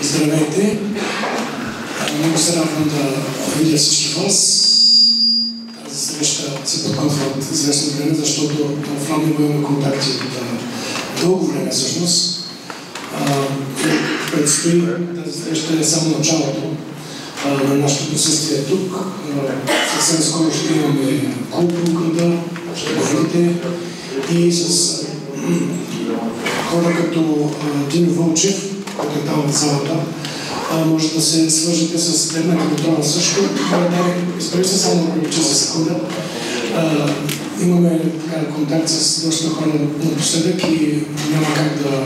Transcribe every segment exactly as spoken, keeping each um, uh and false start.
Здравейте! Много се радвам да видя всички вас. Тази среща се подготвя от известно време, защото в Радио имаме контакти от дълго време всъщност. Предстои тази среща е само началото на нашето присъствие тук. Съвсем скоро ще имаме клуб в града, ще го видите, и с хора като Дин Вълчев, който е там в залата. Може да се свържете с Дерна Кабатрова също. Изправи се само прилича за секунда. Имаме така, контакт с доста хора напоследък и няма как да,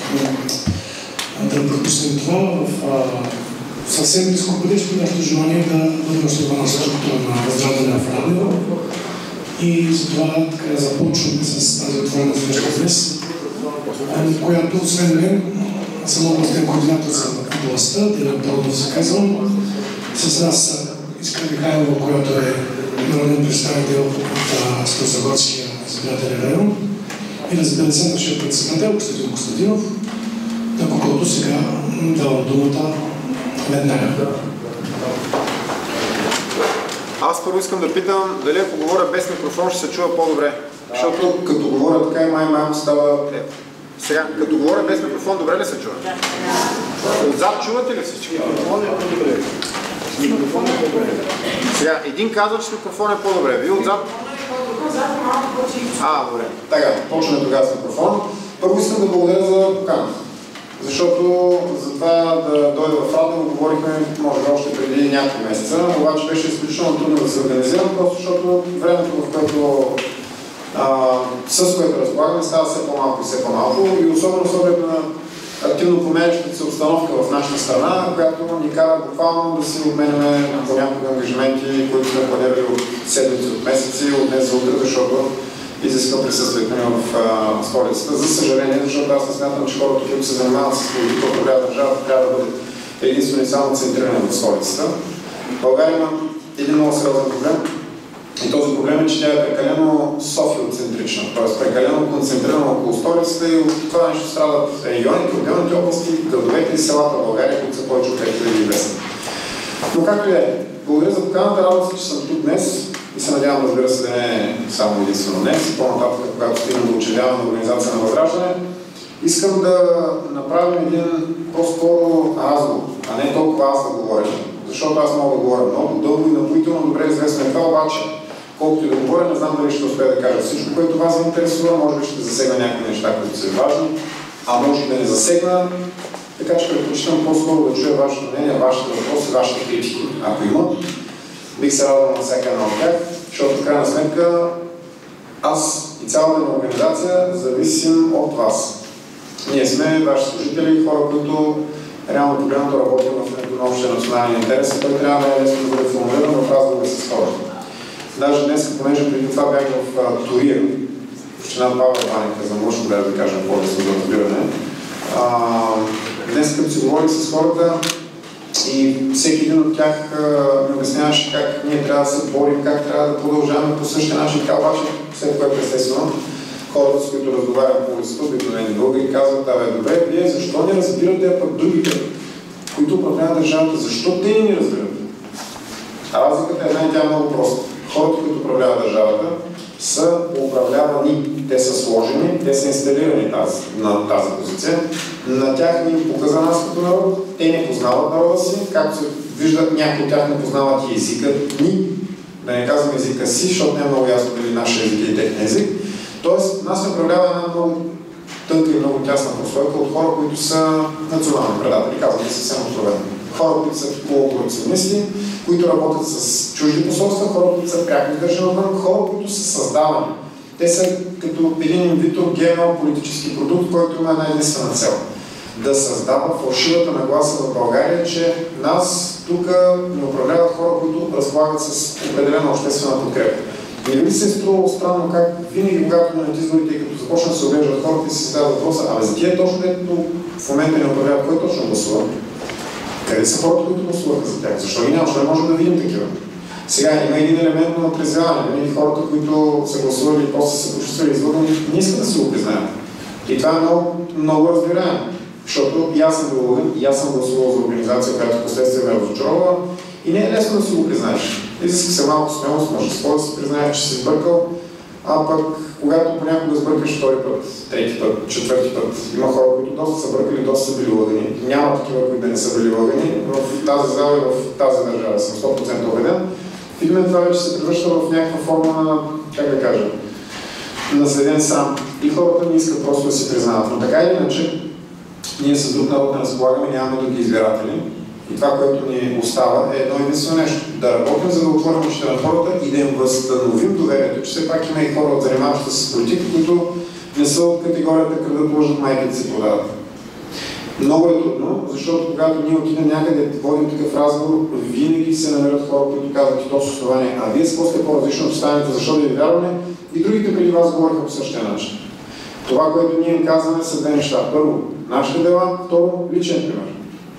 да пропуснем това. В съвсем близко бъдеще нашето желание да бъде основана структура на възраждане в радио. И затова така започваме с тази отворена среща днес, която освен мен съм областен координатор за областта, Делян Тодоров се казвам. С нас Искра Михайлова, която е народен представител от Старозагорския избирателен район, и разбира се, нашия председател Костадин Костадинов, на когото сега давам думата веднага. Аз първо искам да питам дали ако говоря без микрофон ще се чува по-добре. Защото като говоря така и май-май става... Е. Сега, като говоря без микрофон, добре ли се чува? Отзад чувате ли всички? Микрофон е по-добре. Микрофон е по-добре. Сега, един казва, че микрофон е по-добре. Вие отзад? А, добре. Така, почваме тогава с микрофон. Първо искам да благодаря за поканата. Защото за това да дойда в радио говорихме, може би още преди няколко месеца, обаче беше изключително трудно да се организирам, просто защото времето, в което Uh, с което разполагаме, става все по-малко и все по-малко, и особено с оглед на активно променящата се обстановка в нашата страна, която ни кара буквално да си обменяме понякога ангажименти, които сме планирали от седмици, от месеци, от днес за утре, защото изисква присъствието ни в uh, столицата. За съжаление, защото аз не смятам, че хората, които се занимават с политика, управлява държавата, трябва да бъдат единствено и само центрирани в столицата. В България има един много сериозен проблем. И този проблем е, че тя е прекалено софиоцентрична, т.е. прекалено концентрирана около столицата, и от това нещо страдат регионите, отделните области, градовете и селата в България, които са повече от пет хиляди двеста. Но както и е, благодаря за поканата, радвам се, че съм тук днес и се надявам, разбира се, да не е само единствено днес, и по-нататък, когато стигнем до учредяване на Организация на Възраждане. Искам да направим един по-скоро разговор, а не толкова аз да говоря, защото аз мога да говоря много дълго и напоително, добре известно е това, обаче колкото и да говоря, не знам дали ще успея да кажа всичко, което вас интересува, може би ще засегна някакви неща, които са важни, а може и да не засегна, така че предпочитам по-скоро да чуя вашето мнение, вашите въпроси, вашите критики, ако има. Бих се радвал на всяка една от тях, защото в крайна сметка аз и цялата на организация зависим от вас. Ние сме ваши служители, хора, които реално погледнато работим в името на общия национален интерес, и той трябва да е лесно да бъде формулиран в разговори с хората. Даже днес, понеже преди това бях в Турия, в община Павел Баника, за мъжно да ви кажем по-лесно за разбиране. Днес, като си говорих с хората, и всеки един от тях ми обясняваше как ние трябва да се борим, как трябва да продължаваме по същия начин. Така обаче, след което естествено, хората, с които разговарям по улицата, обикновени българи, казват: абе, добре, вие защо не разбирате, а пък другите, които управляват държавата, защо те не ни разбират? А разликата е една и тя е много проста. Хората, които управляват държавата, са управлявани. Те са сложени, те са инсталирани тази, на тази позиция. На тях ни показа нас като народ. Те не познават народа си, както се виждат, някои от тях не познават и езика ни. Да не казвам езика си, защото не е много ясно дали нашия език и техния език. Тоест, нас се управлява една много тънка и много тясна прослойка от хора, които са национални предатели, казваме съвсем откровено. Хора, които са колаборационисти, които работят с чужди посолства, хора, които са пряко държани отвън, хора, които са създавани. Те са като един инвитро ГМО политически продукт, който има една единствена цел. Да създава фалшивата нагласа в България, че нас тук ни управляват хора, които разполагат с определена обществена подкрепа. Не би се струвало странно как винаги, когато на изборите, и като започнат да се оглеждат хората, и се задават въпроса: абе, за тия точно, дето в момента не управляват, кой точно гласува? Къде са хората, които гласуваха за тях? Защо ги няма? Защо не можем да видим такива? Сега има един елемент на отрезвяване. Винаги хората, които са гласували и после са почувствали излъгани, не искат да се го признаят. И това е много, много разбираемо. Защото и аз съм бил, и аз съм гласувал за организация, която последствие ме разочарова и не е лесно да си го признаеш. Изиска се малко смелост, може да си признаеш, че си сбъркал, а пък когато понякога сбъркаш втори път, трети път, четвърти път, има хора, които доста са бъркали, доста са били лъгани. Няма такива, които да не са били лъгани. В тази зала и в тази държава съм сто процента убеден. Видимо това вече се превръща в някаква форма на, как да кажа, наследен сам. И хората не искат просто да си признават. Но така или иначе, ние с друг народ не разполагаме, нямаме други избиратели. И това, което ни остава, е едно единствено нещо. Да работим, за да отворим очите на хората и да им възстановим доверието, че все пак има и хора, занимаващи се с политика, които не са от категорията крадат, лъжат, майките си продават. Много е трудно, защото когато ние отидем някъде, водим такъв разговор, винаги се намерят хора, които казват и то с основание, а вие с после по-различно останете, защото да ви вярваме, и другите преди вас говориха по същия начин. Това, което ние им казваме, са две неща. Първо, нашите дела, второ, личен пример.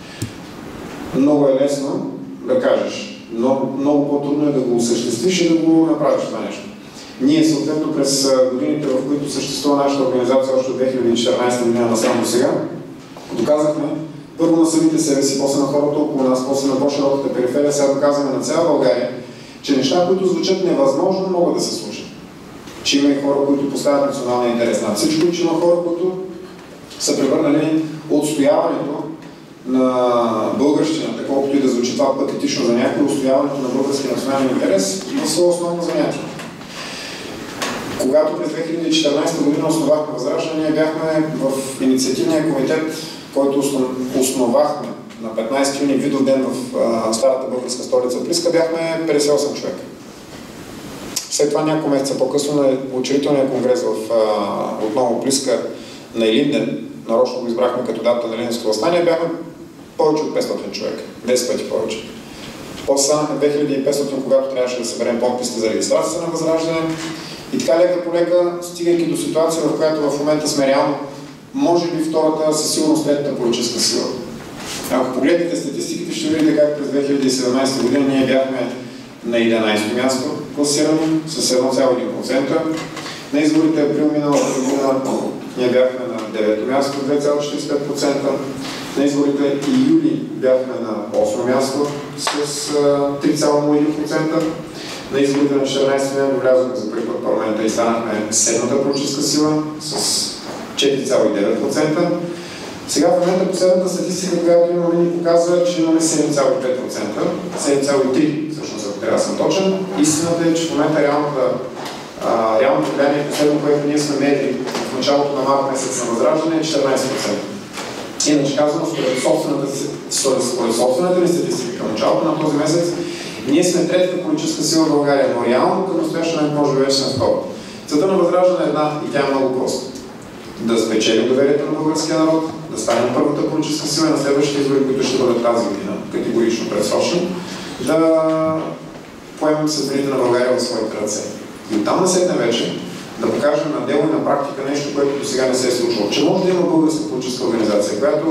Много е лесно да кажеш, но много по-трудно е да го осъществиш и да го направиш това нещо. Ние съответно през годините, в които съществува нашата организация още от две хиляди и четиринадесета година насам до сега, доказахме първо на самите себе си, после на хората около нас, после на по-широката периферия, сега доказваме на цяла България, че неща, които звучат невъзможно, могат да се случат. Че има и хора, които поставят националния интерес над всичко, че има хора, които са превърнали отстояването на българщината, колкото и да звучи това патетично за някой, отстояването на българския национален интерес в своя основно занятие. Когато през две хиляди и четиринадесета година основахме Възраждане, ние бяхме в инициативния комитет, който основахме на петнадесети юни, Видов ден в а, старата българска столица Плиска, бяхме петдесет и осем човека. След това няколко месеца по-късно на учредителния конгрес в а, отново Плиска на Илинден, нарочно го избрахме като дата на Илинденското въстание, бяхме повече от петстотин човека, десет пъти повече. После станахме две хиляди и петстотин, когато трябваше да съберем подписите за регистрация на Възраждане. И така лека по лека, стигайки до ситуация, в която в момента сме реално, може би втората със сигурност третата политическа сила. Ако погледнете статистиките, ще видите как през две хиляди и седемнадесета година ние бяхме на единадесето място класирани с едно цяло и един процента. На изборите април миналата година ние бяхме на девето място, две цяло четиридесет и пет процента. На изборите и юли бяхме на осмо място с три цяло нула един процента. На изборите на четиринадесети ноември влязохме за първи път в парламента и станахме седмата политическа сила с четири цяло и девет процента. Сега в момента последната статистика, която имаме, ни показва, че имаме седем цяло и пет процента, седем цяло и три процента, всъщност, ако трябва да съм точен. Истината е, че в момента реалното, а, реалното влияние, последно, което ние сме мерили в началото на март месец на Възраждане, е четиринадесет процента. Иначе казано, според собствената, според собствената ни статистика към началото на този месец, ние сме третата политическа сила в България, но реално към настоящия момент може да вече сме втора. Целта на Възраждане е една и тя е много проста. Да спечелим доверието на българския народ, да станем първата политическа сила и на следващите избори, които ще бъдат тази година, категорично предсрочни, да поемем съдбините на България в своите ръце. И оттам насетне вече да покажем на дело и на практика нещо, което до сега не се е случило. Че може да има българска политическа организация, която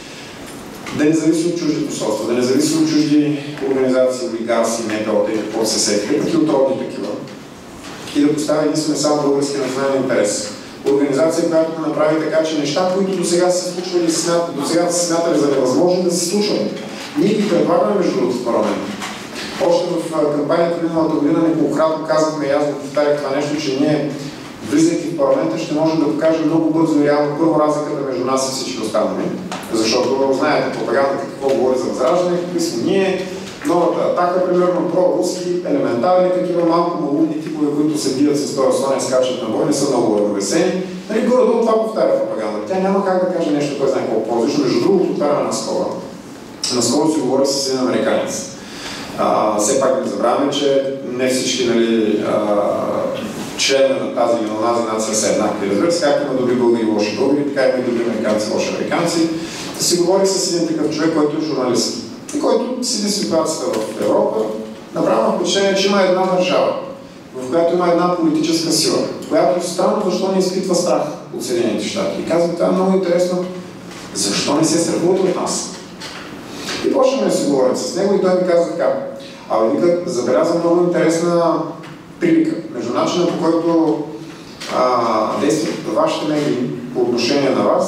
да не зависи от чужди посолства, да не зависи от чужди организации, олигарси, НПО-та и какво се сетите, пък и от родни такива. И да поставя единствено само български национален интерес. Организация, която да направи така, че неща, които до сега се случвали, до сега са смятали за невъзможно да се случват. Ние ги предлагаме между другото в парламента. Още в кампанията миналата година неколкократно казахме и аз го повтарях това нещо, че ние, влизайки в парламента, ще можем да покажем много бързо и реално първо разликата между нас и всички останали. Защото знаете пропагандата какво говори за Възраждане, какви сме ние, новата атака, примерно про-руски, елементарни такива малко малумни типове, които се бият с този слон и скачат на бой, не са много равновесени. Нали, горе-долу това повтаря пропаганда. Тя няма как да каже нещо, кой знае колко по-различно. Между другото, отваря на скола. Наскоро си говори с един американец. А, все пак не забравяме, че не всички, нали, а, членове на тази или на тази нация са еднакви. Разбира се, както има добри българи и лоши българи, така има и добри американци и лоши американци. Да си говори с един такъв човек, който е журналист и който следи ситуацията в Европа, направо впечатление, че има една държава, в която има една политическа сила, която странно защо не изпитва страх от Съединените щати. И казва, това е много интересно, защо не се страхуват от нас? И почнем да си говорим с него и той ми казва така. А вика, забеляза много интересна прилика между начина, по който а, действат вашите медии по отношение на вас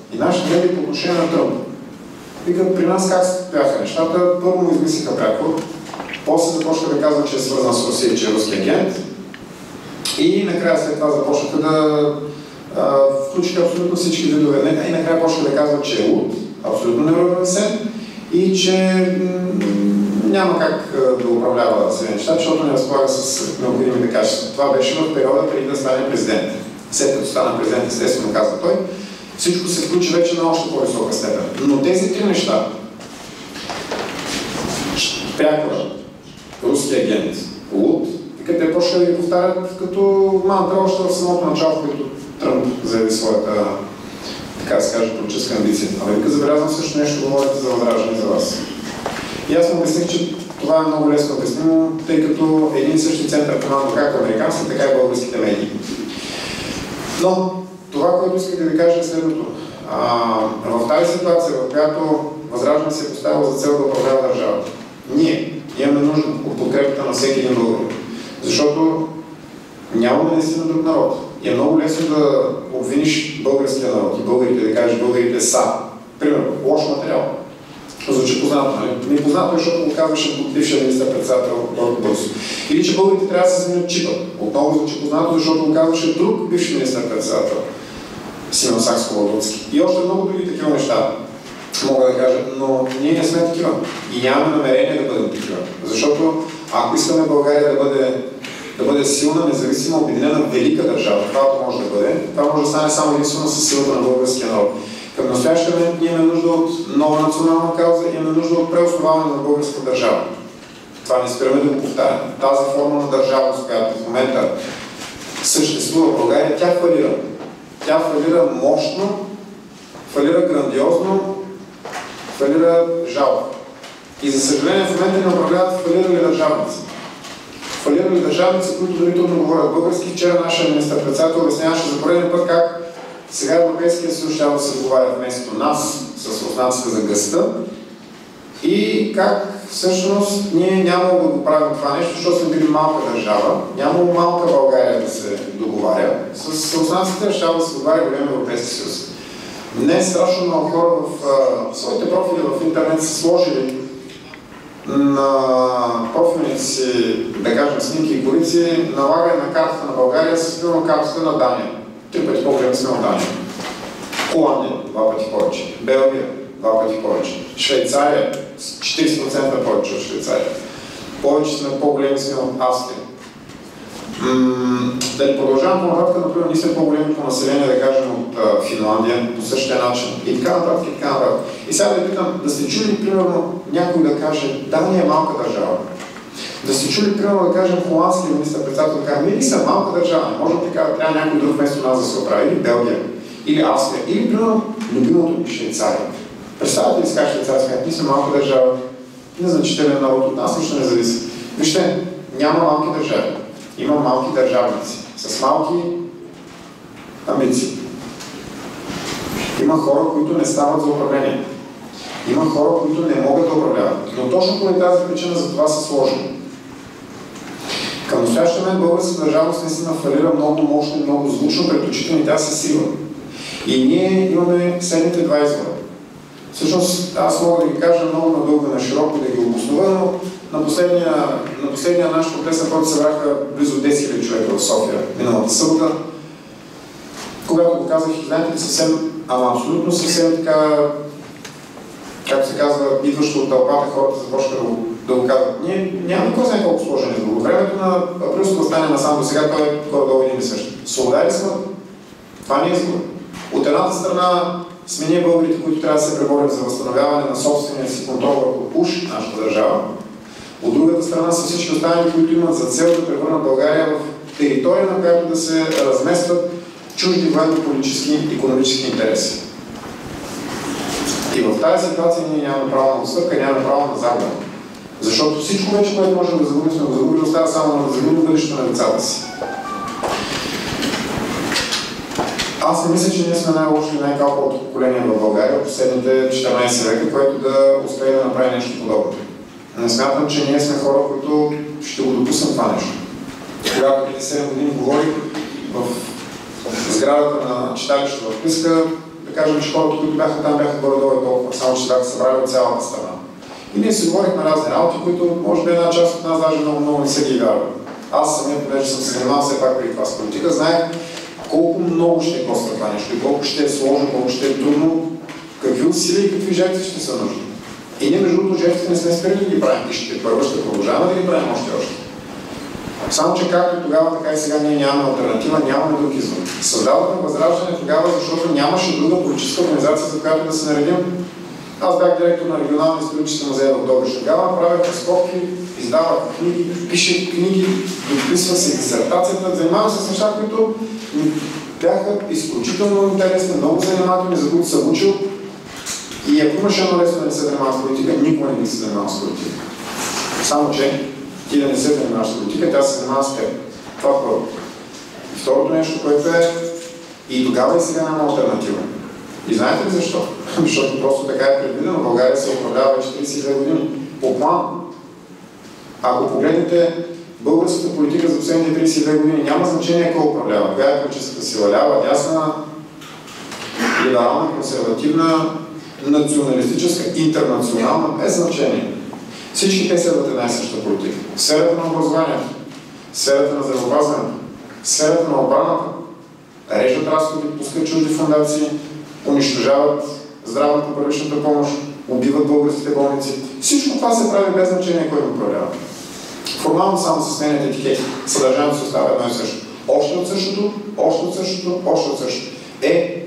и нашите медии по отношение на Тръмп. Вика, при нас как бяха нещата, първо му измислиха прякор, после започнаха да казват, че е свързан с Русия, че е руски агент и накрая след това започнаха да а, включиха абсолютно всички видове и накрая почнаха да казват, че е луд, абсолютно неуравновесен и че няма как да управлява Съединените щати, защото не разполага с необходимите качества. Това беше в периода преди да стане президент. След като стана президент, естествено казва той, всичко се включи вече на още по-висока степен. Но тези три неща, прякора, руски агент, луд, и къде те почнаха да ги повтарят като мантра още в самото начало, като Тръмп заяви своята, така да се каже, политическа амбиция. А вика, забелязвам също нещо, говорите за възраждане за вас. И аз му обясних, че това е много лесно обяснимо, тъй като един и същи център командва както американски, така и българските медии. Но това, което исках да ви кажа е следното. А, в тази ситуация, в която Възраждане се е поставило за цел да управлява държавата, ние имаме нужда от подкрепата на всеки един българин. Защото нямаме наистина друг народ. И е много лесно да обвиниш българския народ и българите, да кажеш българите са. Примерно, лош материал. Звучи познато, нали? Не познато, защото го казваше бившия министър-председател Бойко Борисов. Или че българите трябва да се сменят чипа. Отново звучи познато, защото го казваше друг бивши министър-председател Симеон Сакскобургготски. И още много други такива неща мога да кажа, но ние не сме такива. И нямаме намерение да бъдем такива. Защото ако искаме България да бъде, да бъде силна, независима, обединена, велика държава, каквато може да бъде, това може да стане само единствено със силата на българския народ. Към настоящия момент ние имаме нужда от нова национална кауза, имаме нужда от преосноваване на българска държава. Това не спираме да го повтаряме. Тази форма на държавност, която в момента съществува в България, тя фалира. Тя фалира мощно, фалира грандиозно, фалира жалко. И за съжаление в момента не управляват фалирали държавници. Фалирали държавници, които дори трудно говорят български. Вчера нашия министър-председател обясняваше за пореден път как сега Европейския съюз ще да се договаря вместо нас с руснаците за гъста и как всъщност ние нямало да го правим това нещо, защото сме били малка държава, нямало малка България да се договаря. С руснаците ще да се договаря голям Европейски съюз. Днес страшно много хора в а, своите профили в интернет са сложили на профилните си, да кажем, снимки и корици, налагане на картата на България с пилно картата на Дания. Три пъти по-големи сме от Дания. Холандия два пъти повече. Белгия два пъти повече. Швейцария четирийсет процента повече от Швейцария. Повече сме по-големи сме от Австрия. М- да не продължавам по-нататък, например, ние сме по-големи по население, да кажем, от а, Финландия, по същия начин. И така нататък, и така нататък. И сега да питам, да сте чули, примерно, някой да каже, Дания е малка държава. Да сте чули, примерно, да кажем, холандския министър-председател да каже, ние са малка държава, не може да така, трябва някой друг вместо нас да се оправи, или Белгия, или Австрия, или, примерно, любимото ни Швейцария. Представете ли си как Швейцария, ние са малка държава, незначителен народ от нас, нищо не зависи. Вижте, няма малки държави. Има малки държавници, с малки амбиции. Има хора, които не стават за управление. Има хора, които не могат да управляват. Но точно поради тази причина за това са сложни. Към настоящия момент българската държавност наистина фалира много мощно и много звучно, пред очите ни тя се сила. И ние имаме следните два извора. Всъщност, аз мога да ги кажа много надълго и на широко, да ги обоснова, но на последния, на последния наш протест, на който събраха близо десет хиляди човека в София миналата събота, когато го казах, знаете ли, съвсем, ама абсолютно съвсем така, както се казва, идващо от тълпата, хората започнаха да, да го казват. Ние нямаме кой знае колко сложен избор. Времето на априлското въстание насам до сега, той е горе-долу един и същ. Солидари сме. Това не е избор. От едната страна сме ние българите, които трябва да се преборим за възстановяване на собствения си контрол върху уж нашата държава. От другата страна са всички останали, които имат за цел да превърнат България в територия, на която да се разместват чужди военно-политически и икономически интереси. И в тази ситуация ние нямаме право на отстъпка, нямаме право на загуба. Защото всичко вече, което можем да загубим, сме го загубили, остава само да загубим бъдещето на децата си. Аз не мисля, че ние сме най-лошо и най-калпалото поколение в България от последните четиринайсет века, което да успее да направи нещо подобно. Не смятам, че ние сме хора, които ще го допуснем това нещо. Когато преди седем години говорих в сградата на читалището в Плиска, да кажем, че хората, които бяха там, бяха горе-долу и толкова, само че бяха събрали от цялата страна. И ние си говорихме разни работи, които може би една част от нас даже много, много не се ги вярва. Аз самия, понеже съм се занимавал все пак преди това с политика, знаех колко много ще коства това нещо, и колко ще е сложно, колко ще е трудно, какви усилия и какви жертви ще са нужни. И ние, между другото, жертвите не сме спирали да ги правим, и ще първо ще продължаваме да ги правим още още. Само, че както тогава, така и сега ние нямаме алтернатива, нямаме друг извод. Създадохме Възраждане тогава, защото нямаше друга политическа организация, за която да се наредим. Аз бях директор на регионалния исторически музей в Добрич. Тогава правях разкопки, издавах книги, пишех книги, дописвах се дисертацията, занимавах се с неща, които бяха изключително интересни, много занимателни, за които съм учил. И ако имаше едно лесно да не се занимава с политика, никога не би се занимава с политика. Само, че ти да не се занимаваш с политика, тя се занимава с теб. Това първо. И второто нещо, което е и тогава и сега няма алтернатива. И знаете ли защо? Защото просто така е предвидено. България се управлява вече тридесет и две години. По план. Ако погледнете българската политика за последните тридесет и две години, няма значение кой управлява. Коя е политическата сила? Лява, дясна, либерална, консервативна, националистическа, интернационална, без значение. Всички те следват една и съща политика. В сферата на образованието, в сферата на здравеопазването, в сферата на отбраната, режат разходи, пускат чужди фондации, унищожават здравната първичната помощ, убиват българските болници. Всичко това се прави без значение кой го управлява. Формално само се сменят етикети. Съдържанието се остава едно и също. Още от същото, още от същото, още от същото. Е,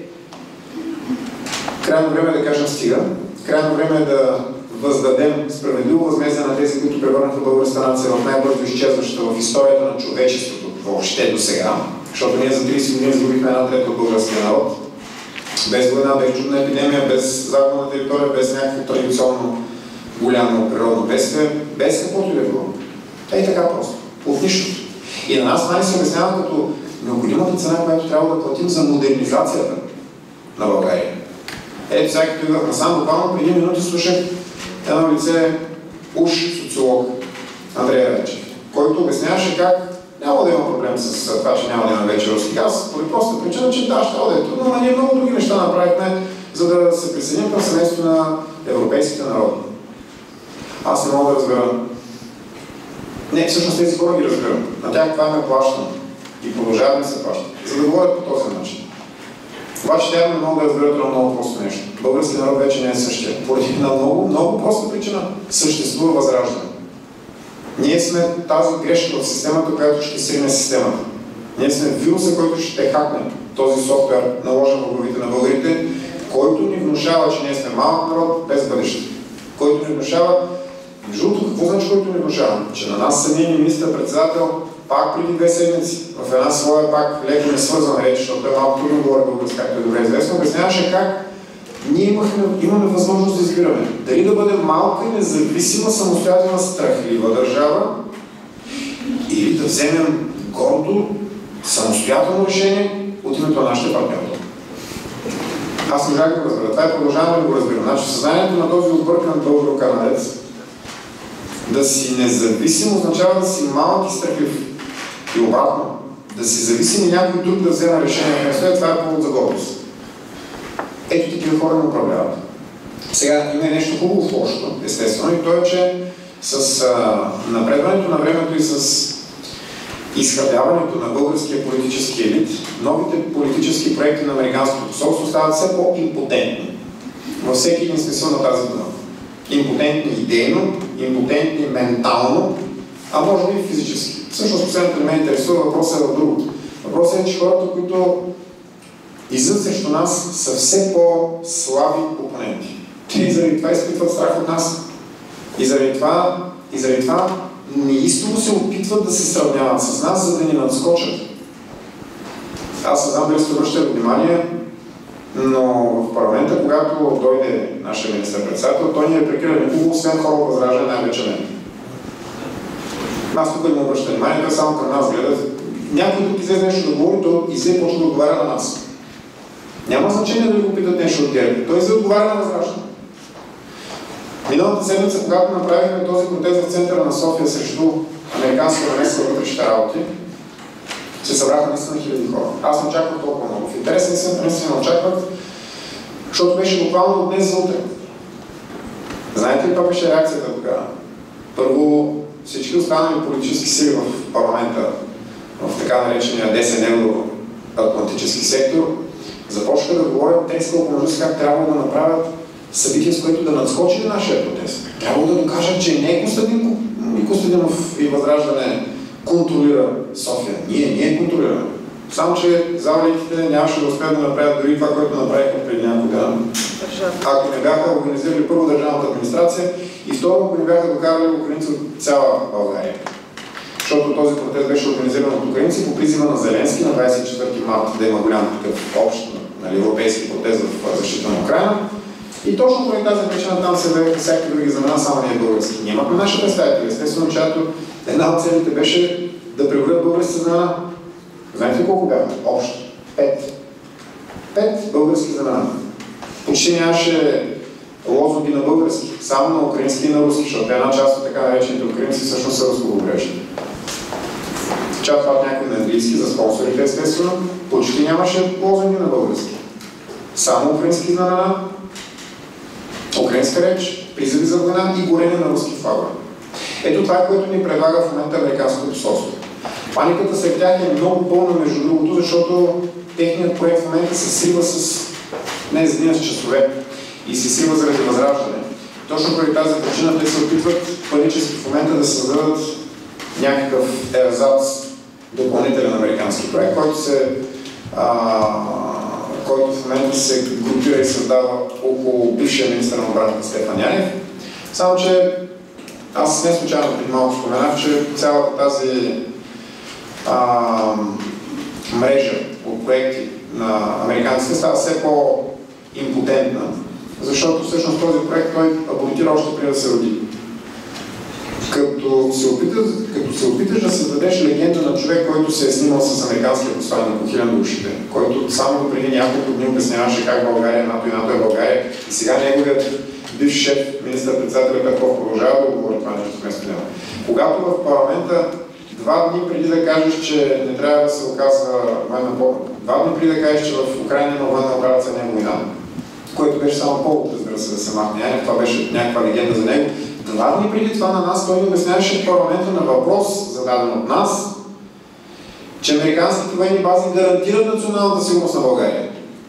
крайно време е да кажем стига. Крайно време е да въздадем справедливо възмездие на тези, които превърнаха българската нация в най-бързо изчезващата в историята на човечеството въобще до сега. Защото ние за тридесет години загубихме една трета от българския народ. Без война, без чудна епидемия, без загуба на територия, без някакво традиционно голямо природно бедствие, без каквото и да било. Ей така просто. От нищото. И на нас май се обяснява като необходимата цена, която трябва да платим за модернизацията на България. Ето сега като идвах насам, буквално преди минути слушах едно лице, уж социолог, Андрей Речев, който обясняваше как няма да има проблем с това, че няма да има вече руски газ, поради проста причина, че да, ще да е трудно, но ние много други неща направихме, за да се присъединим към семейството на европейските народи. Аз не мога да разбера. Не, всъщност тези хора ги разбирам. На тях това ме плаща и продължават да се плащат, за да говорят по този начин. Обаче тя не мога да разберат едно много просто нещо. Българският народ вече не е същия. Поради една много, много проста причина съществува Възраждане. Ние сме тази грешка в системата, която ще срине системата. Ние сме вируса, който ще хакне този софтуер, наложен в главите на българите, който ни внушава, че ние сме малък народ без бъдеще. Който ни внушава, между другото, какво значи, който ни внушава? Че на нас самия министър-председател пак преди две седмици, в една своя пак леко несвързана реч, защото е малко трудно говори български, както е добре известно, обясняваше как ние имахме, имаме възможност да избираме. Дали да бъдем малка, независима, самостоятелна, страхлива държава, или да вземем гордо, самостоятелно решение от името на нашите партньори. Аз не можах да го разбера. Това е продължаване да го разбирам. Значи съзнанието на този объркан българо-канадец да си независим означава да си малък и страхлив. И обратно, да си зависим и някой друг да вземе решение на след, това е повод за гордост. Ето такива хора не управляват. Сега има нещо хубаво в лошото, естествено, и то е, че с а, напредването на времето и с изхъбяването на българския политически елит, новите политически проекти на американското посолство стават все по-импотентни. Във всеки един смисъл на тази дума. Импотентни идейно, импотентни ментално, а може би и физически. Всъщност последното не ме интересува, въпросът е в другото. Въпросът е, че хората, които излизат срещу нас, са все по-слаби опоненти. Те и заради това изпитват страх от нас. И заради това, и заради това неистово се опитват да се сравняват с нас, за да ни надскочат. Аз не знам дали сте обръщали внимание, но в парламента, когато дойде нашия министър-председател, той ни е прекалено хубаво, освен хора Възраждане, най-вече мен. Аз тук не му обръща внимание, той само към нас гледа. Някой тук излезе нещо да говори, той излезе почва да отговаря на нас. Няма значение дали го питат нещо от ГЕРБ. Той излезе отговаря на Възраждане. Миналата седмица, когато направихме този протест в центъра на София срещу американската намеса във вътрешните работи, се събраха наистина хиляди хора. Аз не очаквах толкова много. В интересен съм, наистина очаквах Защото беше буквално от днес за утре. Знаете ли каква беше реакцията тогава? Първо, всички останали политически сили в парламента, в така наречения десен евроатлантически сектор, започнаха да говорят те по мъжност как трябва да направят събитие, с което да надскочи нашия протест. Трябва да докажат, че не Костадин и Костадинов и Възраждане контролира София. Ние, ние контролираме. Само, че заваликите нямаше да успеят да направят дори това, което направиха преди няколко дена. Ако не бяха организирали първо държавната администрация и второ, ако не бяха докарали украинци от цяла България. Защото този протест беше организиран от украинци по призива на Зеленски на двадесет и четвърти марта да има голям такъв общ, нали, европейски протест в защита на Украйна. И точно поради тази причина там се бяха всякакви други знамена, само ние български. Ние имахме наши представители. Естествено, чиято една от целите беше да преброят български знамена. Знаете ли колко бяха? Общо. Пет. Пет български знамена. Почти нямаше лозунги на български, само на украински и на руски, защото една част от така наречените украинци всъщност са рускоговорящи. Част от някои на английски за спонсорите, естествено, почти нямаше лозунги на български. Само украински знамена, украинска реч, призиви за война и горене на руски флагове. Ето това е, което ни предлага в момента американското посолство. Паниката сред тях е много пълна, между другото, защото техният проект в момента се срива с не за дни, с часове и се срива заради възраждане. Точно поради тази причина те се опитват панически в момента да създадат някакъв ерзац допълнителен американски проект, който се а, който в момента се групира и създава около бившия министър на отбраната Стефан Янев. Само, че аз не случайно преди малко споменах, че цялата тази а, мрежа от проекти на американците става все по-импотентна, защото всъщност този проект той абортира още преди да се роди. Като се, опиташ, като се опиташ да създадеш легенда на човек, който се е снимал с американския посланник по хиляда душите, който само преди няколко дни обясняваше как България, НАТО и НАТО е България, и сега неговият бивш шеф, министър-председател Петков, продължава да говори това нещо вместо него. Когато в парламента два дни преди да кажеш, че не трябва да се оказва военна помощ, два дни преди да кажеш, че в Украйна има военна операция, не война, което беше само повод, разбира се, да се махне Янев, това беше някаква легенда за него. Два дни преди това на нас той ни обясняваше в парламента на въпрос, зададен от нас, че американските военни бази гарантират националната сигурност на България.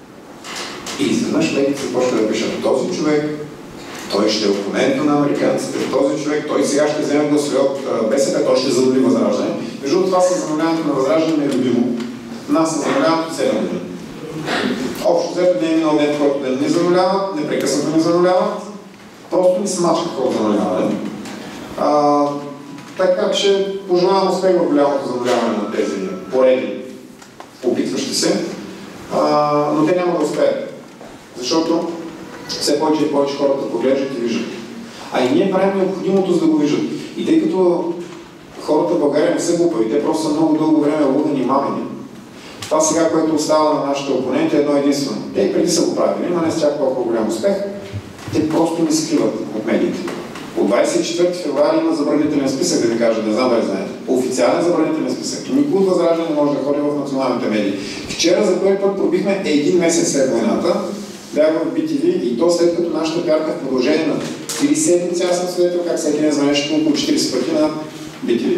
И изведнъж медиите започва да пишат този човек, той ще е опонент на американците, този човек, той сега ще вземе гласове от БСП, той ще задоли Възраждане. Между това със замоляването на Възраждане е любимо. Нас се замоляват от седем години. Общо взето не е минал ден, който да ни замоляват, непрекъснато ни замоляват. Просто ни смачкаха от замоляване. А, така че пожелавам успех в голямото замоляване на тези поредни опитващи се, а, но те няма да успеят. Защото все повече и повече хората поглеждат и виждат. А и ние правим необходимото, за да го виждат. И тъй като хората в България не са глупави, те просто са много дълго време лудени и мамени. Това сега, което остава на нашите опоненти, е едно единствено. Те и преди са го правили, но не с чак толкова голям успех. Те просто не скриват от медиите. От двадесет и четвърти февруари има забранителен списък, да ви кажа, не знам дали знаете. Официален забранителен списък. Никой от Възраждане не може да ходи в националните медии. Вчера за първи път пробихме един месец след войната, бях в би ти ви и то след като нашата пярка в продължение на три седмици, аз съм свидетел как всеки ден звънеше около четиридесет пъти на би ти ви.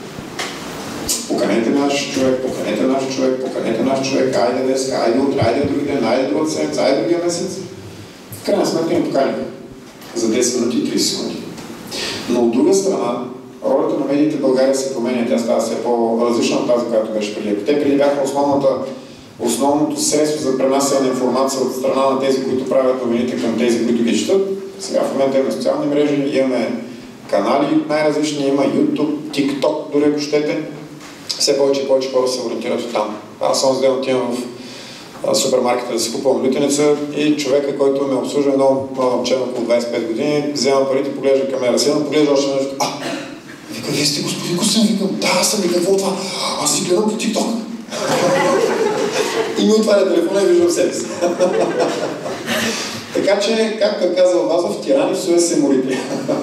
Поканете наш човек, поканете наш човек, поканете наш човек, айде днес, айде утре, айде други ден, айде другата седмица, айде другия месец. В крайна сметка им поканиха за десет минути и тридесет секунди. Но от друга страна, ролята на медиите в България се променя, тя става все по-различна от тази, която беше преди. Те преди бяха основната, основното средство за пренасяне на информация от страна на тези, които правят новините към тези, които ги четат. Сега в момента имаме социални мрежи, имаме канали най-различни, има YouTube, TikTok, дори ако щете. Все повече и повече хора се ориентират от там. Аз съм ден отивам в супермаркета да си купувам лютеница и човека, който ме обслужва, едно момче на около двадесет и пет години, взема парите, поглежда към мен, седна, поглежда още нещо. А, вика, вие сте господин Костин, викам, да, аз съм, и какво това? Аз си гледам по TikTok. И ми отваря телефона и виждам себе си. Така че, както е казал Вазов, тирани в Суез се морите.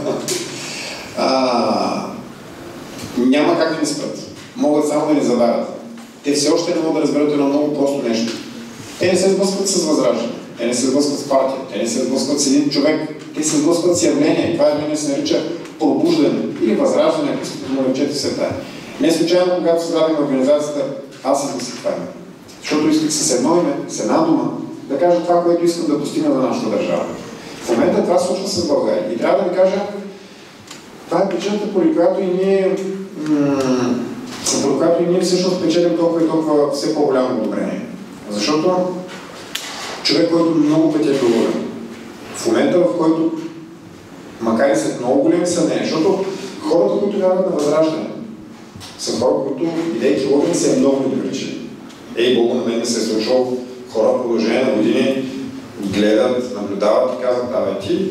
а, няма как да ни спрат. Могат само да ни забавят. Те все още не могат да разберат едно много просто нещо. Те не се сблъскват с Възраждане. те не се сблъскват с партия, те не се сблъскват с един човек, те се сблъскват с явление. Това явление се нарича пробуждане или възраждане, ако искате да му речете се тая. Не случайно, когато създадем организацията, аз измислих това име. Защото исках с едно име, с една дума, да кажа това, което искам да постигна за нашата държава. В момента това случва с България. И трябва да ви кажа, това е причината, поради която и ние, поради която и ние всъщност печелим толкова и толкова все по-голямо одобрение. Защото човек, който много пъти е доволен, в момента, в който, макар и след много големи съмнения, защото хората, които вярват на възраждане, са хора, които, бидейки логини, се е много недоверчили. Ей, Богу, на мен не се е случвало, хора в продължение на години гледат, наблюдават и казват, абе ти,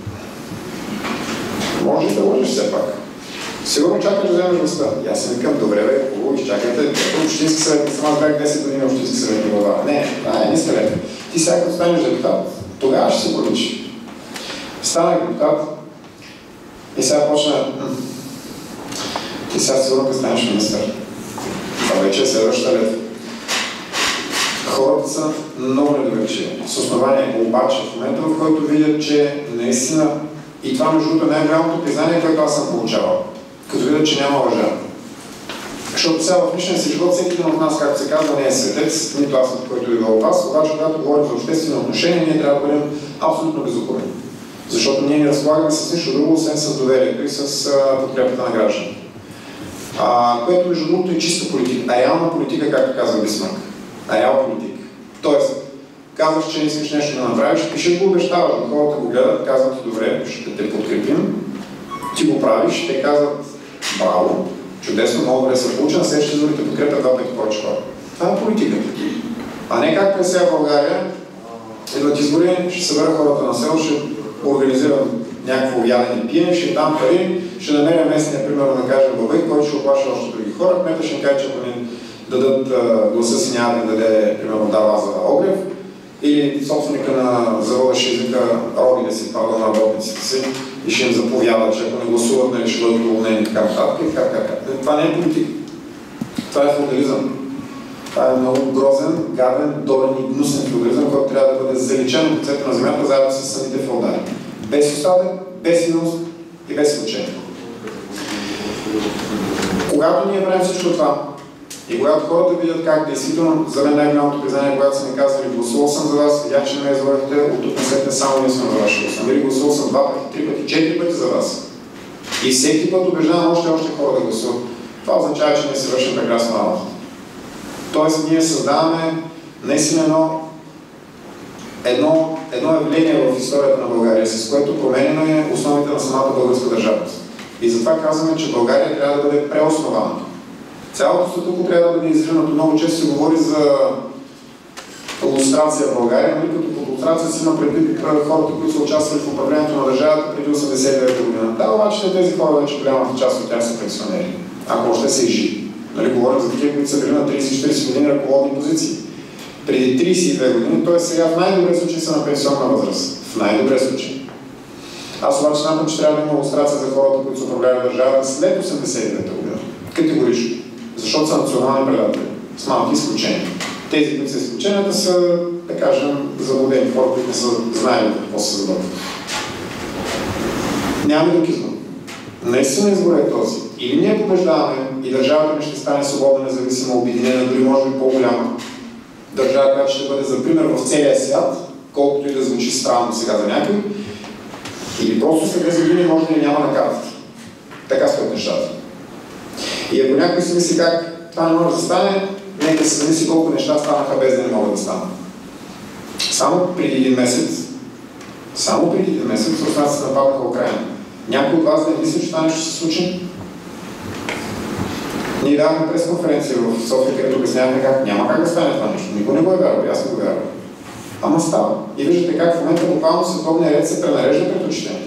можеш да лъжеш все пак. Сигурно чакаш да вземеш властта. И аз си викам, добре бе, хубаво, изчакайте, като общински съвет, сама аз бях десет години общински съвет на глава. Не, това е не скелет. Ти сега като станеш депутат, тогава ще се проличи. Станах депутат и сега почна, ти сега сигурно да станеш министър. Това вече е следващата лет. Хората са много недоверчиви. С основание, обаче, в момента, в който видят, че наистина, и това между другото е най-голямото признание, което аз съм получавал, като видят, че няма лъжа. Защото сега в личния си живот всеки един от нас, както се казва, не е светец, нито аз, който е бил вас, обаче когато говорим за обществени отношения, ние трябва да бъдем абсолютно безукорни. Защото ние не разполагаме с нищо друго, освен с доверието и с а, подкрепата на гражданите. А, което между другото е чиста политика, а реална политика, както казва Бисмарк. А реална политика. Тоест, казваш, че не искаш нещо да направиш, пишеш го, обещаваш, но хората го гледат, казват ти добре, ще те подкрепим, ти го правиш, те казват браво, чудесно, много добре се получи, на следващите избори те подкрепят два пъти повече хора. Това е политиката. А не както е сега в България, идват избори, ще събера хората на село, ще организирам някакво ядене и пиене, ще дам пари, ще намеря местния, примерно да кажем Бълбек, който ще оплаша още други хора, кмета ще каже, че ако не дадат гласа си, няма да даде, примерно, дава за огрев, или собственика на завода ще извика роби да си пада на работниците си и ще им заповядат, че ако не гласуват, нали, ще бъдат уволнени и така нататък. Това не е политика. Това е феодализъм. Това е много грозен, гаден, долен и гнусен феодализъм, който трябва да бъде заличен от лицето на земята, заедно с самите феодали. Без остатък, без иност и без изключение. Когато ние правим всичко това, и когато хората видят как действително, за мен най-голямото признание, когато са ми казвали, гласувал съм за вас, видях, че не ме излъгахте, от тук насетне само не съм за ваше гласуване. Или гласувал съм два пъти, три пъти, четири пъти за вас. И всеки път убеждавам още още хора да гласуват. Това означава, че ние се вършим прекрасна работа. Тоест, ние създаваме наистина едно, едно, едно явление в историята на България, с което променяме основите на самата българска държавност. И затова казваме, че България трябва да бъде преоснована. Цялото статукво трябва да бъде изринато. Много често се говори за лустрация в България, но като под лустрация си има предвид хората, които са участвали в управлението на държавата преди осемдесет и девета година. Да, обаче тези хора вече голямата част от тях са пенсионери, ако още са и живи. Нали, говорим за такива, които са били на трийсет-четирийсет години ръководни позиции. Преди трийсет и две години, т.е. сега в най-добре случай са на пенсионна възраст. В най-добре случай. Аз обаче смятам, че трябва да има лустрация за хората, които са управлявали държавата след осемдесет и девета година. Категорично. Защото са национални предатели. С малки изключения. Тези, които са изключенията, са, да кажем, заблудени хора, които не са знаели какво се задължат. Няма друг избор. Наистина избор е този. Или ние побеждаваме и държавата ни ще стане свободна, независима, обединена, дори може би по-голяма държава, която ще бъде за пример в целия свят, колкото и да звучи странно сега за някой, или просто след тези години може да ни няма на картата. Така стоят нещата. И ако някой си мисли как това не може да стане, нека се замисли колко неща станаха без да не могат да станат. Само преди един месец, само преди един месец, руснаците се нападнаха Украйна. Някой от вас да не мисли, че това нещо ще се случи? Ние давахме пресконференция в София, където обяснявахме как няма как да стане това нещо. Никой не го е вярвал, аз не го вярвам. Ама става. И виждате как в момента буквално световния ред се пренарежда пред очите.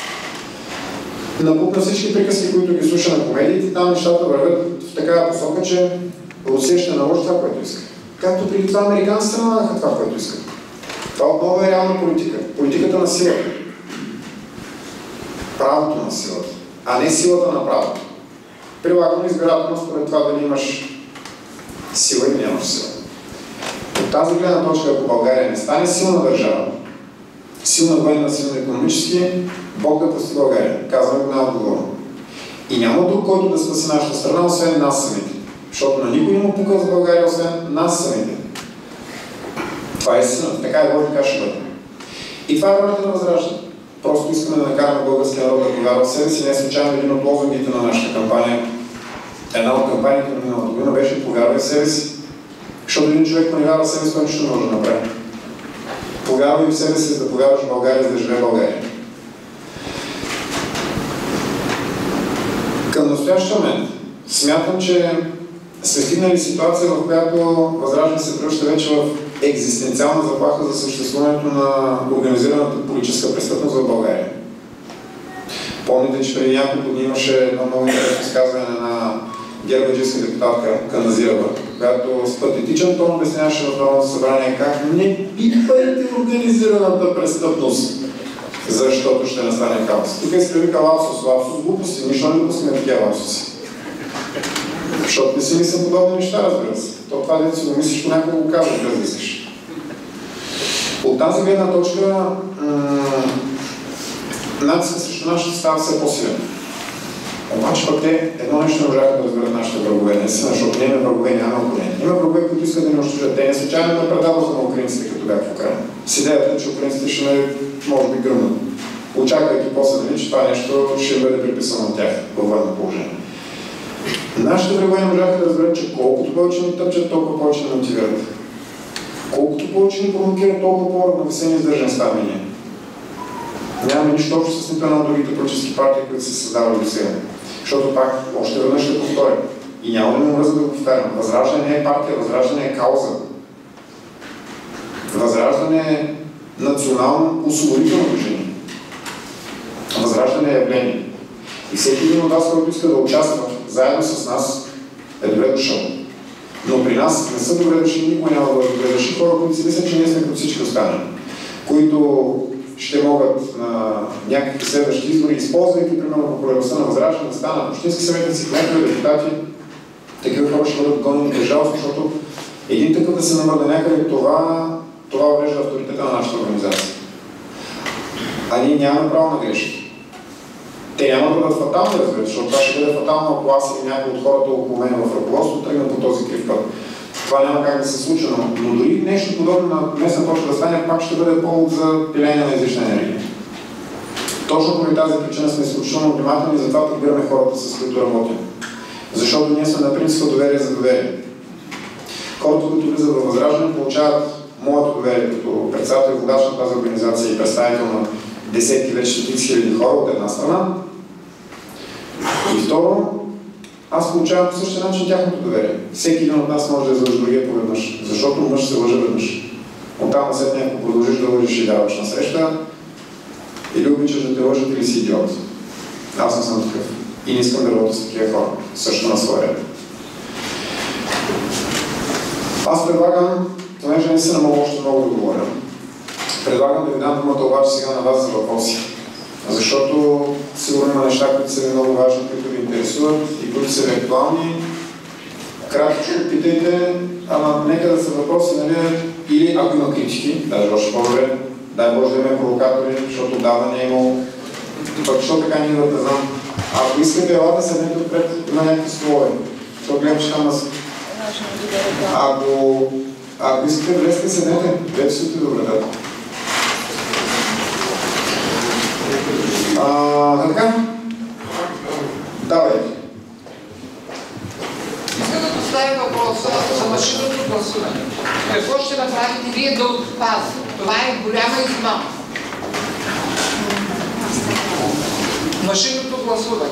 Напук на всички приказки, които ги слуша на комедиите, там нещата вървят в такава посока, че Русия ще наложи това, което иска. Както преди това американците налагаха това, което искат. Това отново е реална политика. Политиката на силата. Правото на силата, а не силата на правото. Прилагано избирателно според това дали имаш сила или нямаш сила. тази гледна точка, ако България не стане силна държава, силна военна, силна икономически, Бог да прости България. Казваме го най-отговорно. И няма друг, който да спаси нашата страна, освен нас самите. Защото на никой не му пука за България, освен нас самите. Това е истина. Така е Бог, така ще бъде. И това е ролята на Възраждане. Просто искаме да накараме българския народ да повярва в себе си. Не случайно един от лозунгите на нашата кампания, една от кампаниите на миналата година беше повярвай в себе си. Защото един човек не вярва в себе си, той нищо не може да направи. Повярвай в себе си, да повярваш в България, за да живее България. Към настоящия момент смятам, че сме стигнали ситуация, в която Възраждане се превръща вече в екзистенциална заплаха за съществуването на организираната политическа престъпност в България. Помните, че преди няколко дни имаше едно много интересно изказване на гербаджийска депутатка Каназирова, която с патетичен тон обясняваше в Народното събрание как не пипайте организираната престъпност, защото ще настане хаос. Тук изправика лапсус, лапсус глупости, нищо не допускаме такива лапсуси. Защото не си мисля подобни неща, разбира се. То това дето си го мислиш, понякога го казваш, да искаш. От тази гледна точка натиска срещу нашата става все по-силен. Обаче пък те едно нещо не можаха да разберат нашите врагове. Не са, защото не имаме врагове, няма опоненти. Има врагове, които искат да ни унищожат. Те не случайно не предадоха на украинците, като бях в Украина. С идеята, че украинците ще ме, може би, гръмнат. Очаквайки после, нали, че това нещо ще бъде приписано от тях във военно положение. Нашите врагове не можаха да разберат, че колкото повече ни тъпчат, толкова повече ни мотивират. Колкото повече ни провокират, толкова по-равновесени и издържани ставаме ние. Нямаме нищо общо с нито една от другите политически партии, които се създавали до сега. Защото пак още веднъж ще повторя. И няма да ми мръза да го повтарям. Възраждане не е партия, Възраждане е кауза. Възраждане е национално освободително движение. Възраждане е явление. И всеки един от вас, който иска да участва заедно с нас, е добре дошъл. Но при нас не са добре дошли, никой няма да бъде добре дошли хора, които си мислят, че ние сме като всички останали. Които ще могат на някакви следващи избори, използвайки, примерно, популярността на Възраждане, да станат общински съветници, кметове, депутати. Такива хора ще бъдат гонени държава, защото един такъв да се намърда някъде, това, това уврежда авторитета на нашата организация. А ние нямаме право на грешки. Те няма да бъдат фатални, разбира, защото това ще бъде фатално, ако аз или някой от хората около мен в ръководството тръгна по този крив път. Това няма как да се случи, но, но дори нещо подобно на местна точка да стане, пак ще бъде повод за пиление на излишна енергия. Точно поради тази причина сме изключително внимателни, затова подбираме хората, с които работим. Защото ние сме на принципа доверие за доверие. Хората, които влизат във Възраждане, получават моето доверие като председател и водач на тази организация и представител на десетки, вече стотици хиляди хора от една страна. И второ, аз получавам по същия начин тяхното доверие. Всеки един от нас може да излъжи другия поведнъж, защото мъж се лъже веднъж. Оттам на след някакво продължиш да лъжиш и даваш на среща, или обичаш да те лъжат, или си идиот. Аз не съм такъв. И не искам да работя с такива хора. Също на своя ред. Аз предлагам, понеже не се намога още много да говоря, предлагам да ви дам думата обаче сега на вас за въпроси. Защото сигурно има неща, които са ви много важни, които ви интересуват и които са ви актуални. Кратко питайте, ама нека да са въпроси, нали, или ако има критики, даже още по-добре, дай Боже да има провокатори, защото отдавна не е имало. Пък защо така ни идват, не знам. Ако искате, ела да седнете отпред, има някакви столове. Защото гледам, че там аз... Ако, ако искате, влезте, седнете. Вече сте добре, да. А, така? Давай. Искам да поставя въпроса за машинното гласуване. Какво ще направите вие да отпазите? Това е голяма измама. Машинното гласуване.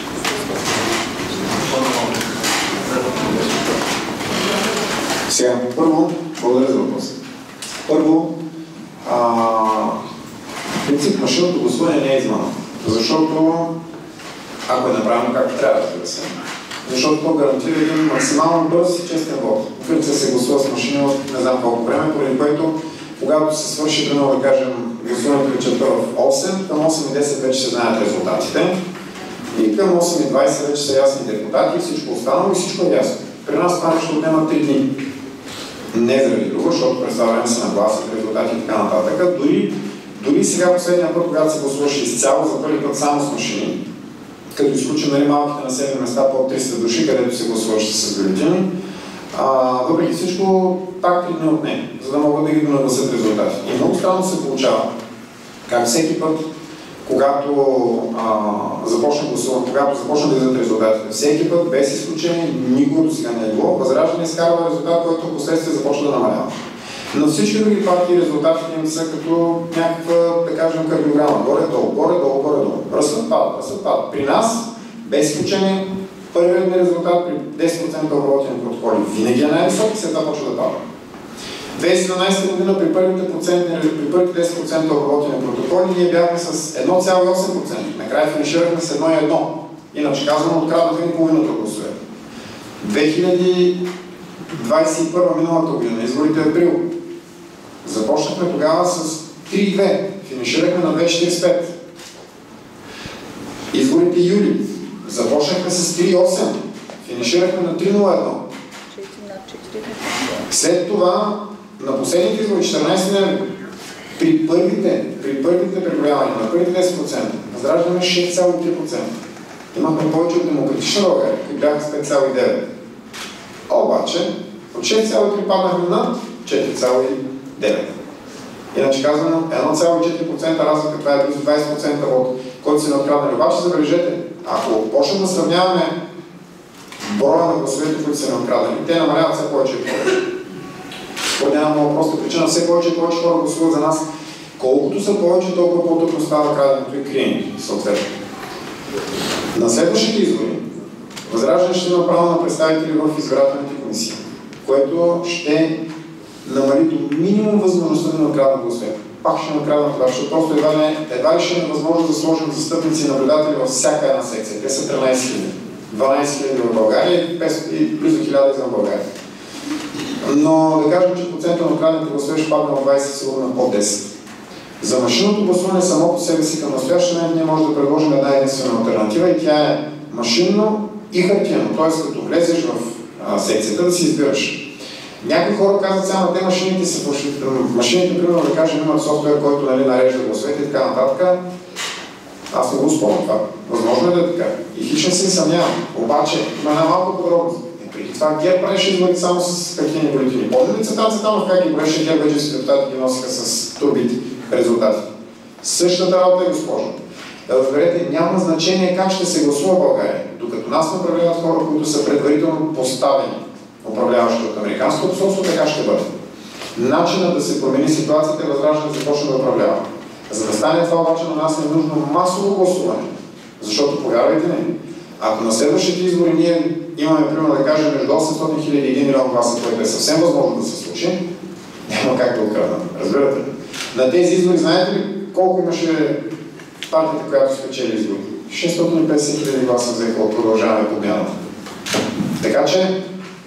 Сега, първо, благодаря за въпроса. Първо, а, принцип машинното гласуване не е измама. Защото, ако е направено както трябва, разбира се, защото то гарантира един максимално бърз и честен вод. В Гърция се гласува с машина от не знам колко време, поради което, когато се свърши, примерно да кажем, гласуването вечерта в осем, към осем и десет вече се знаят резултатите. И към осем и двадесет вече са ясни депутати и всичко останало и всичко е ясно. При нас това нещо отнема три дни. Не заради друго, защото през това време се нагласят резултати и така нататък. Дори, дори сега последния път, когато се гласуваше изцяло за първи път само с машини, като изключим нали, малките населени места под триста души, където се гласуваше с бюлетини, въпреки всичко пак три дни отне, за да могат да ги донагласят резултати. И много странно се получава, как всеки път, когато а, започна гласуване, когато започна да излизат резултатите, всеки път, без изключение, никога до сега не е било, Възраждане изкарва резултат, който в последствие започва да намалява. На всички други партии резултатите им са като някаква, да кажем, кардиограма. Горе-долу, горе-долу, горе-долу. Ръстът пада, ръстът пада. При нас, без изключение, първият резултат при десет процента обработени протоколи винаги е най-висок и след това почва да пада. две хиляди и седемнадесета година при първите, при първите десет процента обработени протоколи ние бяхме с едно цяло и осем процента. Накрая финиширахме с едно цяло и едно. Иначе казваме, откраднаха ни половината гласове. две хиляди двадесет и първа миналата година, изборите април. Започнахме тогава с три цяло и две. Финиширахме на две цяло четиридесет и пет. Изборите юли. Започнахме с три цяло и осем. Финиширахме на три цяло нула едно. След това, на последните избори, четиринадесети ноември, при първите, при първите преброявания, на първите десет процента, Възраждане шест цяло и три процента. Имахме повече от Демократична България, които бяха с пет цяло и девет. Обаче, от шест цяло и три паднахме на четири цяло и девет. Иначе казано, едно цяло и четири процента разлика, това е близо двадесет процента от който се надкраднали. Обаче, забележете, ако почнем да сравняваме броя на гласовете, които са надкраднали, те намаляват все повече и повече. Според една много проста причина, все повече и повече хора гласуват за нас. Колкото са повече, толкова по-трудно става краденето и криенето, съответно. На следващите избори, Възраждане ще има право на представители в избирателните комисии, което ще намали до минимум възможността да накраднат гласове. Пак ще накраднат това, защото просто едва ли, едва ли ще е невъзможно да сложим застъпници и наблюдатели във всяка една секция. Те са тринадесет хиляди. дванадесет хиляди в България и близо хиляда извън България. Но да кажем, че процента на накрадените гласове ще падне от двадесет, сигурно на под десет. За машинното гласуване само по себе си към настоящия момент ние може да предложим една единствена алтернатива и тя е машинно и хартиено. Т.е. като влезеш в а, секцията да си избираш. Някои хора казват само, те машините са фалшиви. Машините, примерно, да кажем, имат софтуер, който нали, нарежда гласовете и така нататък. Аз не го спомням това. Възможно е да е така. И хищно се съмнявам. Обаче има една малко подробност. Преди това ГЕРБ правеше избори само с хартиени бюлетини. Помните ли Цветан Цветанов как ги броеше ГЕРБ вече си депутати ги носиха с турбите резултати? Същата работа е, госпожа. Да разберете, няма значение как ще се гласува в България. Докато нас не управляват хора, които са предварително поставени управляващи от американското посолство, така ще бъде. Начинът да се промени ситуацията е Възраждане започне да управлява. За да стане това обаче на нас е нужно масово гласуване. Защото, повярвайте ми, ако на следващите избори ние имаме, примерно да кажем, между осемстотин хиляди и един милион гласа, което е съвсем възможно да се случи, няма как да откраднем. Разбирате ли? На тези избори, знаете ли колко имаше партията, която спечели избори? шестстотин и петдесет хиляди гласа взеха от Продължаване Промяната. Така че,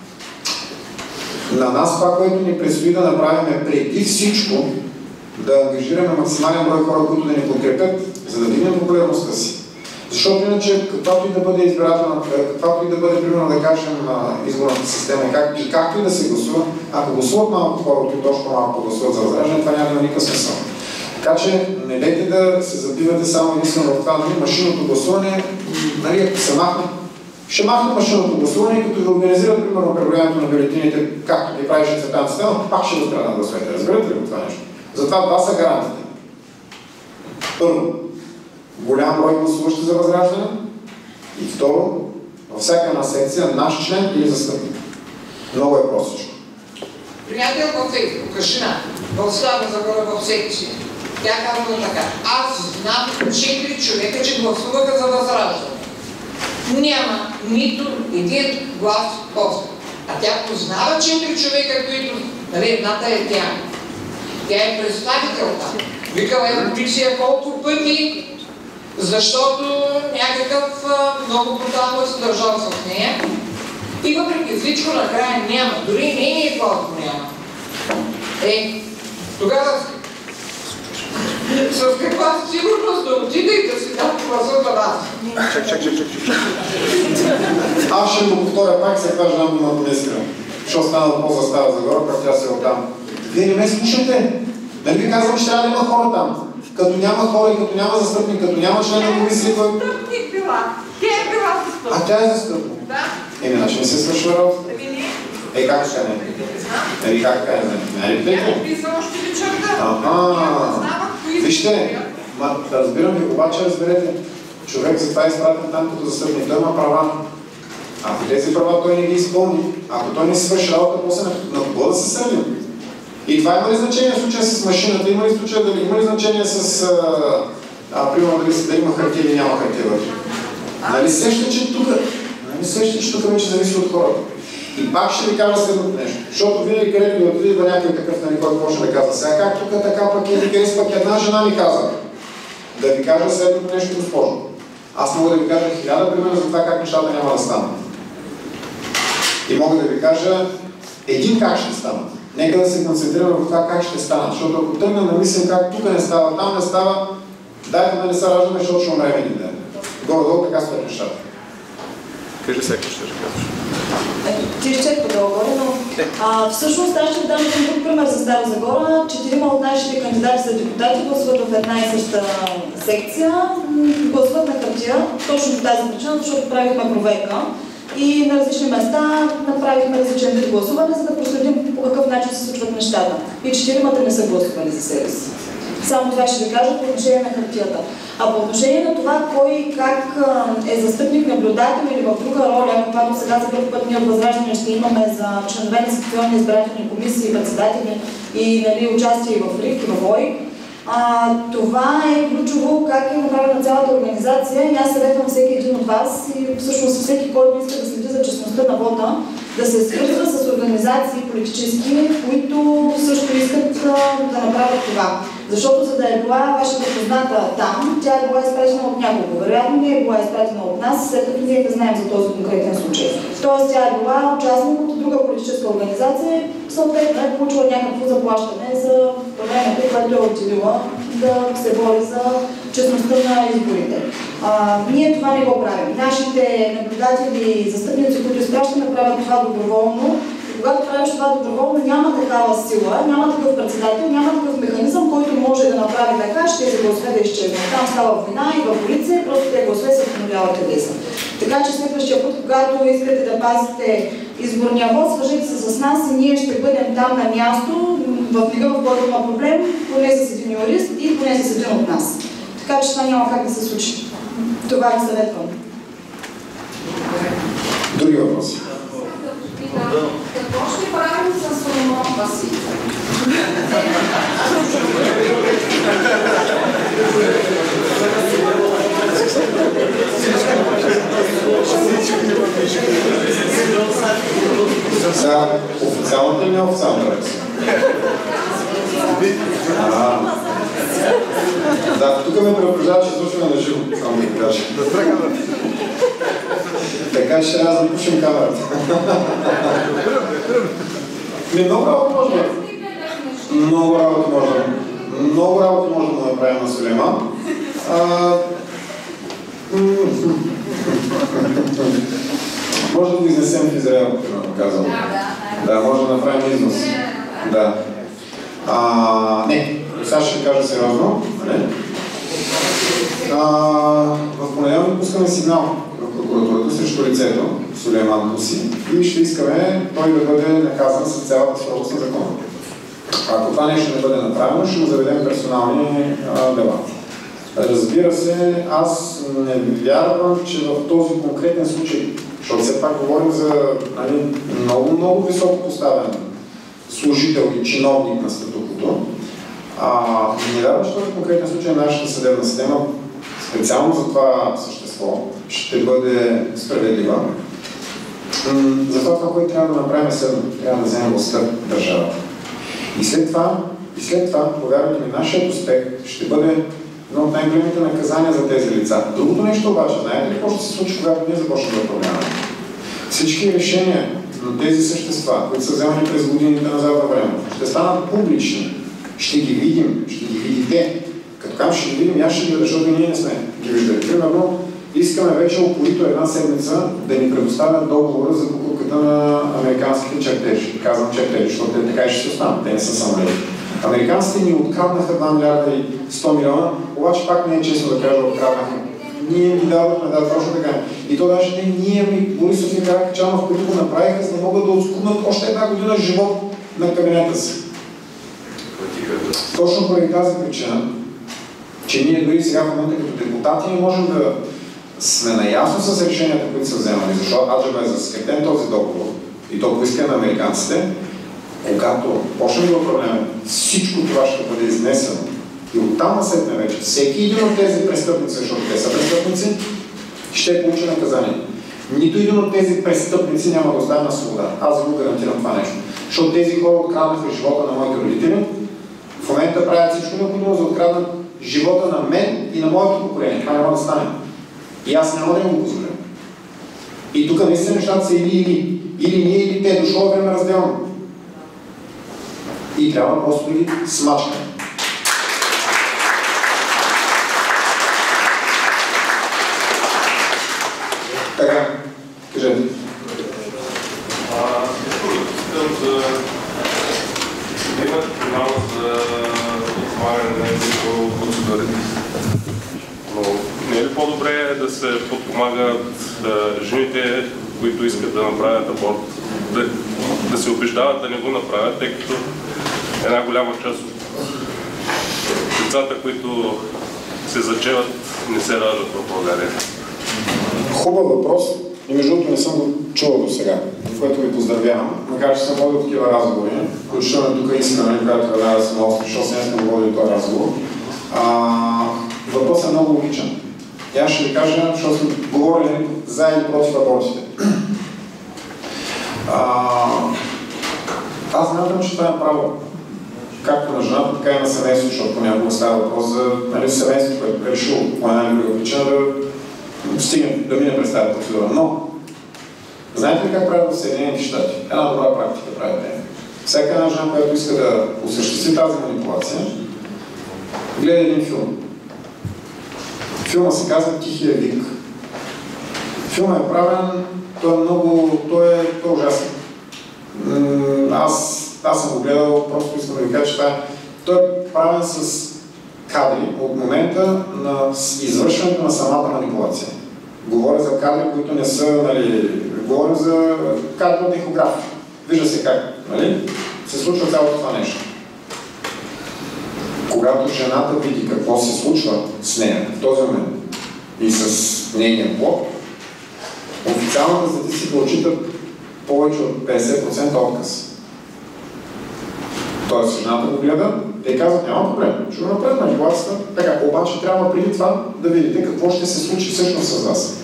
на нас това, което ни предстои да направим е преди всичко да ангажираме максимален брой хора, които да ни подкрепят, за да дигнем популярността си. Защото иначе, каквато и да бъде избирателна, каквато и да бъде, примерно да кажем, изборната система как, и както и да се гласува, ако гласуват малко хора, които точно малко гласуват за Възраждане, това няма никакъв смисъл. Така че не дайте да се забивате само единствено в това, нали, машинното гласуване, нали, ако се махне, ще махне машинното гласуване и като ви организират, примерно, преброяването на бюлетините, както ги правише Цветан Цветанов, пак ще откраднат гласовете. Разбирате ли това нещо? Затова това са гарантите. Първо, голям брой гласуващи за Възраждане и второ, във всяка една секция наш член или застъпник. Много е простичко. Приятел във Фейсбук, Кашина, в Стара Загора, в секция. Тя казва така: аз знам четири човека, че гласуваха за Възраждане. Няма нито един глас после. А тя познава четири човека, които, нали, едната е тя. Тя е представителка. Викала е комисия колко пъти, защото някакъв много брутално се държал с нея. И въпреки всичко накрая няма. Дори нейният глас няма. Е, тогава с каква сигурност да отида и да си дам гласа за вас? Чак, чак, чак, чак. Аз ще го повторя пак, след това ще дам думата на Искра. що стана от по-за Стара Загора, пък тя се оттам. Вие не ме слушате. Нали ви казвам, че трябва да има хора там. Като няма хора и като няма застъпник, като няма член на комисия, кой... Застъпник била. Тя е била застъпник. А тя е застъпник? Да. Еми, значи не се свършва работа. Еми не. Ей, как ще не? Еми, как така не? Не ли Тя е писала още вечерта. Ага. Вижте, ма, да разбирам ви, обаче разберете, човек затова е изпратен там като застъпник. Той има права. Ако тези права той не ги изпълни, ако той не свърши работа, после на кого да се сърдим? И това има ли значение в случая с машината? Има ли случая дали има ли значение с а, а, примерно дали, дали има хартия или няма хартия вътре? Нали сеща, че тук, нали сеща, че тук вече зависи от хората. И пак ще ви кажа следното нещо, защото винаги където да отидва някой такъв, нали, който може да казва сега как тук така пък е, къде пък една жена ми каза. Да ви кажа следното нещо, госпожо. Аз мога да ви кажа хиляда примера за това как нещата няма да станат. И мога да ви кажа един как ще станат. Нека да се концентрираме в това как ще станат, защото ако тръгнем да мислим как тук не става, там не става, дайте да не се раждаме, защото ще умрем един ден. Горе-долу така стоят нещата. Кажи всеки, ще ще кажеш. Ти изчерпа долу-горе, но а, всъщност аз ще дам един друг пример за Стара Загора. Четирима от нашите кандидати за депутати гласуват в една и съща секция, гласуват на хартия, точно по тази причина, защото правихме проверка. И на различни места направихме различен вид гласуване, за да проследим по какъв начин се случват нещата. И четиримата не са гласували за себе си. Само това ще ви кажа по отношение на хартията. А по отношение на това кой как е застъпник, наблюдател или в друга роля, каквато сега за първ път ние от Възраждане ще имаме за членове на секционни избирателни комисии, председатели и нали, участие в РИК и в ОИК, А, това е ключово как е направена цялата организация и аз съветвам всеки един от вас и всъщност всеки, който иска да следи за честността на вода, да се свързва с организации политически, които също искат а, да направят това. Защото за да е била вашата позната там, тя е била изпратена от няколко. Вероятно не е била изпратена от нас, след като ние не знаем за този конкретен случай. Тоест тя е била участник от друга политическа организация и съответно е получила някакво заплащане за времето, което е отделила да се бори за честността на изборите. А, ние това не го правим. Нашите наблюдатели и застъпници, които изпращаме, правят това доброволно. И когато правиш това доброволно, няма такава сила, няма такъв председател, няма такъв механизъм, който може да направи така, ще тези гласове да изчезнат. Там става война, идва полиция, просто тези гласове се подновяват къде са. Така че следващия път, когато искате да пазите изборния вод, свържете се с нас и ние ще бъдем там на място, в лига, в който има проблем, поне с един юрист и поне с един от нас. Така че това няма как да се случи. Това ви съветвам. Други въпроси? Какво ще правим с Соломон Василев? За официалната или неофициалната версия? Да, тук ме предупреждава, че слушаме на живо, само да кажа. Така ще аз запушим камерата. Ми, много работа може да Много работа може да Много работа може да направим на Сулейман. Може да го изнесем в Израел, примерно казвам. Да, може да направим износ. Да. А, не, сега ще кажа сериозно. А, в понеделник пускаме сигнал в прокуратурата срещу лицето Сулейман Куси и ще искаме той да бъде наказан с цялата строгост на закона. Ако това нещо не бъде направено, ще му заведем персонални а, дела. Разбира се, аз не вярвам, че в този конкретен случай, защото все пак говорим за нали, много, много високо поставен служител и чиновник на статуквото, не вярвам, че в този конкретен случай нашата съдебна система, специално за това същество, ще бъде справедлива. Затова това, което трябва да направим, е трябва да вземем властта в държавата. И след това, и след това, повярвайте ми, нашият успех ще бъде едно от най-големите наказания за тези лица. Другото нещо обаче, знаете ли какво ще се случи, когато ние започнем да управляваме? Всички решения на тези същества, които са вземани през годините назад във времето, ще станат публични. Ще ги видим, ще ги видите. Като кам ще ги видим, аз ще ги, защото ние не сме ги виждали. Примерно, искаме вече упорито една седмица да ни предоставят договора за покупката политиката на американските чертежи. Казвам чертежи, защото те така и ще се останат, те не са самолети. Американците ни откраднаха два милиарда и сто милиона, обаче пак не е честно да кажа откраднаха. Ние ги дадохме, да, точно така. И то даже не ние, ми Борисов и Каракачанов, които го направиха, за да могат да отскубнат още една година живот на кабинета си. Точно поради тази причина, че ние дори сега в момента като депутати не можем да сме наясно с решенията, които са вземали, защото аджаба е за скрепен този договор и то поиска на американците, когато почнем да управляваме, всичко това ще бъде изнесено. И оттам насетне вече всеки един от тези престъпници, защото те са престъпници, ще получи наказание. Нито един от тези престъпници няма да остане на свобода. Аз го гарантирам това нещо. Защото тези хора откраднаха живота на моите родители, в момента правят всичко необходимо за откраднат живота на мен и на моето поколение. Това няма да стане. И аз няма да им го позволя. И тук наистина нещата са или-или. Или ние, или те. Дошло време разделно. И трябва просто да ги смачкаме. Така, кажете. Имат финал за отваряне на някакво процедури. Но не е ли по-добре да се подпомагат а, жените, които искат да направят аборт, да, да се убеждават да не го направят, тъй като една голяма част от децата, които се зачеват, не се раждат в България? Хубав въпрос и между другото не съм го чувал до сега, в което ви поздравявам, макар че съм водил такива разговори, включително тук Искрена, която трябва да съм остров, защото не съм водил този разговор. Въпросът е много логичен. И аз ще ви кажа, защото сме говорили за или против абортите. А, аз смятам, че това е право. Както на жената, така и на семейството, защото понякога става въпрос за нали, семейството, което е решило по една или друга причина да стигне, да мине през тази процедура. Но, знаете ли как правят в Съединените щати? Една добра практика правят те. Всяка една жена, която иска да осъществи тази манипулация, гледа един филм. Филма се казва Тихия вик. Филмът е правен, той е много, той е, той е ужасен. Аз, аз съм го гледал, просто искам да ви кажа, че това е, той е правен с кадри от момента на извършването на самата манипулация. Говоря за кадри, които не са, нали, говорим за кадри от ехограф. Вижда се как, нали, се случва цялото това нещо. Когато жената види какво се случва с нея в този момент и с нейния блок, официалната статистика отчита повече от петдесет процента отказ. Тоест, жената го гледа, те казват, няма проблем, ще го направят манипулацията. Така, обаче трябва преди това да видите какво ще се случи всъщност с вас.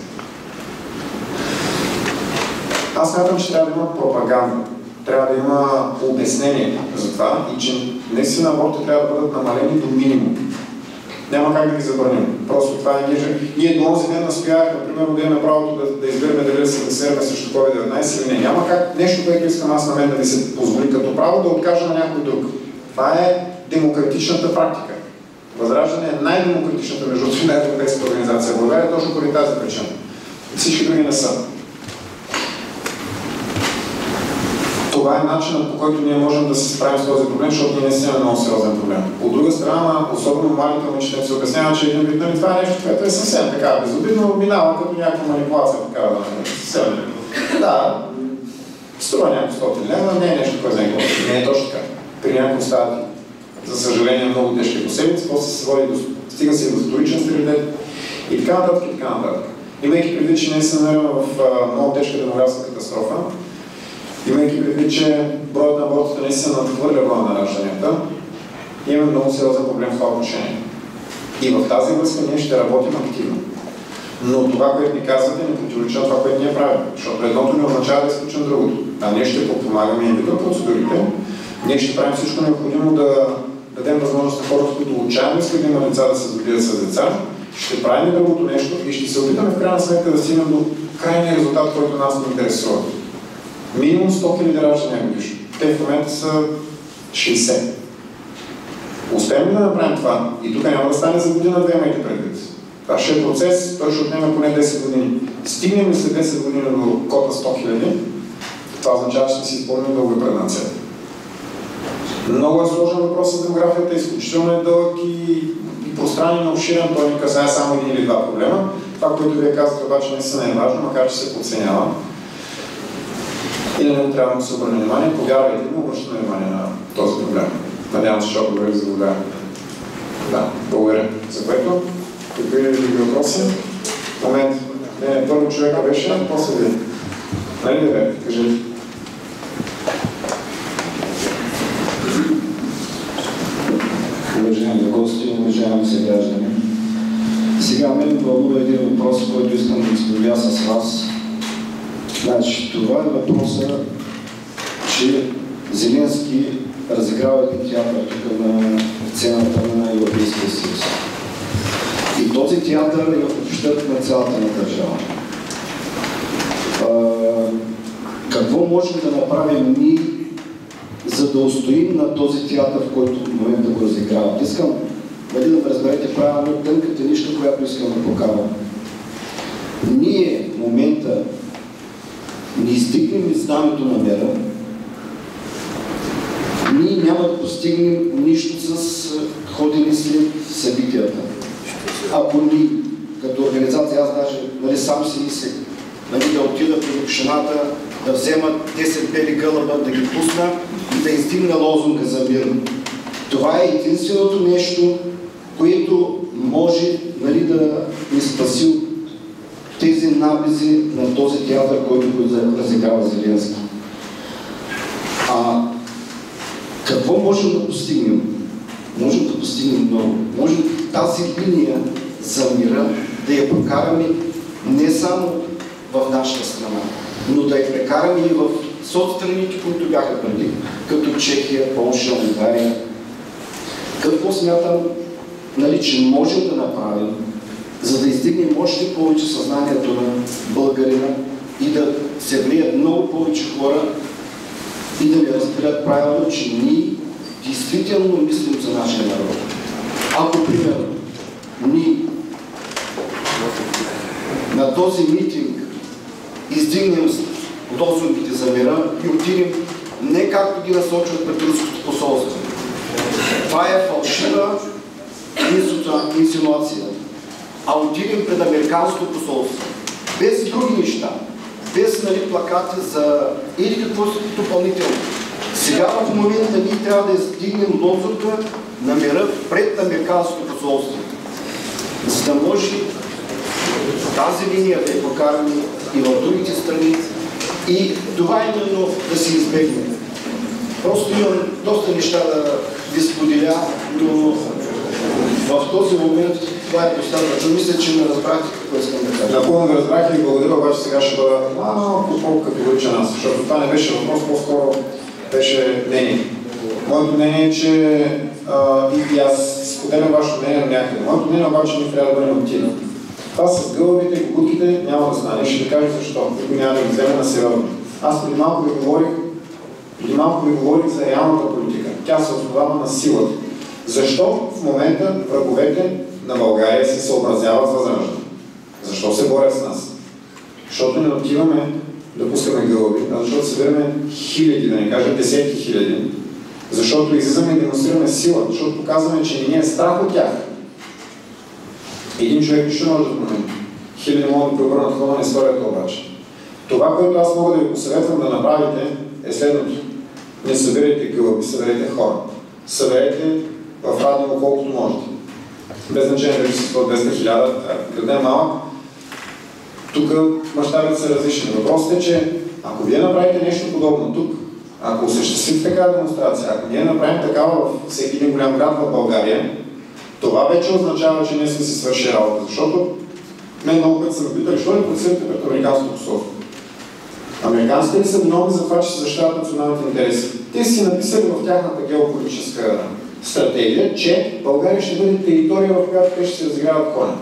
Аз смятам, че трябва да има пропаганда. Трябва да има обяснение за това и че наистина абортите трябва да бъдат намалени до минимум. Няма как да ги забраним. Просто това е гижа. Ние до онзи ден настоявахме, примерно, да имаме правото да, да избираме дали да се вакцинираме срещу ковид деветнайсет или не. Няма как нещо, което искам аз на мен да ми се позволи като право, да откажа на някой друг. Това е демократичната практика. Възраждане е най-демократичната между най-европейската организация в България, точно поради тази причина. Всички други не са. Това е начинът, по който ние можем да се справим с този проблем, защото ние наистина е много сериозен проблем. От друга страна, особено малите момичета се обяснява, че един вид, нали, това е нещо, което е съвсем така, безобидно минава като някаква манипулация, така да съвсем. Да, струва някакво стотин лева, не е нещо, което знае какво. Не е точно така. При някакво стават, за съжаление, много тежки последици, после се води до, стига се и до вторичен стерилитет и така нататък и така нататък. Имайки предвид, че ние се намираме в а, много тежка демографска катастрофа, имайки предвид, че броят на абортите наистина надхвърля броя на ражданията, имаме много сериозен проблем в това отношение. И в тази връзка ние ще работим активно. Но това, което ни казвате, не противоречи на това, което ние правим. Защото едното не означава да изключим другото. А ние ще подпомагаме и вида процедурите. Ние ще правим всичко необходимо да дадем възможност на хората, които отчаяно искат да има деца, да се здобият с деца. Ще правим и другото нещо и ще се опитаме в крайна сметка да стигнем до крайния резултат, който нас ни интересува. Минимум сто хиляди раждания годишно. Те в момента са шейсет. Успеем ли да направим това? И тук няма да стане за година-две, имайте предвид. Това ще е процес, той ще отнеме поне десет години. Стигнем ли след десет години до кота сто хиляди, Това означава, че сме си изпълнили дългопредна цел. Много е сложен въпрос с демографията, изключително е дълъг и, и пространен и обширен, той не касае само един или два проблема. Това, което вие казвате, обаче наистина е важно, макар че се подценява. И на него трябва да се обърне внимание. Повярвайте ми, обръщаме внимание на този проблем. Надявам се, че отговори за добре. Да, благодаря. За което, какви ли други въпроси? Момент. Не, първо човека беше, после ви. Нали ли бе? Кажи ли. Уважаеми гости, уважаеми съграждани. Сега мен вълнува един въпрос, който искам да споделя с вас. Значи, това е въпроса, че Зеленски разиграва един театър тук на сцената на Европейския съюз. И този театър е в ущърб на цялата на държава. А, какво можем да направим ние, за да устоим на този театър, в който в момента го разиграват? Искам дали да ме разберете правилно тънката нишка, която искам да покажа. Ние в момента не издигнем знамето на мира, ние няма да постигнем нищо с ходени след събитията. Ако ни, като организация, аз даже нали, сам си мислех, нали, да отида при общината, да вземат десет бели гълъба, да ги пусна и да издигна лозунга за мир. Това е единственото нещо, което може нали, да ни спаси от тези наблизи на този театър, който го разиграва Зеленски. А какво можем да постигнем? Можем да постигнем много. Можем тази линия за мира да я прокараме не само в нашата страна, но да я прекараме и в соцстраните, които бяха преди, като Чехия, Полша, Унгария. Какво смятам, нали, че можем да направим, за да издигнем още повече съзнанието на българина и да се влият много повече хора и да ни разберат правилно, че ние действително мислим за нашия народ. Ако, примерно, ние на този митинг издигнем лозунгите за мира и отидем не както ги насочват пред руското посолство. Това е фалшива инсинуация. А отидем пред американското посолство. Без други неща. Без нали, плакати за или какво са допълнително. Сега в момента ние трябва да издигнем лозунга на мира пред американското посолство. За да може тази линия да я покараме и в другите страни и това именно да се избегне. Просто имам доста неща да ви споделя, но в този момент това е достатъчно. Мисля, че не разбрахте какво искам да кажа. Напълно ви разбрах и благодаря, обаче сега ще бъда малко по-категоричен аз, защото това не беше въпрос, по-скоро беше мнение. Моето мнение е, че а, и аз споделям вашето мнение на някъде. Моето мнение обаче не трябва да бъде мотивно. Това с гълъбите и гугутките няма да стане. Ще ви кажа защо, ако няма да ги вземе на сериозно. Аз преди малко ви говорих, преди малко ви говорих за реалната политика. Тя се основава на силата. Защо в момента враговете на България се съобразяват с Възраждане? Защо се борят с нас? Защото не отиваме да пускаме гълъби, а защото събираме хиляди, да не кажа десетки хиляди, защото излизаме и демонстрираме сила, защото показваме, че не е страх от тях. Един човек ще може да промени. Хиляди могат да преобърнат хода на историята обаче. Това, което аз мога да ви посъветвам да направите, е следното. Не събирайте гълъби, съберете хора. Съберете в радио колкото можете. Без значение дали са сто, двеста, хиляда, къде е малък. Тук мащабите са различни. Въпросът е, че ако вие направите нещо подобно тук, ако осъществите такава демонстрация, ако ние направим такава във всеки един голям град в България, това вече означава, че ние сме си свършили работа. Защото мен много път са ме питали, защо не процесирате пред американското посолство? Американците ли са виновни за това, че се защитават националните интереси? Те си написали в тяхната геополитическа стратегия, че България ще бъде територия, в която те ще се разиграват коня.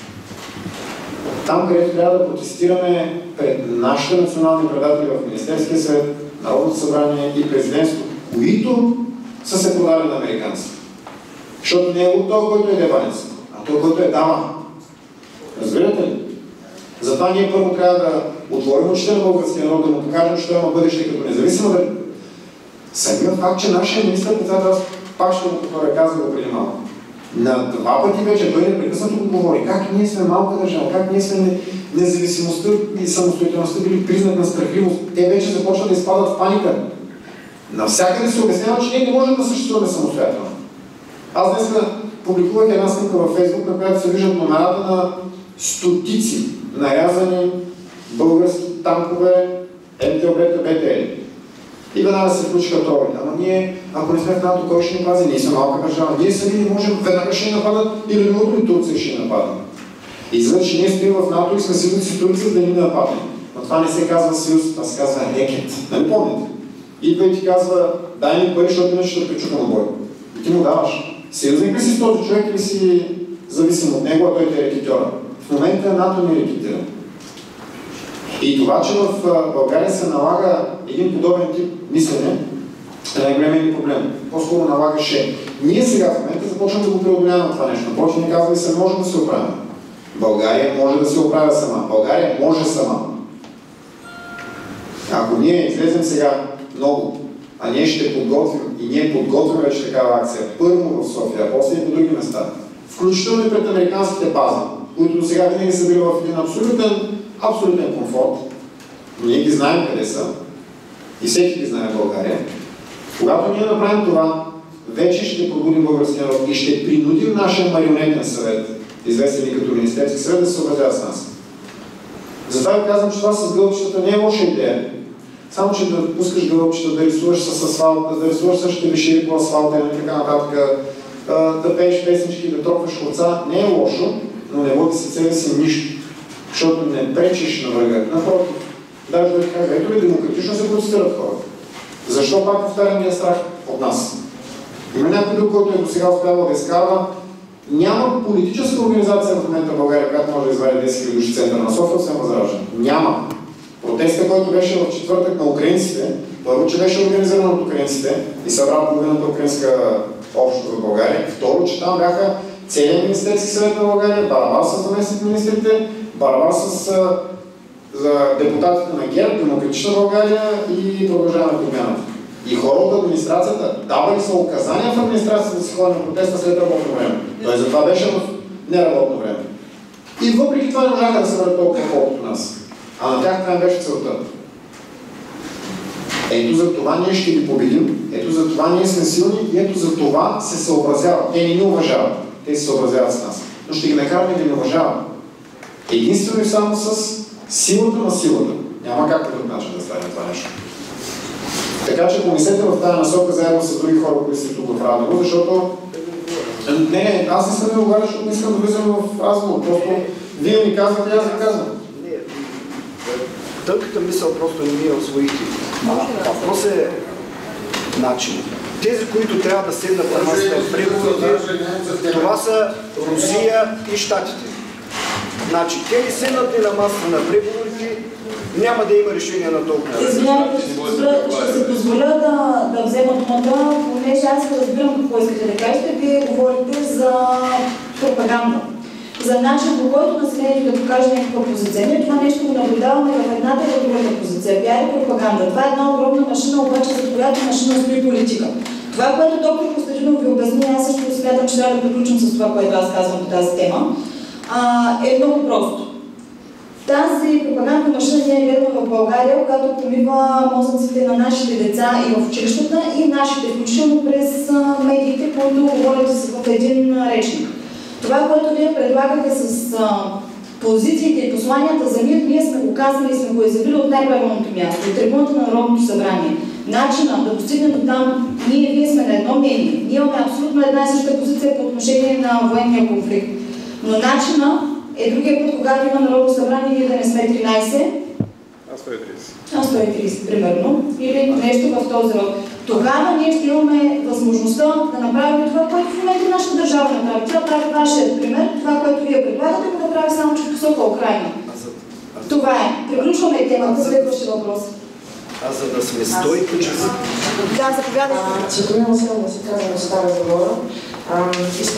Там, където трябва да протестираме пред нашите национални предатели в Министерския съвет, Народното събрание и президентство, които са се продали на американците. Защото не е от този, който е деванец, а той, който е дама. Разбирате ли? Затова ние първо трябва да отворим очите на българския народ, да му покажем, че той има бъдеще като независимо да... Самият факт, че нашия министър-председател, пак ще го повторя, казва го преди малко. На два пъти вече той непрекъснато го говори. Как ние сме малка държава, как ние сме независимостта и самостоятелността били признак на страхливост. Те вече започват да изпадат в паника. Навсякъде се обяснява, че ние не можем да съществуваме самостоятелно. Аз днес публикувах една снимка във Фейсбук, на която се виждат номерата на стотици нарязани български танкове, М Т О Б Т, Б Т Р. И веднага се включиха тролите. Ама ние, ако не сме в НАТО, кой ще ни пази? Ние сме малка държава. Ние сами не можем, веднага ще ни нападат или другото ли Турция ще ни нападат. И извън, че ние стоим в НАТО и сме сигурни с Турция да ни нападне. Но това не се казва съюз, това се казва рекет. Нали помните? Идва и ти казва, дай ми пари, защото иначе ще причукам бой. И ти му даваш. Съюзник ли си с този човек или си зависим от него, а той те е рекетьора? В момента НАТО ни рекетира. И това, че в България се налага един подобен тип мислене, е най-големият проблем. По-скоро налагаше. Ние сега в момента започваме да го преодоляваме това нещо. Почва ни казва и се може да се оправим. България може да се оправя сама. България може сама. Ако ние излезем сега много, а ние ще подготвим, и ние подготвим вече такава акция, първо в София, а после и по други места, включително и пред американските бази, които до сега винаги са били в един абсолютен, абсолютен комфорт, но ние ги знаем къде са, и всеки ги знае в България. Когато ние направим това, вече ще пробудим българския народ и ще принудим нашия марионетен съвет, известен и като Министерски съвет, да се съобразява с нас. Затова ви казвам, че това с гълъбчетата не е лоша идея. Само, че да пускаш гълъбчета, да рисуваш с асфалт, да рисуваш същите вишири по асфалта и така нататък, да пееш песнички, да тропваш хорца, не е лошо, но не води се себе си нищо, защото не пречиш на врага. Напротив, даже да ти кажа, ето ли демократично се протестират хората. Защо пак повтарям, е страх от нас? Има някой друг, който е досега успявал да изкарва. Няма политическа организация в момента в България, която може да извади десет хиляди души центъра на София, освен Възраждане. Няма. Протеста, който беше в четвъртък на украинците, първо, че беше организиран от украинците и събрал половината украинска общност в България. Второ, че там бяха целият Министерски съвет на България, барабар с заместник министрите, барабар с за депутатите на ГЕРБ, Демократична България и Продължаваме промяната. И хора от администрацията давали са указания в администрацията да се ходи на протеста след работно време. Той затова беше в неработно време. И въпреки това не можаха да се върнат толкова колкото нас. А на тях това не беше целта. Ето за това ние ще ги победим, ето за това ние сме силни и ето за това се съобразяват. Те не ни уважават, те се съобразяват с нас. Но ще ги накараме да ни уважават. Единствено и само с силата на силата. Няма как по друг начин да стане това нещо. Така че помислете в тази насока заедно с други хора, които сте тук в Радово, защото не, не, аз не съм да говоря, защото не искам да влизам в разговор. Просто вие ми казвате, аз ви казвам. Не, тънката мисъл просто не ми е освоихте. Въпрос е начин. Тези, които трябва да седнат на масата в преговорите, това са Русия и Щатите. Значи, те ли седнат ли на масата на преговорите, няма да има решение на толкова. Извинявайте, ще се позволя да, да взема думата, понеже аз разбирам какво искате да кажете. Вие говорите за пропаганда. За начин, по който населението да покаже някаква позиция. Ние това нещо го наблюдаваме в едната и в другата позиция. Пиар и пропаганда. Това е една огромна машина, обаче за която машина стои политика. Това, което доктор Костадинов ви обясни, аз също смятам, че трябва да приключим с това, което аз казвам по тази тема, а, е много просто. Тази пропагандна машина ние гледаме в България, когато помива мозъците на нашите деца и в училищата, и нашите, включително през медиите, които говорят в един речник. Това, което вие предлагате с а, позициите и посланията за мир, ние сме го казали и сме го изявили от най-правилното място, от трибуната на Народното събрание. Начинът да достигнем до там, ние вие сме на едно мнение. Ние имаме абсолютно една и съща позиция по отношение на военния конфликт. Но начинът е другия път, когато има Народно събрание, ние да не сме тринайсет. А сто и трийсет. А сто и трийсет, примерно. Или нещо в този род. Тогава ние ще имаме възможността да направим това, което в момента нашата държава направи. Това прави вашият пример, това, което вие предлагате, го да прави само че в посока Украйна. Това е. Приключваме темата. Следващия въпрос. А за да сме стойки, че... Да, заповядайте. Че това има силно да се казва на Стара Загора. Искам да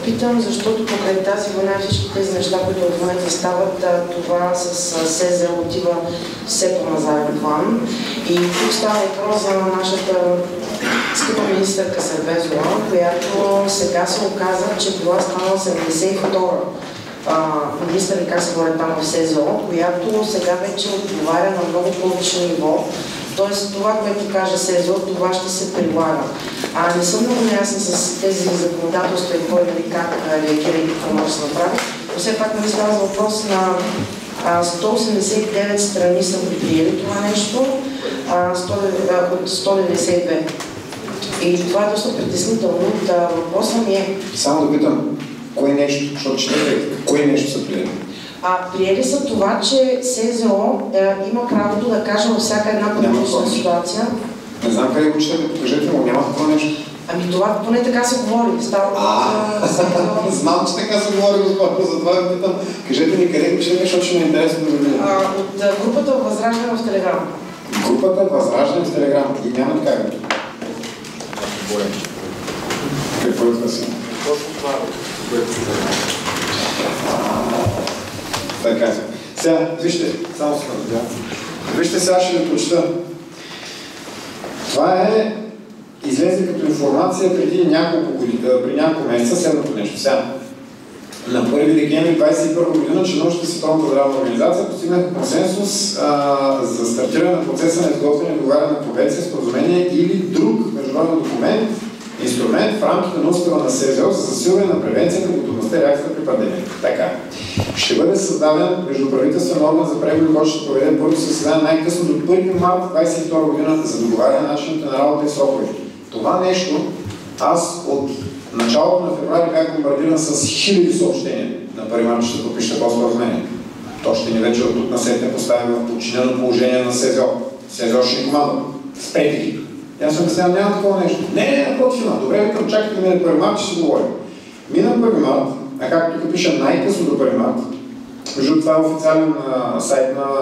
Питам, защото покрай тази война всички тези неща, които в момента стават, това с СЗО отива все по назарен план. И тук става въпрос за нашата скъпа министърка Сербезова, която сега се оказа, че била станала седемдесет и втора министър, как се говори там в СЗО, която сега вече отговаря на много по-висше ниво. Тоест това, което каже СЗО, това ще се прилага. А не съм много неясна с тези законодателства и кой дали как реагира и какво може да се направи. Но все пак не става въпрос на а, сто осемдесет и девет страни са приели това нещо, а, сто, а, от сто деветдесет и две. И това е доста притеснително. Да, въпросът ми е... Само да питам, кое нещо, защото четете, кое нещо са приели? А, приели са това, че СЗО е, има правото да каже във всяка една патологична ситуация. Не знам къде го четете, покажете му, няма такова нещо. Ами това поне така се говори. Става въпрос. Знам, че така се говори, госпожо, затова ви питам. Кажете ми къде го четете, защото ще ме е интересно да го видим. От групата Възраждане в Телеграм. Групата Възраждане в Телеграм. И няма така. Какво е това си? Така. Сега, вижте, само секунда. Вижте, сега ще ви прочета. Това е излезе като информация преди няколко години, при няколко месеца, следното нещо. Сега, на първи декември двадесет и първа година чиновниците Световната здравна организация постигнаха консенсус а, за стартиране на процеса на изготвяне и договаряне на конвенция, споразумение или друг международен документ, инструмент в рамките на устава на СЗО за засилване на превенцията, готовността и реакцията при пандемия. Така. Ще бъде създаден междуправителствен орган за преговори, който ще проведе първо заседание най-късно до първи март двадесет и втора година за договаряне на начините на работа и срокове. Това нещо аз от началото на февруари бях бомбардиран с хиляди съобщения на първи март, ще подпиша това споразумение. То ще ни вече от тук на сетне постави в подчинено положение на СЗО. СЗО ще ни командва. Спрете ги. Аз съм обяснявам, няма такова нещо. Не, не, напротив има. Добре, викам, чакайте ми на първи март, ще си говорим. Мина първи март, а както тук пиша най-късно до първи март, между това е официален а, сайт на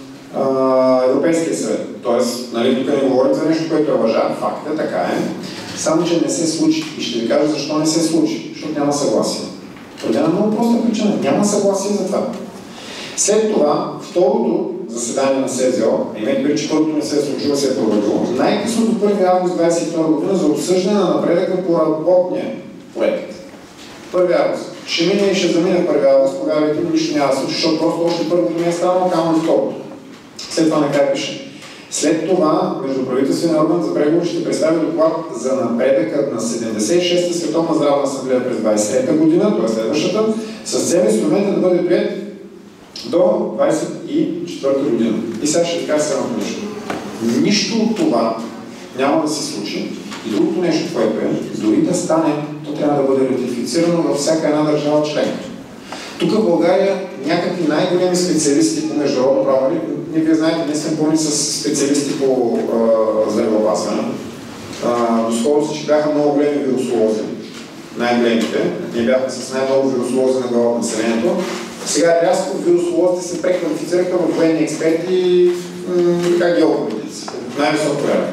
а, Европейския съвет. Тоест, нали, тук не говорим за нещо, което е лъжа, факт е, така е. Само, че не се случи. И ще ви кажа защо не се случи. Защото няма съгласие. Това е много проста причина. Няма съгласие за това. След това, второто заседание на СЗО, имайте преди, че първото не се е случило, се е провалило, най-късно до първи август двадесет и втора година за обсъждане на напредъка по работния проект. първи август. Ще мине и ще замине първи август, повярвайте ми, нищо няма да случи, защото просто още първото не е станало, камо и второто. След това накрая пише. След това междуправителственият орган за преговори ще представи доклад за напредъка на седемдесет и шеста Световна здравна асамблея през двадесет и трета година, т.е. следващата, с цел инструмента да бъде приет до двадесет и четвърта година. И сега ще ви кажа следното нещо. Нищо от това няма да се случи. И другото нещо, което е, дори да стане, то трябва да бъде ратифицирано във всяка една държава членка. Тук в България някакви най-големи специалисти по международно право, не вие знаете, не сме пълни с специалисти по а, здравеопазване. Доскоро се, че бяха много големи вирусолози, най-големите. Ние бяхме с най-много вирусолози на глава от населението. Сега рязко вирусолозите се преквалифицираха в военни експерти и така геополитици. Най-висок порядък.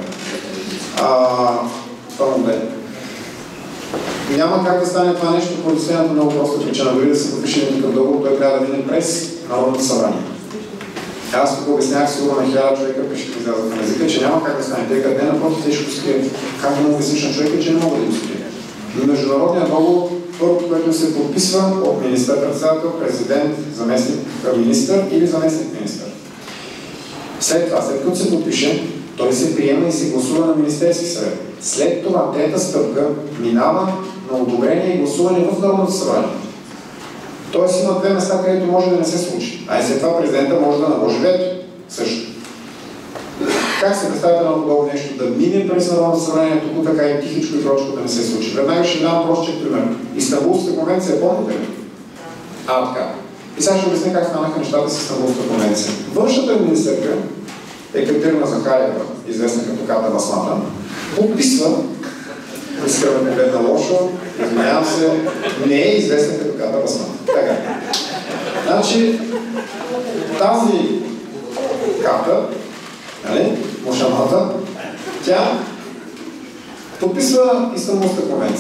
Това му бе. Няма как да стане това нещо по следната много проста причина. Дори да се подпише такъв договор, той трябва да мине през Народното събрание. Аз тук обяснях сигурно на хиляда човека, пише да излязат на езика, че няма как да стане. Тъй като не напротив, те ще го скрият. Как да му обясниш на човека, че не могат да го скрият. Но международният договор, първото, което се подписва от министър-председател, президент, заместник министър или заместник министър. След това, след като се подпише, той се приема и се гласува на Министерски съвет. След това трета стъпка минава на одобрение и гласуване в Народното събрание. Тоест има две места, където може да не се случи. А и след това президента може да наложи вето. Също. Как се представите на подобно нещо? Да минем през Народното събрание, тук така и тихичко и прочко да не се случи. Веднага ще дам простичък пример. Истанбулската конвенция, помните ли? А, така. И сега ще обясня как станаха нещата с Истанбулската конвенция. Външната министърка Екатерина Захариева, известна като Ката Басмата, подписва, искаме да погледна лошо, изменявам се, не е известна като Ката Басмата. Така. Значи, тази Ката, нали, Мошамата, тя подписва Истанбулската конвенция.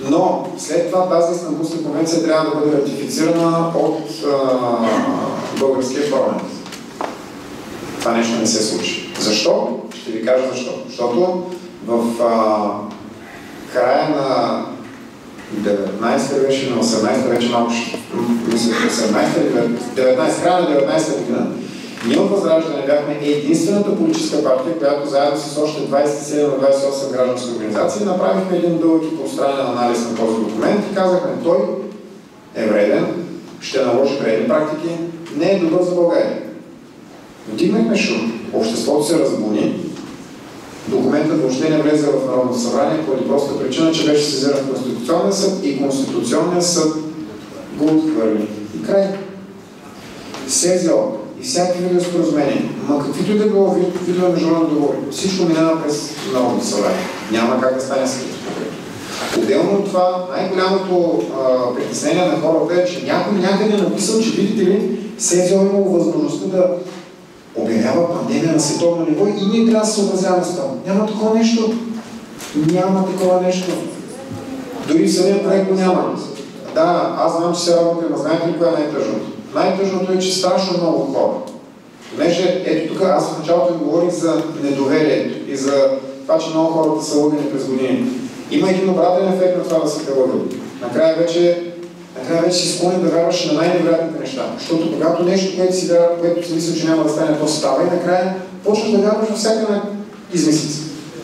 Но след това тази Истанбулска конвенция трябва да бъде ратифицирана от а, българския парламент. Това нещо не се случи. Защо? Ще ви кажа защо. Защото в а, края на деветнайсета беше, на осемнайсета вече малко, мисля, осемнайсета или деветнайсета, края на деветнайсета година, ние от Възраждане бяхме единствената политическа партия, която заедно с още двайсет и седем двайсет и осем граждански организации направихме един дълъг и пространен анализ на този документ и казахме, той е вреден, ще наложи вредни практики, не е добър за България. Вдигнахме шум, обществото се разбуни, документът въобще не влезе в Народното събрание поради проста причина, че беше сезиран в Конституционния съд и Конституционният съд го отхвърли. И край. СЕЗО и всякакви видове споразумения, ма каквито и да било видове международни договори, всичко минава през Народното събрание. Няма как да стане с това. Отделно от това, най-голямото притеснение на хората е, че някой някъде е написал, че видите ли, СЕЗО е имало възможността да обявява пандемия на световно ниво и ние трябва да се съобразяваме с това. Няма такова нещо. Няма такова нещо. Дори в самия проект го няма. Да, аз знам, че се работи, но знаете ли кое е най-тъжното? Най-тъжното е, че страшно много хора. Понеже, ето тук аз в началото ви говорих за недоверието и за това, че много хората са лъгани през години. Има един обратен ефект на това да са те лъгали. Накрая вече Накрая вече си склонен да вярваш на най-невероятните неща. Защото когато нещо, което си вярва, което си мисля, че няма да стане, то става и накрая почваш да вярваш във всяка една измислица.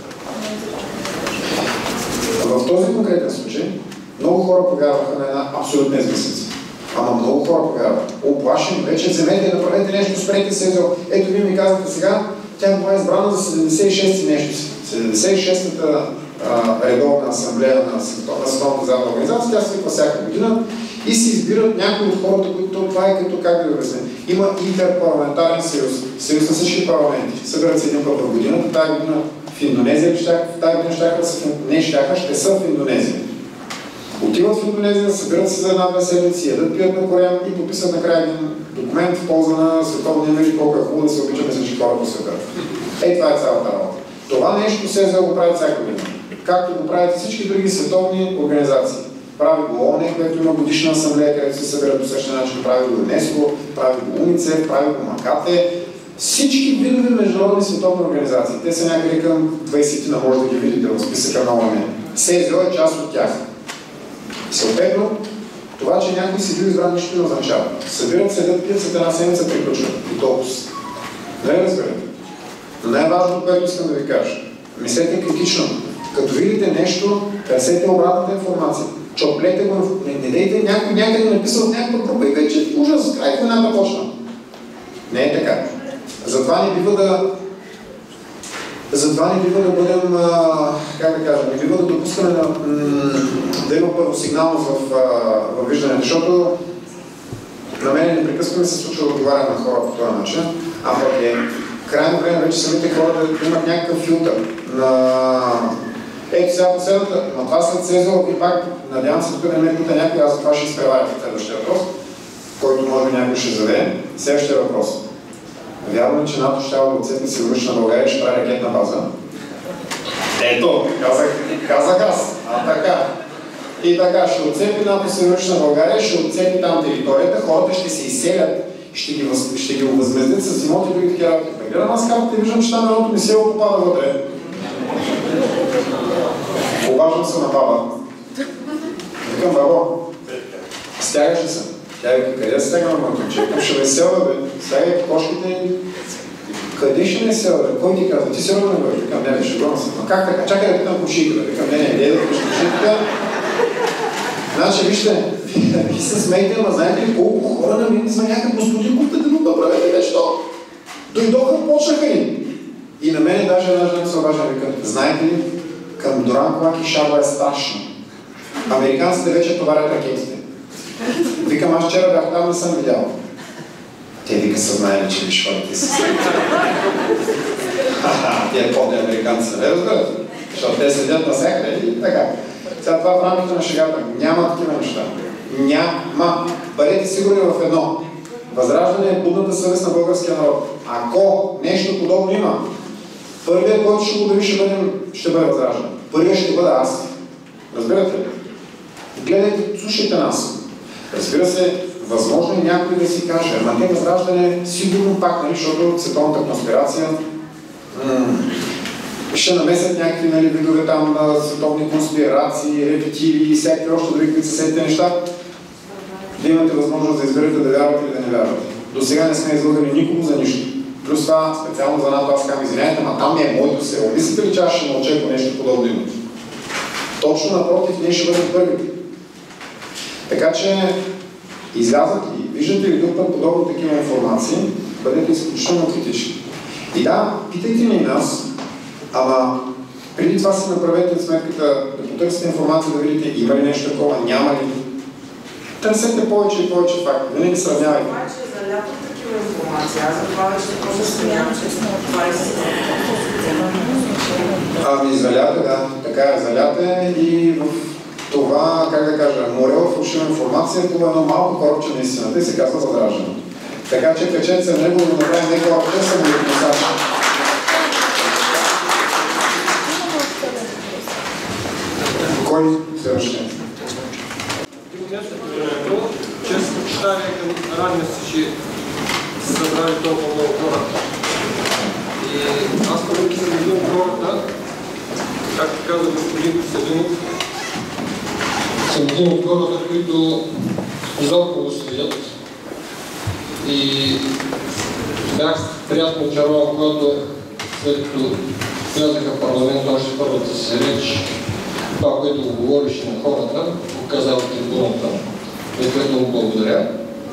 В този конкретен случай много хора повярваха на една абсолютна измислица. Ама много хора повярваха. Оплашени, вече вземете, направете нещо, спрете СЕЗО. Ето вие ми казахте сега, тя била избрана за седемдесет и шести нещо си. седемдесет и шестата редовна асамблея на Световната здравна организация, тя свиква всяка година и се избират някои от хората, които това е като, как да ви обясня, има интерпарламентарен съюз, съюз на всички парламенти, събират се един път в годината, тази година в Индонезия, в тази година щяха да са, не щяха, ще са в Индонезия. Отиват в Индонезия, събират се за една-две седмици, ядат, пият на корем и подписват накрая един документ в полза на световния мир и колко е хубаво да се обичаме всички хора по света. Ей, това е цялата работа. Това нещо СЕЗО го правят всяка година, както го правят всички други световни организации. Прави го ООН, където има годишна асамблея, където се събират по същия начин, прави го ЮНЕСКО, прави го УНИЦЕФ, прави го МАКАТЕ. Всички видове международни световни организации, те са някъде към двайсет, може да ги видите в списъка на ООН. СЕЗО е част от тях. Съответно, това, че някой си бил избран, нищо не означава. Събират, седят, пият след една седмица, приключват. И толкова. Не разберете. Но най-важното, което искам да ви кажа, мислете критично. Като видите нещо, търсете обратната информация. Чоплете го, не, не дейте някой някъде написал в някаква група и вече ужас, край войната почна. Не е така. Затова не бива да Затова не бива да бъдем, а, как да кажа, не бива да допускаме да, да има първосигналност в, в виждането, защото на мен непрекъснато ми се случва да отговарям на хора по този начин, а пък е крайно време вече самите хора да имат някакъв филтър на... Ето сега последната, но това след СЕЗО и пак надявам се тук да ме пита някой, аз за това ще изпреваря в следващия въпрос, който може би някой ще зададе. Следващия въпрос. Вярвам, че НАТО ще да отцепи Североизточна България и ще прави ракетна база. Ето, казах, казах аз. А така. И така, ще отцепи НАТО Североизточна България, ще отцепи там територията, хората ще се изселят, ще ги, въз, ще ги възмездят с имоти и други такива работи. Гледам аз картата и виждам, че там едното ми село попада вътре. Обаждам се на баба. Викам, бабо, стягаш ли се? Тя вика, къде да стягам на мътъче? Ще ме села, бе. Стягай кошките. Къде ще ме села, бе? Кой ти казва? Ти се родна, бе? Викам, не, бе, ще гона съм. Как така? Чакай да питам кошиката. Викам, не, не, не, да питам кошиката. Значи, вижте, ви се смейте, ама знаете ли колко хора на мен са някакъв господин Купта, да му направете нещо? Дойдоха, почнаха ни. И на мене даже една жена се обажда, викам, знаете ли, към Доран Ковак и Шаба е страшно. Американците вече товарят ракетите. Викам, аз вчера бях там, не съм видял. Те вика, са знаели, че виж хората си. Ха-ха, тия подни американци, не разбирате? Защото те седят навсякъде и така. Сега това в рамките на шегата. Няма такива неща. Няма. Бъдете сигурни в едно. Възраждане е будната съвест на българския народ. Ако нещо подобно има, първият, който ще го дави, ще бъде, ще бъде възраждане. Първият ще бъде аз. Разбирате ли? гледайте, слушайте нас. Разбира се, възможно е някой да си каже, ама те Възраждане сигурно пак, нали, защото световната конспирация ще намесят някакви, нали, видове там на световни конспирации, рептили и всякакви още други, които са сетите неща. Да имате възможност да изберете да вярвате или да не вярвате. До сега не сме излъгали никому за нищо. Плюс това, специално за НАТО, аз казвам, извиняйте, ама там е моето село. Мислите ли, че аз ще мълча по нещо подобно името? Точно напротив, ние ще бъдем първите. Така че, излязат ли, виждате ли друг път подобно такива информации, бъдете изключително критични. И да, питайте ни нас, ама преди това си направете сметката да потърсите информация, да видите има ли нещо такова, няма ли. Търсете повече и повече факти, винаги сравнявайте. Това е, че за лято такива информация, аз за това вече просто смятам, че сме двайсет. Ами за лято, да, така е, за лято и в това, как да кажа, море в фалшива информация по едно малко корабче на истината и се казва Възраждане. Така че качете се в него и направим не корабче, само и писача. Кой следващия? Често почитание към радния си, че са събрали толкова много хора. И аз първики съм един от хората, както каза господин Костадинов, съм един от хората, които изоколо стоят. И бях приятно очарован, когато след като влязаха в парламент още първата си реч, това, което го говореше на хората, го каза от трибуната, за което му благодаря.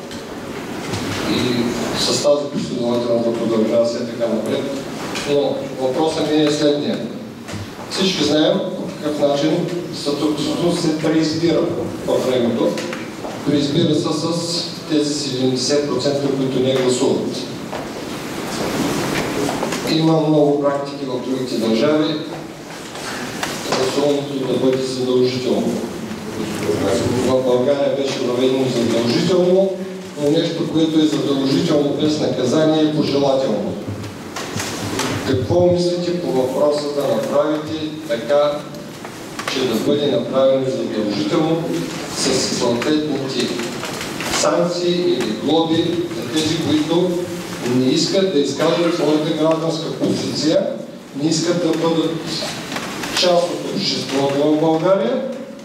И с тази последователност да продължава се така напред. Но въпросът ми е следния. Всички знаем по какъв начин статуквото се преизбира във времето. Преизбира се с тези седемдесет процента, които не гласуват. Има много практики в другите държави гласуването да бъде задължително. В България беше въведено задължително, но нещо, което е задължително без наказание е пожелателно. Какво мислите по въпроса да направите така, че да бъде направено задължително с съответните санкции или глоби за тези, които не искат да изкажат своята гражданска позиция, не искат да бъдат част от обществото в България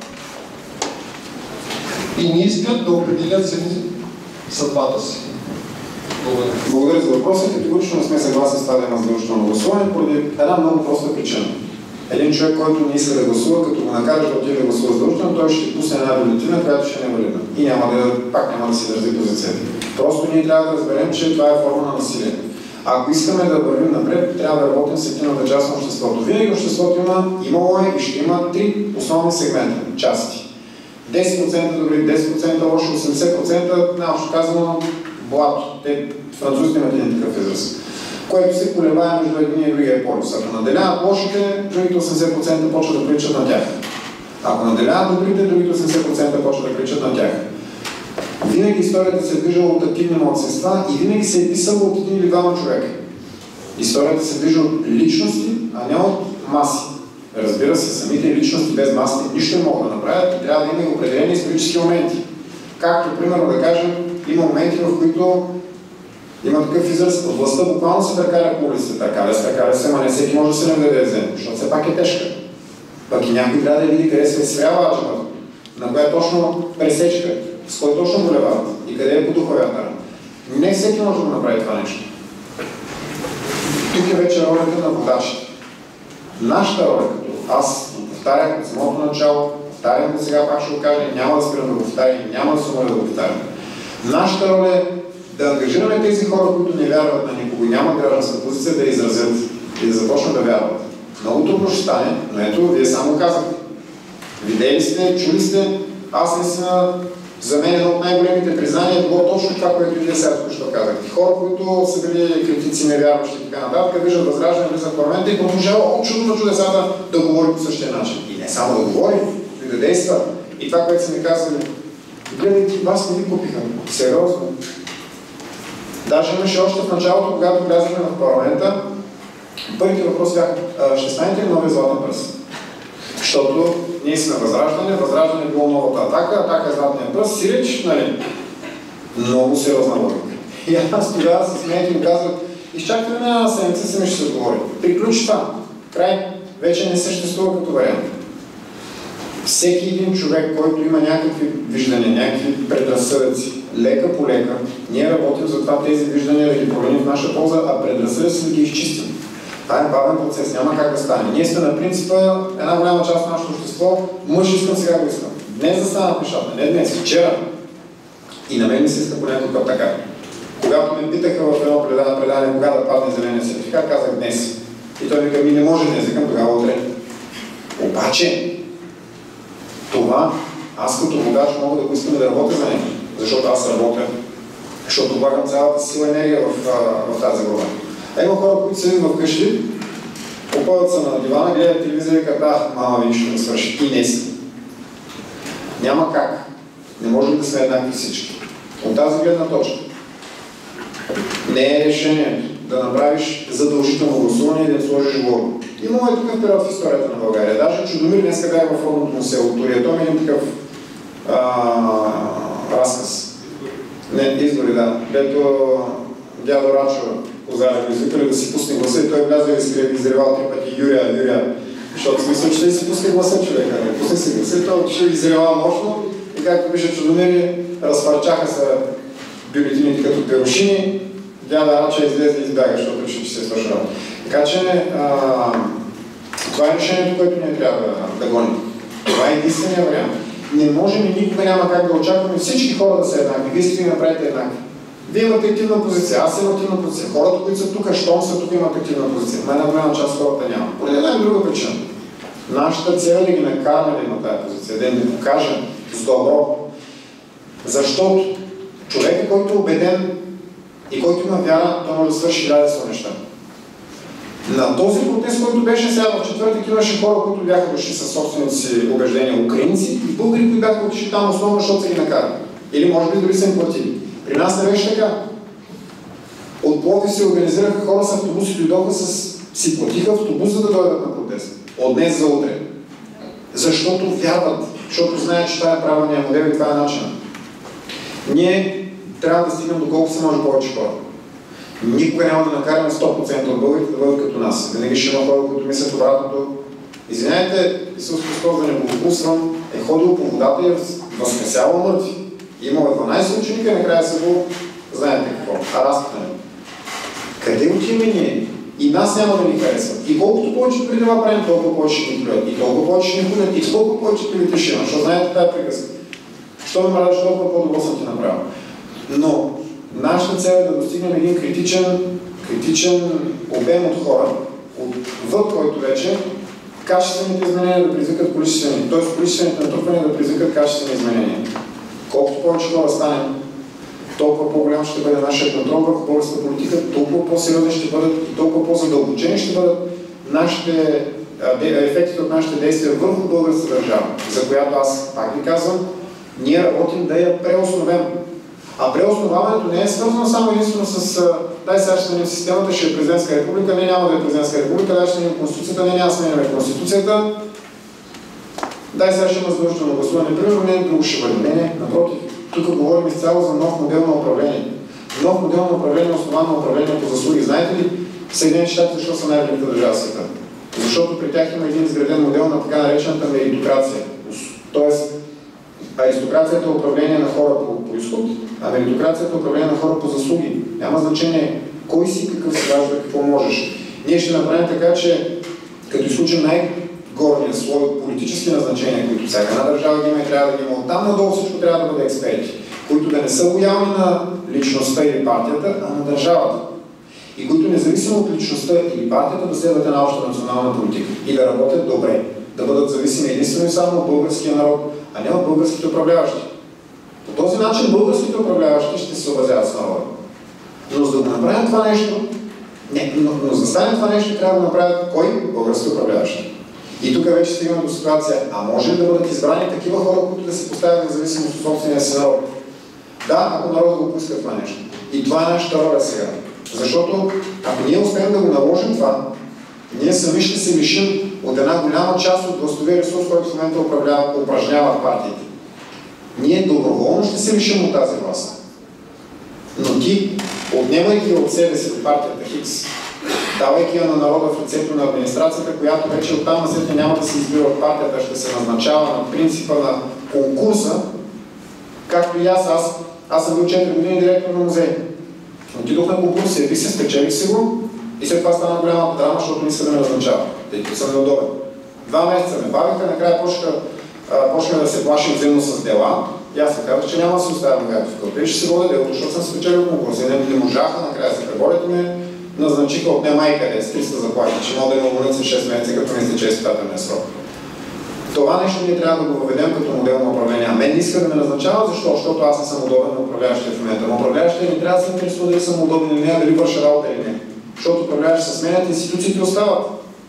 и не искат да определят сами съдбата си. Благодаря. Благодаря за въпроса. Категорично не сме съгласни с това да има задължително гласуване, поради една много проста причина. Един човек, който не иска да гласува, като го накараш да отиде да гласува задължително, той ще пусне една бюлетина, която ще не валидна. И няма да, пак няма да си държи позицията. Просто ние трябва да разберем, че това е форма на насилие. Ако искаме да вървим напред, трябва да работим с активната част на обществото. Винаги обществото има, имало е и ще има три основни сегмента, части. десет процента добри, десет процента лоши, осемдесет процента, наобщо казано, блато. Те французите имат един такъв израз, което се колебае между един и другия полюс. Ако наделяват лошите, другите осемдесет процента почват да приличат на тях. Ако наделяват добрите, другите осемдесет процента почват да приличат на тях. Винаги историята се е движила от активни малцинства и винаги се е писала от един или двама човека. Историята се движи от личности, а не от маси. Разбира се, самите личности без масите нищо не могат да направят и трябва да има и определени исторически моменти. Както, примерно, да кажем, има моменти, в които има такъв израз, властта буквално се търкаля по улиците, търкаля се, търкаля се, ама не всеки може да се наведе да вземе, защото все пак е тежка. Пък и някой трябва да види къде се свява аджамата, на коя точно пресечка, с кой точно болеват и къде е подуха вятъра. Не всеки може да направи това нещо. Тук е вече ролята на водачите. Нашата роля, като аз го повтарях от самото начало, повтарям го сега, пак ще го кажа, няма да спирам да го повтарям, няма да се уморя да го повтарям. Нашата роля е да ангажираме тези хора, които не вярват на никого, няма гражданска позиция, да изразят и да започнат да вярват. Много трудно ще стане, но ето, вие само казахте. Видели сте, чули сте, аз наистина, за мен едно от най-големите признания е било точно това, което вие сега току-що казахте. Хора, които са били критици, невярващи и така нататък, виждат Възраждане, влизат в парламента и продължава от чудо на чудесата да говори по същия начин. И не само да говори, но и да действа. И това, което са ми казали, гледайте, вас не ви купиха. Сериозно. Даже имаше още в началото, когато влязахме в парламента, първите въпроси бяха, ще станете ли новия златен пръст? Защото ние сме Възраждане, Възраждане било новата Атака, Атака е Златния пръст, Сиреч, нали? Много сериозна логика. И аз тогава с смеях им казвах, изчакайте ме една седмица, сами ще се отговори. Приключи това. Край. Вече не съществува като вариант. Всеки един човек, който има някакви виждания, някакви предразсъдъци, лека по лека, ние работим за това тези виждания да ги променим в наша полза, а предразсъдъци да ги изчистим. Това е бавен процес, няма как да стане. Ние сме на принципа, една голяма част от нашето общество, мъж искам, сега го искам. Днес да станат нещата, не днес, вчера. И на мен ми се иска по някой път така. Когато ме питаха в едно предаване, предаване кога да падне зеления сертификат, казах днес. И той ми каза, ми не може днес, викам тогава утре. Обаче, това, аз като водач мога да го искам да работя за него, защото аз работя, защото влагам цялата сила енергия в, в, в тази глава. А има хора, които седят в къщи, опъват се на дивана, гледат телевизия и казват, а, мама ви нищо не свърши. И не си. Няма как. Не можем да сме еднакви всички. От тази гледна точка не е решението да направиш задължително гласуване и да им сложиш глоба. Имало е такъв период в историята на България. Даже Чудомир днеска бях в родното му село Турия. Той ми е един такъв а, разказ. Не, избори, да. Дето дядо Рачо Козаря го извикали да си пусне гласа и той влязъл и изревал три пъти Юрия, Юрия. Защото смисъл, че да си пусне гласа човека. Не пусне си гласа и той ще изревал нощно и както пише Чудомир, разфарчаха се бюлетините като перушини. Дяда Рача излезе и избяга, защото реши, че се е свършва. Така че а, това е решението, което ние трябва да, да гоним. Това е единствения вариант. Не можем и никога няма как да очакваме всички хора да са еднакви. Вие сте ги направите еднакви. Вие имате активна позиция, аз имам активна позиция. Хората, които са тук, щом са тук, имат активна позиция. Но една голяма част хората няма. Поради една и друга причина. Нашата цел е да ги накараме да има тази позиция, да им да покажем с добро. Защото човекът, който е убеден и който има вяра, той може да свърши хиляда неща. На този протест, който беше сега в четвъртък, имаше хора, които бяха дошли със собствените си убеждения, украинци и българи, които бяха отишли там основно, защото са ги накарали. Или може би дори са им платили. При нас не беше така. От Пловдив се организираха хора с автобуси, дойдоха с... си платиха автобус, за да дойдат на протест. От днес за утре. Защото вярват, защото знаят, че това е правилният модел и това е начинът. Ние трябва да стигнем доколко се може повече хора. Никога няма да накараме сто процента от българите да бъдат като нас. Винаги ще има хора, които мислят обратното. Извинявайте, Исус Христос, да не го допусвам, е ходил по водата и е възкресявал мъртви. Имал е дванайсет ученика и накрая се го знаете какво. А разпитане. Къде отиваме ние? И нас няма да ни харесват. И колкото повече преди това правим, толкова повече ще ни плюят. И толкова повече ще ни ходят. И толкова повече ще ни тишина. Защото знаете тази приказка. Що ме мразиш, толкова по-добро съм ти направил. Но нашата цел е да достигнем един критичен, критичен обем от хора, отвъд който вече качествените изменения да предизвикат количествени, т.е. количествените натрупвания да предизвикат качествени изменения. Колкото повече хора станем, толкова по-голям ще бъде нашия контрол върху българската политика, толкова по-сериозни ще бъдат и толкова по-задълбочени ще бъдат нашите, ефектите от нашите действия върху българската държава, за която аз пак ви казвам, ние работим да я преосновем. А преосноваването не е свързано само единствено с дай сега ще сменим системата, ще е президентска република, не няма да е президентска република, дай ще сменим конституцията, не няма да сменим конституцията, дай сега ще има задължително гласуване, примерно не друго ще бъде. Не, не, напротив. Тук говорим изцяло за нов модел на управление. Нов модел на управление, основан на управление по заслуги. Знаете ли Съединените щати защо са най-великата държава в света? Защото при тях има един изграден модел на така наречената меритокрация. Тоест, аристокрацията е управление на хора по произход, а меритокрацията е управление на хора по заслуги. Няма значение кой си, какъв си важда, какво можеш. Ние ще направим така, че като изключим най-горния слой от политически назначения, които всяка една държава ги има и трябва да ги има, оттам надолу всичко трябва да бъде експерти, които да не са лоялни на личността или партията, а на държавата. И които независимо от личността или партията да следват една обща национална политика и да работят добре, да бъдат зависими единствено и само от българския народ, а не от българските управляващи. По този начин българските управляващи ще се съобразяват с народа. Но за да направим това нещо, не, но, но за да стане това нещо трябва да направят кой? Български управляващи. И тук вече стигаме до ситуация, а може ли да бъдат избрани такива хора, които да се поставят в зависимост от собствения си народ? Да, ако народът го поиска това нещо. И това е нашата роля сега. Защото ако ние успеем да го наложим това, Ние сами ще се лишим от една голяма част от властовия ресурс, който в момента упражняват партиите. Ние доброволно ще се лишим от тази власт. Но ти, отнемайки от себе си от партията Хикс, давайки я на народа в лицето на администрацията, която вече оттам насетне няма да се избира от партията, ще се назначава на принципа на конкурса, както и аз, аз, аз съм бил четири години директор на музей. Отидох на конкурс, явих се, спечелих си го и след това стана голямата драма, защото не иска да ме назначава, тъй като съм неудобен. Два месеца ме бавиха, накрая почнаха да се плашим взаимно с дела. И аз се казах, че няма да се оставям гайто в кълпа и ще се водя делото, защото съм спечелил конкурса. И не, не можаха, накрая се преборят и ме назначиха от няма и къде с триста заплати, че мога да има уволнят за шест месеца, като не изтече изпитателния срок. Това нещо ние трябва да го въведем като модел на управление. А мен не иска да ме назначава, защо? Защото аз не съм удобен на управляващия в момента. Но управляващия не трябва да се интересува дали съм удобен или не, дали върша работа или не. Защото управляващи се сменят, институциите остават.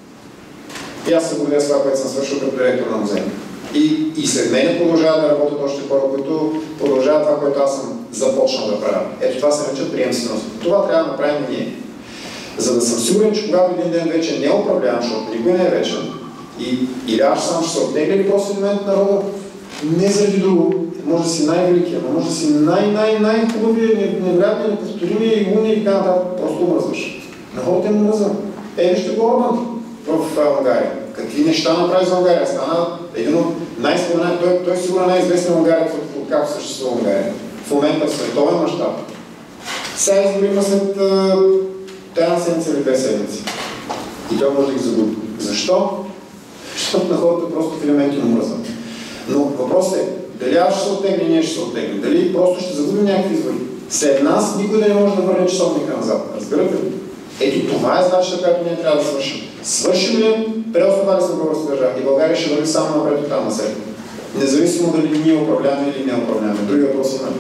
И аз се благодаря с това, което съм свършил като директор на музея. И, и след мен продължават да работят още хора, които продължават това, което аз съм започнал да правя. Ето това се нарича приемственост. Това трябва да направим ние. За да съм сигурен, че когато един ден вече не управлявам, защото никой не е вечен, и, или аз сам ще се оттегля или просто един момент народа, не заради друго, може да си най-великия, но може да си най-най-най-хубавия, невероятния, неповторимия и умния и така нататък, просто мръзваш. На хората им мръзва. Е, вижте го Орбан в Унгария. Какви неща направи за Унгария? Стана един от най-споменати, той, той сигурно най-известен Унгария, от как съществува Унгария. В момента в световен мащаб. Сега избори има след една седмица или две седмици. И той може да ги загуби. Защо? Защото на хората просто в елементи му мръзват. Но въпросът е, дали аз ще се оттегли, ние ще се оттегли. Дали просто ще загубим някакви избори. След нас никой да не може да върне часовника назад. Разбирате ли? Ето това е задачата, която ние трябва да свършим. Свършим ли, преосновали сме българска държава и България ще върви само напред от там на себе. Независимо дали ние управляваме или не управляваме. Други въпроси има.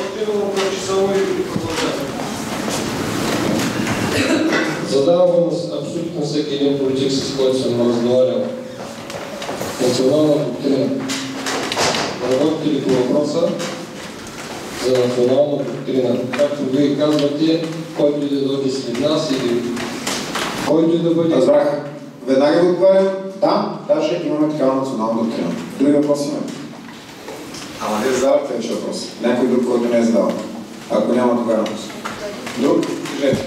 Задавам абсолютно всеки един политик, с който съм разговарял. Национална доктрина. Работите ли по въпроса за национална доктрина? Както вие казвате, който и да дойде след нас или който и да бъде... Разбрах. Веднага да отговарям. Да, даже имаме такава национална доктрина. Други въпроси имаме. Ама вие задавате вече въпроси. Някой друг, който не е задавал. Ако няма тогава. Друг? Кажете.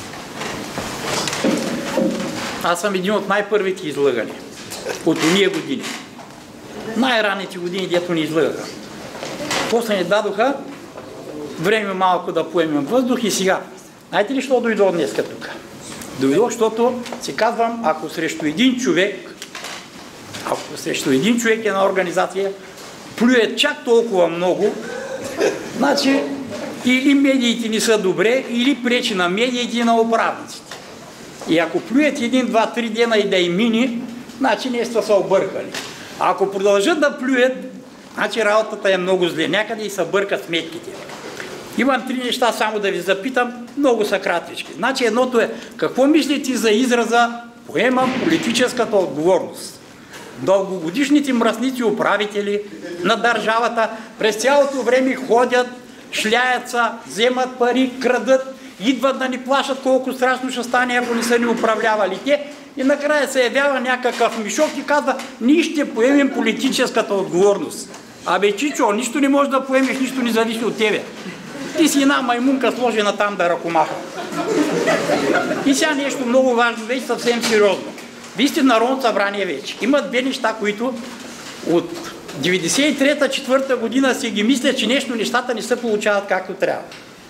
Аз съм един от най-първите излъгани. От уния години. Най-ранните години, дето ни излъгаха. После ни дадоха време малко да поемем въздух и сега. Знаете ли, що дойдох днес тук? Дойдох, защото си казвам, ако срещу един човек, ако срещу един човек една организация плюе чак толкова много, значи или медиите не са добре, или пречи на медиите и на управниците. И ако плюят един, два, три дена и да им мини, значи нещо са объркали. А ако продължат да плюят, значи работата е много зле. Някъде и са бъркат сметките. Имам три неща само да ви запитам, много са кратички. Значи едното е, какво мислите за израза поемам политическата отговорност? Дългогодишните мръсници управители на държавата през цялото време ходят, шляят се, вземат пари, крадат, идват да ни плашат колко страшно ще стане, ако не са ни управлявали те. И накрая се явява някакъв мишок и казва, ние ще поемем политическата отговорност. Абе, Чичо, нищо не можеш да поемеш, нищо не зависи от тебе. Ти си една маймунка сложена там да ръкомаха. И сега нещо много важно, вече съвсем сериозно. Вие сте Народно събрание вече. Има две неща, които от деветдесет и трета четвърта година си ги мислят, че нещо нещата не се получават както трябва.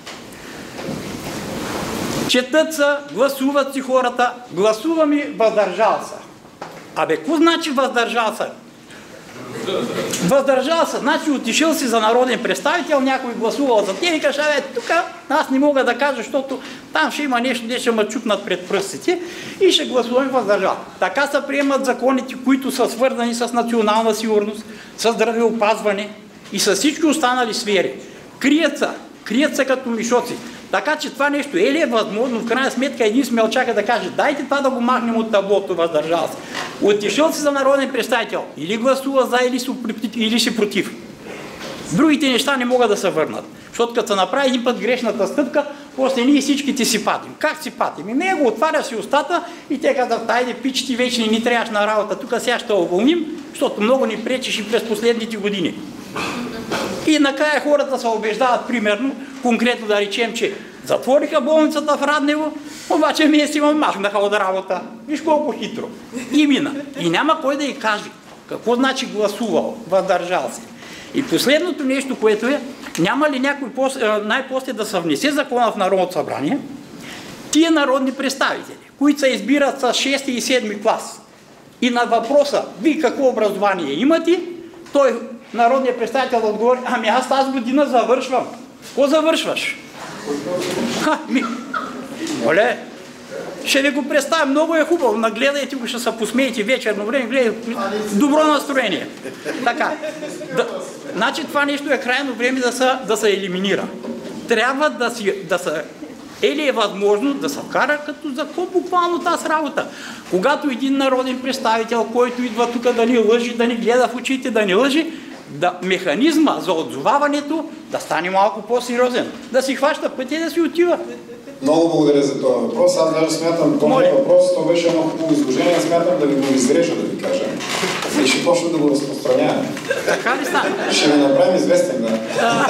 Четат са, гласуват си хората, гласуваме въздържал се. Абе, какво значи въздържал се? Въздържал се, значи отишъл си за народен представител, някой гласувал за тебе и каже, абе, тук аз не мога да кажа, защото там ще има нещо, де ще ме чукнат пред пръстите и ще гласуваме въздържал. Така се приемат законите, които са свързани с национална сигурност, с здравеопазване и с всички останали сфери. Крият се, крият се като мишоци. Така че това нещо е ли е възможно, в крайна сметка един смелчака да каже, дайте това да го махнем от таблото, въздържал се. Отишъл си за народен представител, или гласува за, или си, или си против. Другите неща не могат да се върнат. Защото като се направи един път грешната стъпка, после ние всичките си патим. Как си патим? И не го отваря си устата и те казват, айде пич, ти вече не ни трябваш на работа, тук сега ще уволним, защото много ни пречиш и през последните години. И накрая хората се убеждават, примерно, конкретно да речем, че затвориха болницата в Раднево, обаче ние си ме махнаха от работа. Виж колко хитро. И мина. И няма кой да й каже какво значи гласувал, въздържал се. И последното нещо, което е, няма ли някой най-после да се внесе закона в Народното събрание, тия народни представители, които се избират с шести и седми клас, и на въпроса, вие какво образование имате, той, народният представител, отговори, ами аз тази година завършвам. Какво завършваш? Ха, ми... Оле, ще ви го представя, много е хубаво, нагледайте го, ще се посмеете вечерно време, гледайте, добро настроение. Така, да, значи това нещо е крайно време да се, да се елиминира. Трябва да, си, да се, или е възможно да се вкара като закон буквално тази работа. Когато един народен представител, който идва тук да ни лъжи, да ни гледа в очите, да ни лъжи, да, механизма за отзоваването да стане малко по-сериозен. Да си хваща пътя и да си отива. Много благодаря за този въпрос. Аз даже смятам, този въпрос, то беше едно хубаво изложение, смятам да ви го изрежа, да ви кажа. И ще почна да го разпространявам. Така ли стане? Ще ви направим известен, да.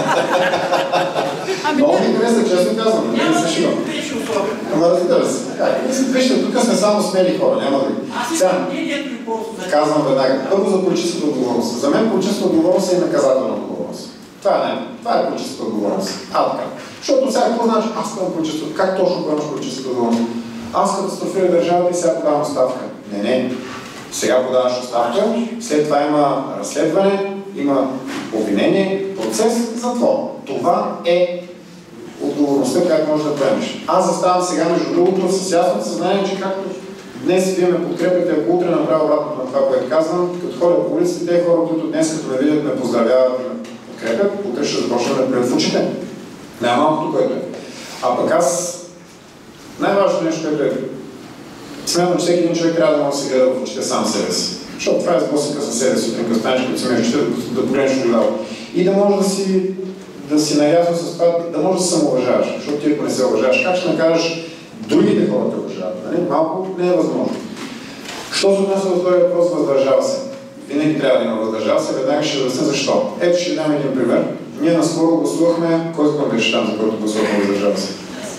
Много ми интереса, честно казвам. Не се шивам. Ама разбира се. Вижте, тук сме само смели хора, няма други. Сега, казвам веднага. Първо за политическата отговорност. За мен политическата отговорност е и наказателна отговорност. Това е, това е политическата отговорност. А, така. Защото сега какво значи? Аз съм политическата. Как точно поемаш политическата отговорност? Аз катастрофирах държавата и сега подавам оставка. Не, не. Сега подаваш оставка, след това има разследване, има обвинение, процес, затвор. Това е отговорността, която можеш да поемеш. Аз заставам сега, между другото, с ясното съзнание, че както днес вие ме подкрепяте, ако утре направя обратно на това, което казвам, като ходя по улиците, те хора, които днес като ме видят, ме поздравяват, ме подкрепят, утре ще започна да плюят в очите. Най-малкото, което е. А пък аз, най-важното нещо, което е, смятам, че всеки един човек трябва да може да се гледа в очите сам себе си. Защото това е сблъсъка със себе си, като станеш, като се мечте, да погледнеш огледало. И да можеш да си, да си наясно с това, да можеш да се самоуважаваш. Защото ти ако не се уважаваш, как ще накажеш другите хора да уважават? Нали? Малко не е възможно. Що се отнася до този въпрос, въздържал се? Винаги трябва да има въздържал се, веднага ще обясня защо. Ето ще дам един пример. Ние наскоро гласувахме, кой закон беше там, за който гласувахме въздържал се?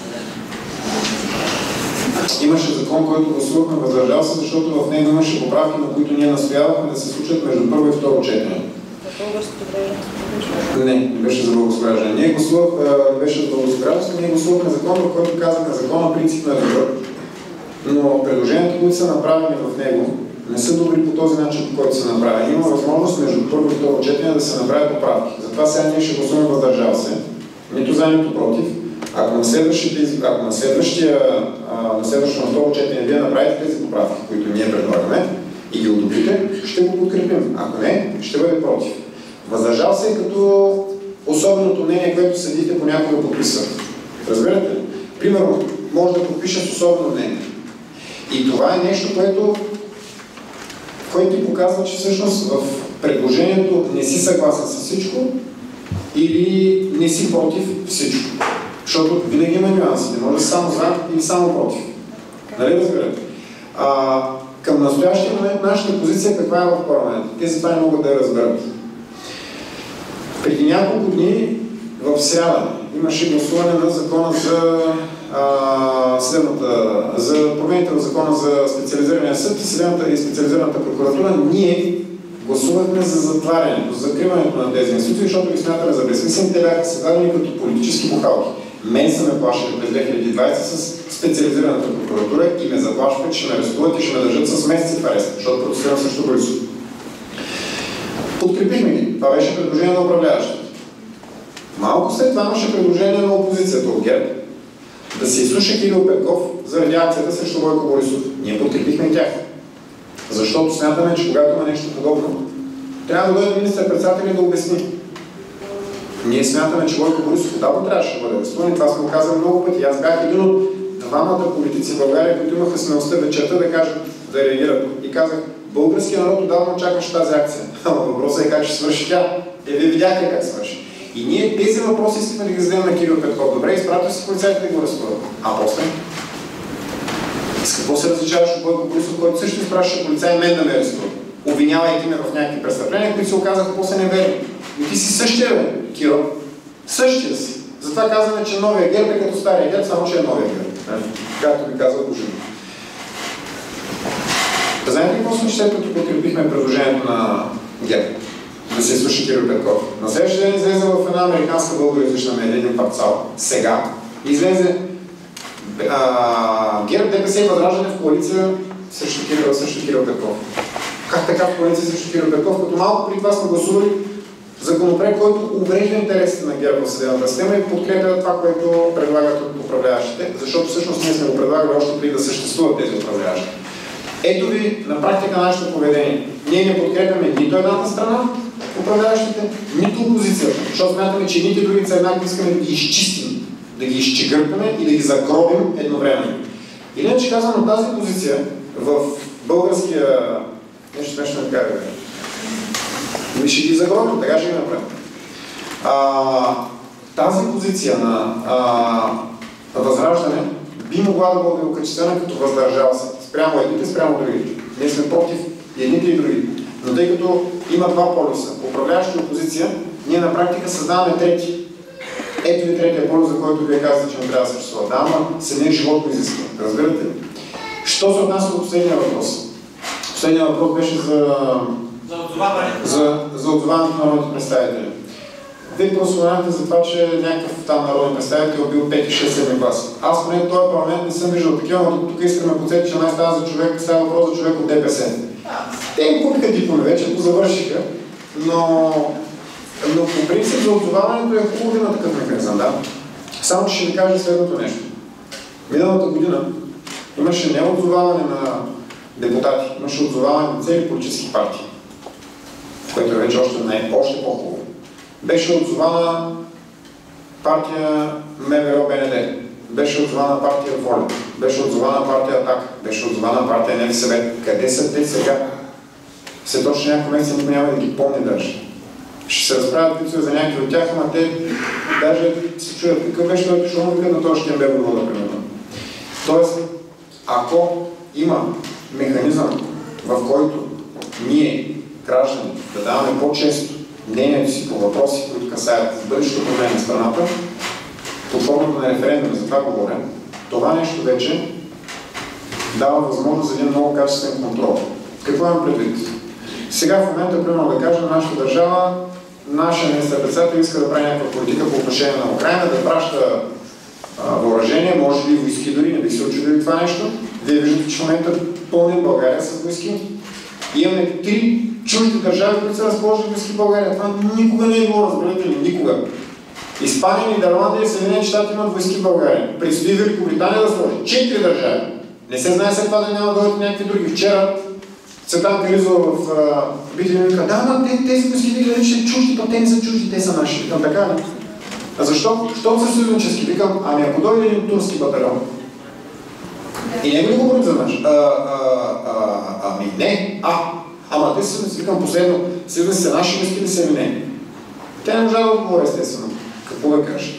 Имаше закон, който гласувахме въздържал се, защото в него имаше поправки, на които ние настоявахме да се случат между първо и второ четене. Не, не беше за българско граждане. Ние гласувахме, беше за българско гражданство, ние гласувахме закон, в който казахме закона принцип на ревър, но предложенията, които са направени в него, не са добри по този начин, по който са направени. Има възможност между първо и второ четене да се направят поправки. Затова сега ние ще гласуваме въздържал се, нито за, нито против. Ако на, ако на следващия, на следващото на второ четене вие направите тези поправки, които ние предлагаме и ги одобрите, ще го подкрепим. Ако не, ще бъде против. Въздържал се като особеното мнение, което съдите понякога подписват. Разбирате ли? Примерно, може да подпиша с особено мнение. И това е нещо, което, което ти показва, че всъщност в предложението не си съгласен с всичко или не си против всичко. Защото винаги има нюанси. Не може само за или само против. Нали разбирате? А, към настоящия момент нашата позиция каква е в парламента? Те за това не могат да я разберат. Преди няколко дни в сряда имаше гласуване на закона за, а, съдебната, за промените в закона за специализирания съд и съдебната и специализираната прокуратура. Ние гласувахме за затварянето, за закриването на тези институции, защото ги смятаме за безсмислени. Те бяха създадени като политически бухалки. Мен са ме плашили през две хиляди и двадесета с специализираната прокуратура и ме заплашват, че ме арестуват и ще ме държат с месеци в арест, защото протестирам срещу Борисов. Подкрепихме ги. Това беше предложение на управляващите. Малко след това имаше предложение на опозицията от ГЕРБ да се изслуша Кирил Петков заради акцията срещу Бойко Борисов. Ние подкрепихме и тях. Защото смятаме, че когато има нещо подобно, трябва да дойде министър-председател и да обясни. Ние смятаме, че Бойко Борисов отдавна трябваше да бъде арестуван и това сме го казали много пъти. Аз бях един от двамата политици в България, които имаха смелостта вечерта да кажат, да реагират. И казах, българският народ отдавна очакваше тази акция. Ама въпросът е как ще свърши тя. Е, вие видяхте как свърши. И ние тези въпроси искаме да ги зададем на Кирил Петков. Добре, изпратил си полицайите да го разпорят. А после? С какво се различаваш от Бойко Борисов, който също изпращаше полицаи мен да ме арестуват, обвинявайки ме в някакви престъпления, които се оказаха после неверни. И ти си същия, бе, Киро. Същия си. Затова казваме, че новия герб е като стария герб, само че е новия герб. Както ви казва Божин. Знаете какво случи след като подкрепихме предложението на ГЕРБ? Да се изслуша Кирил Петков. На следващия ден излезе в една американска българизична медия, един парцал, сега, излезе а, ГЕРБ, ДПС и Възраждане в коалиция срещу Кирил, срещу Кирил Петков. Как така в коалиция срещу Кирил Петков, като малко преди това сме гласували законопроект, който уврежда интересите на ГЕРБ в съдебната система и подкрепя това, което предлагат от управляващите, защото всъщност ние сме го предлагали още преди да съществуват тези управляващи. Ето ви на практика нашето поведение. Ние не подкрепяме нито едната страна, управляващите, нито опозицията, защото смятаме, че едните други са еднакви, искаме да ги изчистим, да ги изчегъртаме и да ги загробим едновременно. Иначе казвам, от тази позиция в българския... Нещо смешно да кажа. Ми ще ги загробим, така ще ги направим. А, тази позиция на а, Възраждане би могла да бъде окачествена като въздържала се. Спрямо едните, спрямо другите. Ние сме против едните и другите. Но тъй като има два полюса, управляваща опозиция, ние на практика създаваме трети. Ето ви третия полюс, за който вие казвате, че не трябва да съществува. Да, ама самият живот го изисква. Разбирате ли? Що се отнася до последния въпрос? Последният въпрос беше за... За отзоваването. За, за отзоваването на народните представители. Вие прословянахте за това, че някакъв там народен представител бил пети, шести, седми клас. Аз поне в този парламент не съм виждал такива, но тук искаме подсети, че най става за човек, става въпрос за човек от ДПС. Те им купиха дипломи вече, позавършиха, но, но по принцип за отзоваването е хубаво на такъв механизъм, да. Само че ще ви кажа следното нещо. Миналата година имаше не отзоваване на депутати, имаше отзоваване на цели политически партии, което е вече още, не, още по-хубаво. Беше отзована партия МВР БНД, беше отзована партия Воля, беше отзована партия Атака, беше отзована партия НФСБ. Къде са те сега? След точно няколко месеца никой няма да ги помни даже. Ще се разправят пицове за някакви от тях, ама те даже се чуят какъв беше той пишъл, но викат на този ще им бе вода, примерно. Тоест, ако има механизъм, в който ние, граждани, да даваме по-често мнението си по въпроси, които касаят бъдещето проблем на страната, под формата на референдум, за това говоря, това нещо вече дава възможност за един много качествен контрол. Какво имам предвид? Сега в момента, примерно да кажем, нашата държава, нашия министър-председател иска да прави някаква политика по отношение на Украйна, да праща а, въоръжение, може би войски дори, не би се очудили това нещо. Вие виждате, че в момента пълним България с войски. И имаме три чужди държави, които са разположили войски в България. Това никога не е било, разберете ли, никога. Испания, Нидерландия и Съединените щати имат войски в България. Предстои Великобритания да сложи четири държави. Не се знае след това да няма да дойдат някакви други. Вчера Цветан Каризова в битви ми каза, да, но те, тези войски ви гледат, че чужди, то те не са чужди, те са наши. Викам, така ли? А защо? Що са съюзнически? Викам, ами ако дойде един турски батальон, и не го ли говорим за наш? А, а, а, ами не, а, ама те са, викам последно, съюзни са наши войски или са ли не? Тя не можа да отговори, естествено. Какво да кажа?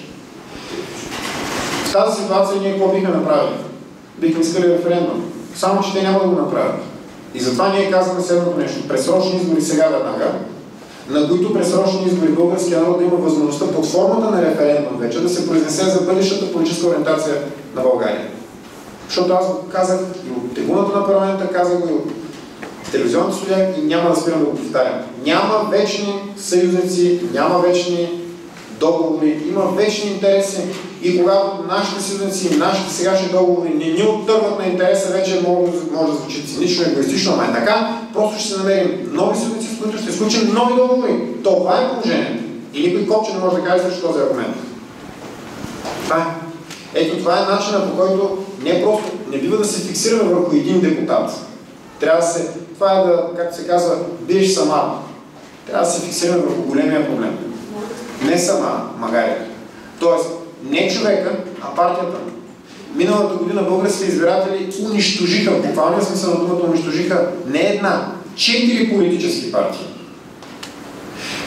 В тази ситуация ние какво бихме направили? Бихме искали референдум. Само, че те няма да го направят. И затова ние казваме следното нещо. Пресрочни избори сега веднага, на които пресрочни избори българския народ да има възможността под формата на референдум вече да се произнесе за бъдещата политическа ориентация на България. Защото аз го казах и от трибуната на парламента, казах го и от телевизионната студия и няма да спирам да го повтарям. Няма вечни съюзници, няма вечни договори, има вечни интереси и когато нашите съюзници и нашите сегашни договори не ни оттърват на интереса, вече може, може да звучи цинично, егоистично, ама е така, просто ще се намерим нови съюзници, с които ще сключим нови договори. Това е положението. И никой копче не може да каже срещу този аргумент. Това е. Ето това е начинът, по който не просто не бива да се фиксираме върху един депутат. Трябва да се, това е да, както се казва, биеш сама. Трябва да се фиксираме върху големия проблем. Не сама магарията. Тоест, не човека, а партията. Миналата година българските избиратели унищожиха, в буквалния смисъл на думата унищожиха не една, четири политически партии.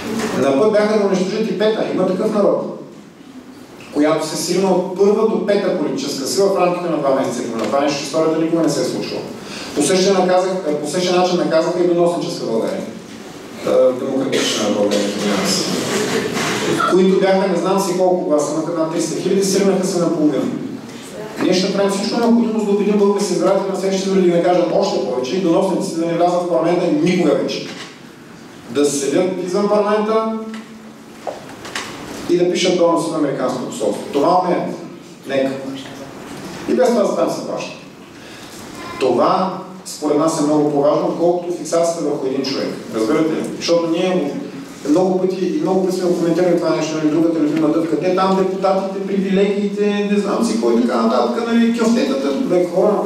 На път бяха да унищожат и пета. Има такъв народ, която се силна от първа до пета политическа сила в рамките на два месеца. На това нещо историята никога не се е случвало. По същия, наказах, по същия начин наказаха и доносническа България. Демократична България, които бяха не знам си колко гласа, над триста хиляди, сринаха се наполовина. Ние ще правим всичко необходимо, за да убедим български избиратели на следващите избори да не кажат още повече и доносниците да не влязат в парламента никога вече. Да седят извън парламента и да пишат доноси на американското посолство. Това умеят. Нека. И без това за там се плаща. Това според нас е много по-важно, отколкото фиксацията върху един човек. Разбирате ли? Защото ние много пъти и много пъти сме коментирали това нещо на другата любима дъвка. Те там депутатите, привилегиите, не знам си кой така нататък, нали, кьофтетата, бе хора.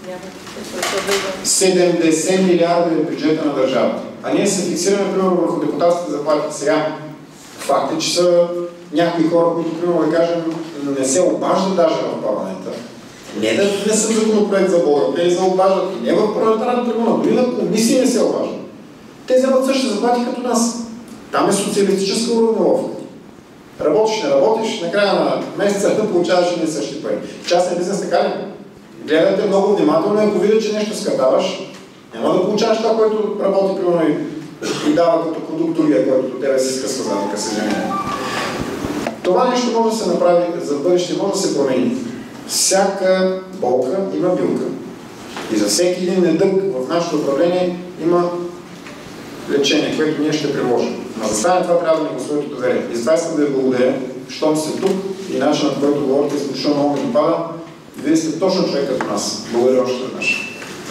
седемдесет милиарда е бюджета на държавата. А ние се фиксираме, примерно, върху депутатските заплати. Сега, факт е, че са някои хора, които, примерно, да кажем, не се обаждат даже в парламента. Не да внесат законопроект за Бога, те за обаждат и не в парламентарната трибуна, дори на комисии не се обаждат. Те вземат същите заплати като нас. Там е социалистическа уравниловка. Работиш, не работиш, накрая на месеца да получаваш едни същи пари. Частен бизнес така ли? Гледайте много внимателно, ако видят, че нещо скатаваш, няма да получаваш това, което работи, примерно, и, и дава като продукт другия, който до тебе се скъсва за така съжаление. Това нещо може да се направи за бъдеще, може да се промени. Всяка болка има билка. И за всеки един недъг в нашето управление има лечение, което ние ще приложим. А за стане това трябва да ни гласувате доверие. И затова искам да ви благодаря, щом сте тук и начинът, по който говорите, изключително много ми допада. Вие сте точно човек като нас. Благодаря още веднъж.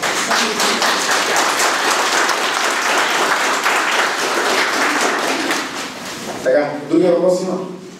Така, другия въпрос има?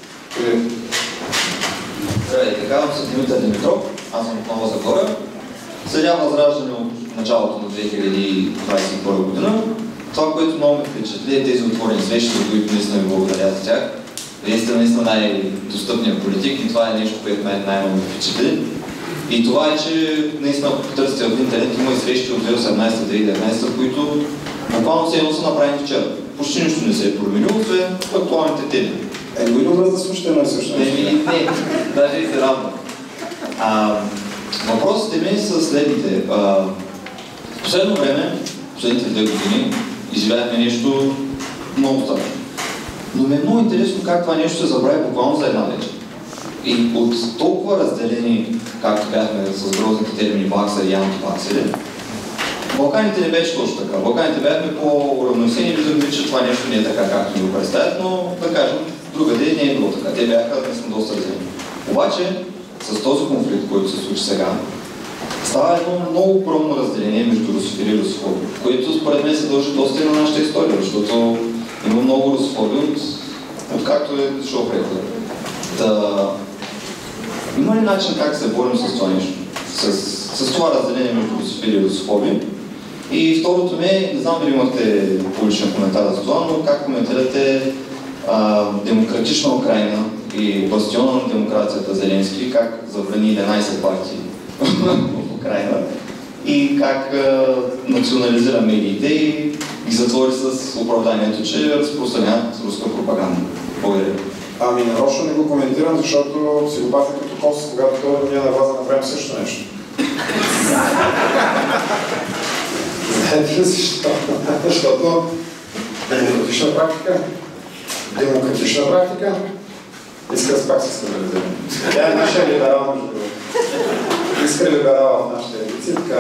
Здравейте, казвам се Димитър Димитров, аз съм от Нова Загора. Следя Възраждане от началото на две хиляди двадесет и първа година. Това, което много ме впечатли, е тези отворени срещи, за които наистина ви благодаря за тях. Вие сте наистина най-достъпният политик и това е нещо, което мен най-много ме впечатли. И това е, че наистина ако потърсите в интернет, има и срещи от две хиляди и осемнадесета - две хиляди и деветнадесета, които буквално се едно са направени вчера. Почти нищо не се е променило, освен актуалните теми. Е, го и добре да слушате едно и също. Не, не, даже и се радвам. Въпросите ми са следните. А, в последно време, последните две години, изживяхме нещо много страшно. Но ми е много интересно как това нещо се забрави буквално за една вечер. И от толкова разделени, както бяхме с грозните термини баксери и антибаксери, Балканите не беше точно така. Балканите бяхме по-уравновесени и виждаме, че това нещо не е така, както ни го представят, но да кажем, другаде не е било така. Те бяха наистина доста разделени. Обаче, с този конфликт, който се случи сега, става едно много огромно разделение между русофили и русофоби, което според мен се дължи доста и на нашата история, защото има много русофоби от, от както е шоу прехода. Да... Има ли начин как се борим с това нещо? С, с това разделение между русофили и русофоби? И второто ми, не знам дали имахте публичен коментар за това, но как коментирате а, демократична Украйна и бастиона на демокрацията Зеленски, как забрани единадесет партии в Украйна и как а, национализира медиите и ги затвори с оправданието, че разпространяват руска пропаганда. Благодаря. Ами нарочно не го коментирам, защото си го пазя като кос, когато той ние на вас да направим също нещо. Знаете ли защо? Защото демократична практика, демократична практика, иска с пак се скандализира. Тя е нашия либерал, между другото. Иска либерал в нашите редици, така.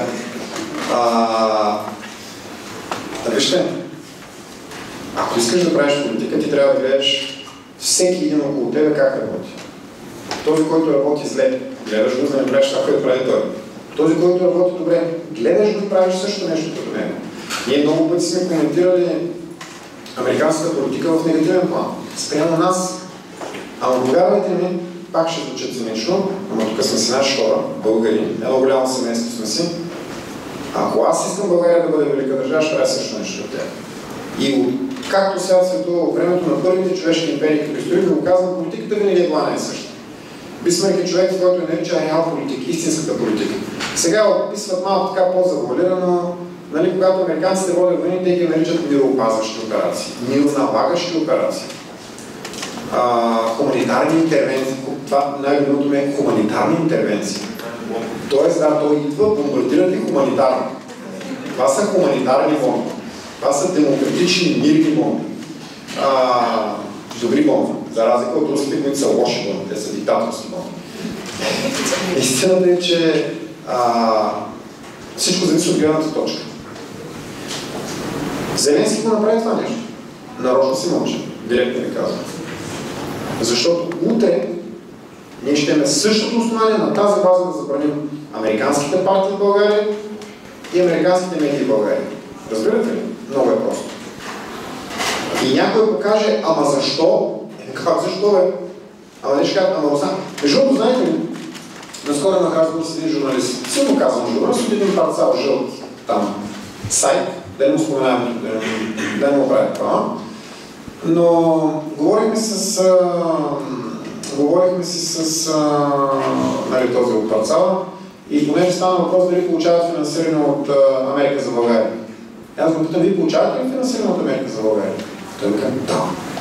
Да вижте, ако искаш да правиш политика, ти трябва да гледаш всеки един около тебе как работи. Този, който работи зле, гледаш го, за да не правиш това, което прави той. Този, който работи добре, гледаш го и правиш също нещо като него. Ние много пъти сме коментирали американската политика в негативен план. Спрямо нас. Ама повярвайте ми, пак ще звучат цинично, ама тук сме си наши хора, българи, едно голямо семейство сме си. Ако аз искам България да бъде велика държава, ще правя също нещо от тях. И както сега светува времето на първите човешки империи, като историк го казвам, политиката винаги е била не съща. Бисмарк е човек, който е нарича реал политик, истинската политика. Сега описват малко така по-завуалирано, нали, когато американците водят войни, те ги наричат мироопазващи операции, мироналагащи операции. А, хуманитарни интервенции. Това най-любимото ми е хуманитарни интервенции. Тоест, да, той идва, бомбардират и хуманитарно. Това са хуманитарни бомби. Това са демократични, мирни бомби. А, добри бомби. За разлика от руските, които са лоши бомби. Те са диктаторски бомби. Истината е, че а, всичко зависи от гледната точка. Зеленски го направи това нещо. Нарочно си мълча. Директно ми казва. Защото утре ние ще имаме същото основание на тази база да забраним американските партии в България и американските медии в България. Разбирате ли? Много е просто. И някой покаже, ама защо? Е, как защо е? Ама не ще кажа, ама осам. Между другото, знаете ли, наскоро имах разговор с един журналист. Силно казвам журналист от един парцал жълт там сайт, да не му споменавам, да не му правя това. Но говорихме с... А, говорихме си с а, нали, този от парцала и понеже стана въпрос дали получават финансиране от а, Америка за България. Аз го питам, вие получавате ли финансиране от Америка за България? Той ми казва, да.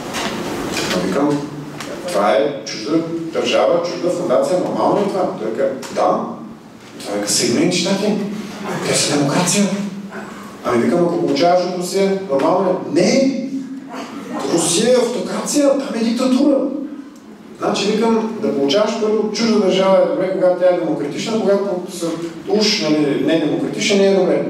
А викам, това е чужда държава, чужда фундация, нормално е това? Той казва, да. Това е Съединените щати. Те са демокрация. Ами викам, ако получаваш от Русия, нормално е? Не! Русия е автокрация, там е диктатура. Значи викам, да получаваш първо чужда държава е добре, когато тя е демократична, когато са уж нали, не демократична, не е добре.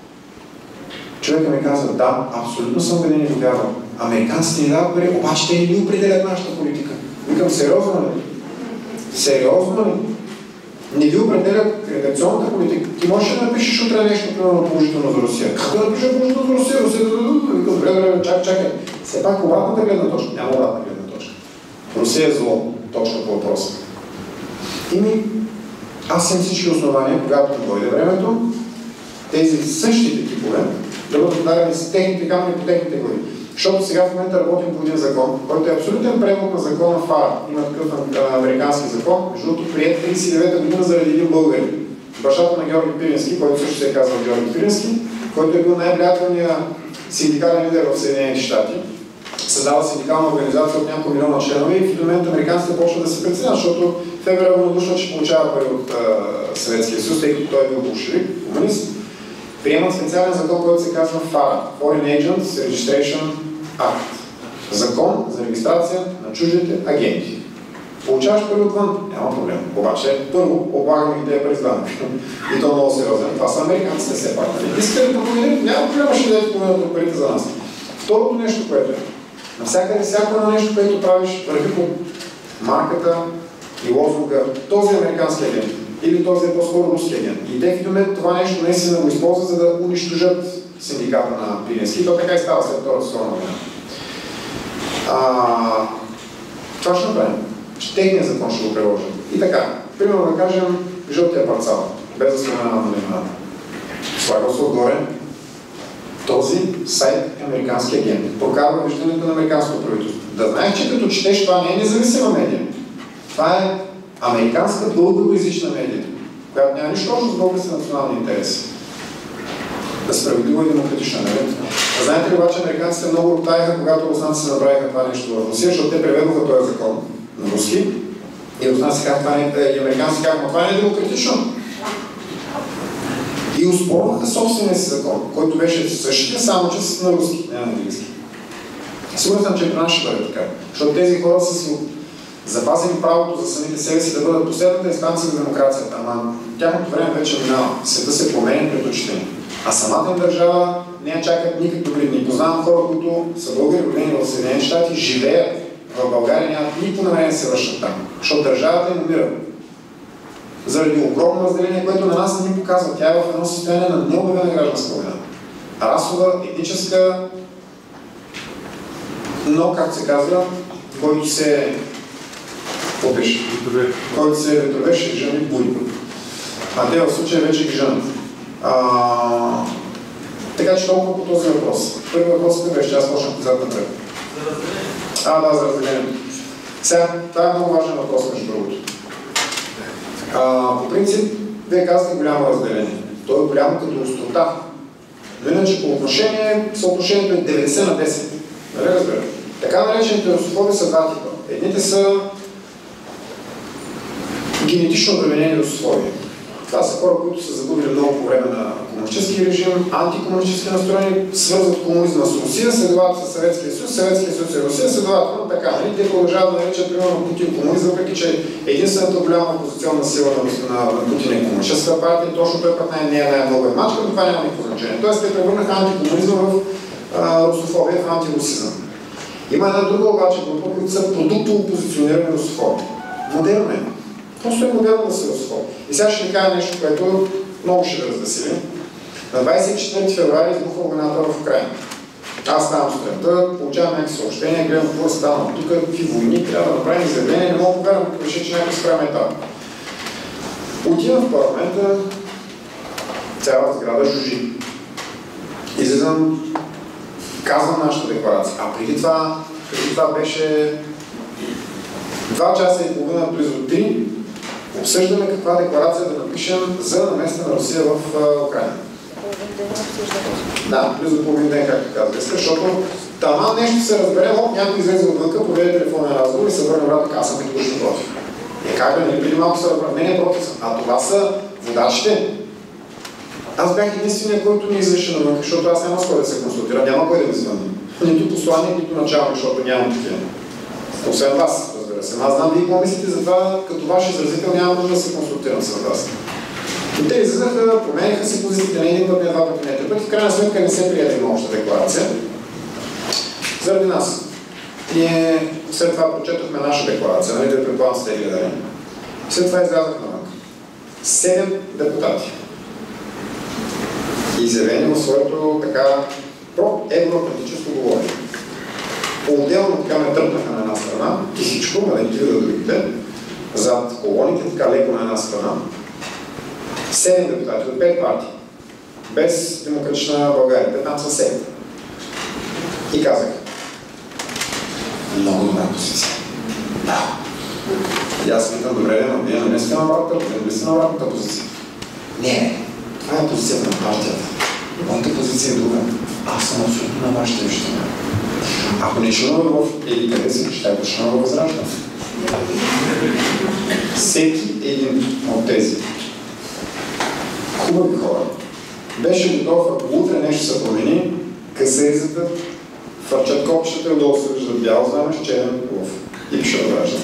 Човека ми каза, да, абсолютно съм убеден и го вярвам. Американците ни дават пари, обаче те ни определят нашата политика. Викам, сериозно ли? Сериозно ли? Не ви определят редакционната политика. Ти можеш да напишеш утре нещо, примерно положително за Русия. Как да напишеш положително за Русия? Русия да викам, добре, добре, чакай, чакай. Все пак обратната гледна точка. Няма обратна гледна точка. Русия е зло. Точка по въпроса. И ми, аз имам всички основания, когато дойде времето, тези същите типове да бъдат дадени с техните камери по техните глави. Защото сега в момента работим по един закон, който е абсолютен превод на закона ФАРА. Има такъв американски закон, между другото приет тридесет и девета година заради един българин. Бащата на Георги Пирински, който също се е казал Георги Пирински, който е бил най-влиятелният синдикален лидер в Съединените щати. Създава синдикална организация от няколко милиона членове и в момента американците почват да се преценят, защото ФБР равнодушно, че получава пари от а, Съветския съюз, тъй като той е бил болшевик, комунист. Приемат специален закон, който се казва ФАРА – Foreign Agents Registration Act. Закон за регистрация на чуждите агенти. Получаваш пари отвън, няма проблем. Обаче, първо, облагаме ги да я признаваме. И то много сериозно. Това са американците все пак. Искате да победят, няма проблема, ще дадете половината от парите за нас. Второто нещо, което е, навсякъде всяко едно нещо, което правиш, върви по марката и лозунга, този американски агент или този е по-скоро руски агент. И те в момент това нещо наистина го използват, за да унищожат синдиката на Пирински. То така и става след Втората световна война. Това ще направим. Техният закон ще го приложим. И така, примерно да кажем жълтия парцал, без да споменавам на имената. Слагал се отгоре този сайт е американски агент. Прокарва виждането на американското правителство. Да знаеш, че като четеш, това не е независима медия. Това е американска българоязична медия, която няма нищо общо с български национални интереси. Да справедливо и демократична медия. А знаете ли обаче, американците много роптаеха, когато руснаците се направиха това нещо в Русия, защото те преведоха този закон на руски. И руснаците казаха, това не е, и американците казаха, това не е демократично. И успорваха собствения си закон, който беше същия, само че на руски, не на английски. Сигурен съм, че при нас ще бъде така. Защото тези хора са си запазили правото за самите себе си да бъдат последната инстанция за демокрацията. Ама тяхното време вече минава. Света се променя пред очите ни. А самата им държава не я чакат никак добри дни. Познавам хора, които са българи, родени в Съединените щати, живеят в България, нямат никакво намерение да се връщат там. Защото държавата им умира. Заради огромно разделение, което на нас не ни показва. Тя е в едно състояние на необявена гражданска война. Расова, етническа, но, както се казва, който се попеше. Който се ветровеше, жени бури. А те в случая вече ги женат. А, така че толкова по този въпрос. Първи въпрос е беше, аз почнах отзад напред. А, да, за разделението. Сега, това е много важен въпрос, между другото. А, по принцип, вие казвате голямо разделение. То е голямо като острота. Но иначе по отношение, съотношението е деветдесет на десет. Нали разбирате? Така наречените русофоби са два типа. Едните са генетично обременени русофоби. Това са хора, които са загубили много по време на комунистически режим, антикомунистически настроени, свързват комунизма с Русия, следователно с Съветския съюз, Съветския съюз и Русия, следователно така. Нали? Те продължават да наричат примерно Путин комунизъм, въпреки че единствената голяма опозиционна сила на, на, на Путин е комунистическа партия, точно той път не е най-много е мачка, но това няма никакво значение. Тоест те превърнаха антикомунизма в а, русофобия, в антирусизъм. Има една друга обаче група, които са продуктово позиционирани русофоби. Модерно е. Просто е модерно да се русофоби. И сега ще ви кажа нещо, което много ще да развесели. На двадесет и четвърти февруари избухва войната в Украйна. Аз ставам сутринта, получавам някакви съобщения, гледам какво е станало. Тук какви войни, трябва да направим изявление, не мога да повярвам, като реши, че някой спряме етап. Отивам в парламента, цялата сграда жужи. Излизам, казвам нашата декларация. А преди това, преди това беше два часа и половина, близо три, обсъждаме каква декларация да напишем за наместа на Русия в Украйна. Да, близо половин ден, както казах, защото тама нещо се разбере, оп, някой излезе отвънка, поведе телефонен разговор и се върне обратно, аз съм категорично против. Е, как да не преди малко се разбрах, не, не против съм. А това са водачите. Аз бях единствения, който не излеше навън, защото аз няма с кой да се консултира, няма кой да ми звъни. Нито посланник, нито началник, защото нямам такива. Освен вас, разбира се. Аз знам вие какво мислите за това, като ваш изразител няма нужда да се консултирам с вас. И те излизаха, промениха си позициите на един път, не два пъти, не три пъти. В крайна сметка не се приеде има обща декларация. Заради нас. Ние след това прочетохме наша декларация, нали, да предполагам сте гледали. След това излязах навън. Седем депутати. Изявени в своето така про-евроатлантическо говорение. По-отделно така ме тръпнаха на една страна, тихичко, ма да ги видят другите, зад колоните, така леко на една страна. Седем депутати от пет партии, без Демократична България, те там са седем. И казах, много добра позиция. Да. И аз питам, добре, но вие не сте на обратната, не сте на обратната позиция. Не, това е позицията на партията. Моята позиция е друга. Аз съм абсолютно на вашите виждания. Ако не членува в или къде си, ще да членува в Възраждане. Всеки един от тези хубави хора беше готов, ако утре нещо се промени, късеризата, фърчат копчета и отдолу се виждат бял знаме с черен лов. И пише Възраждане.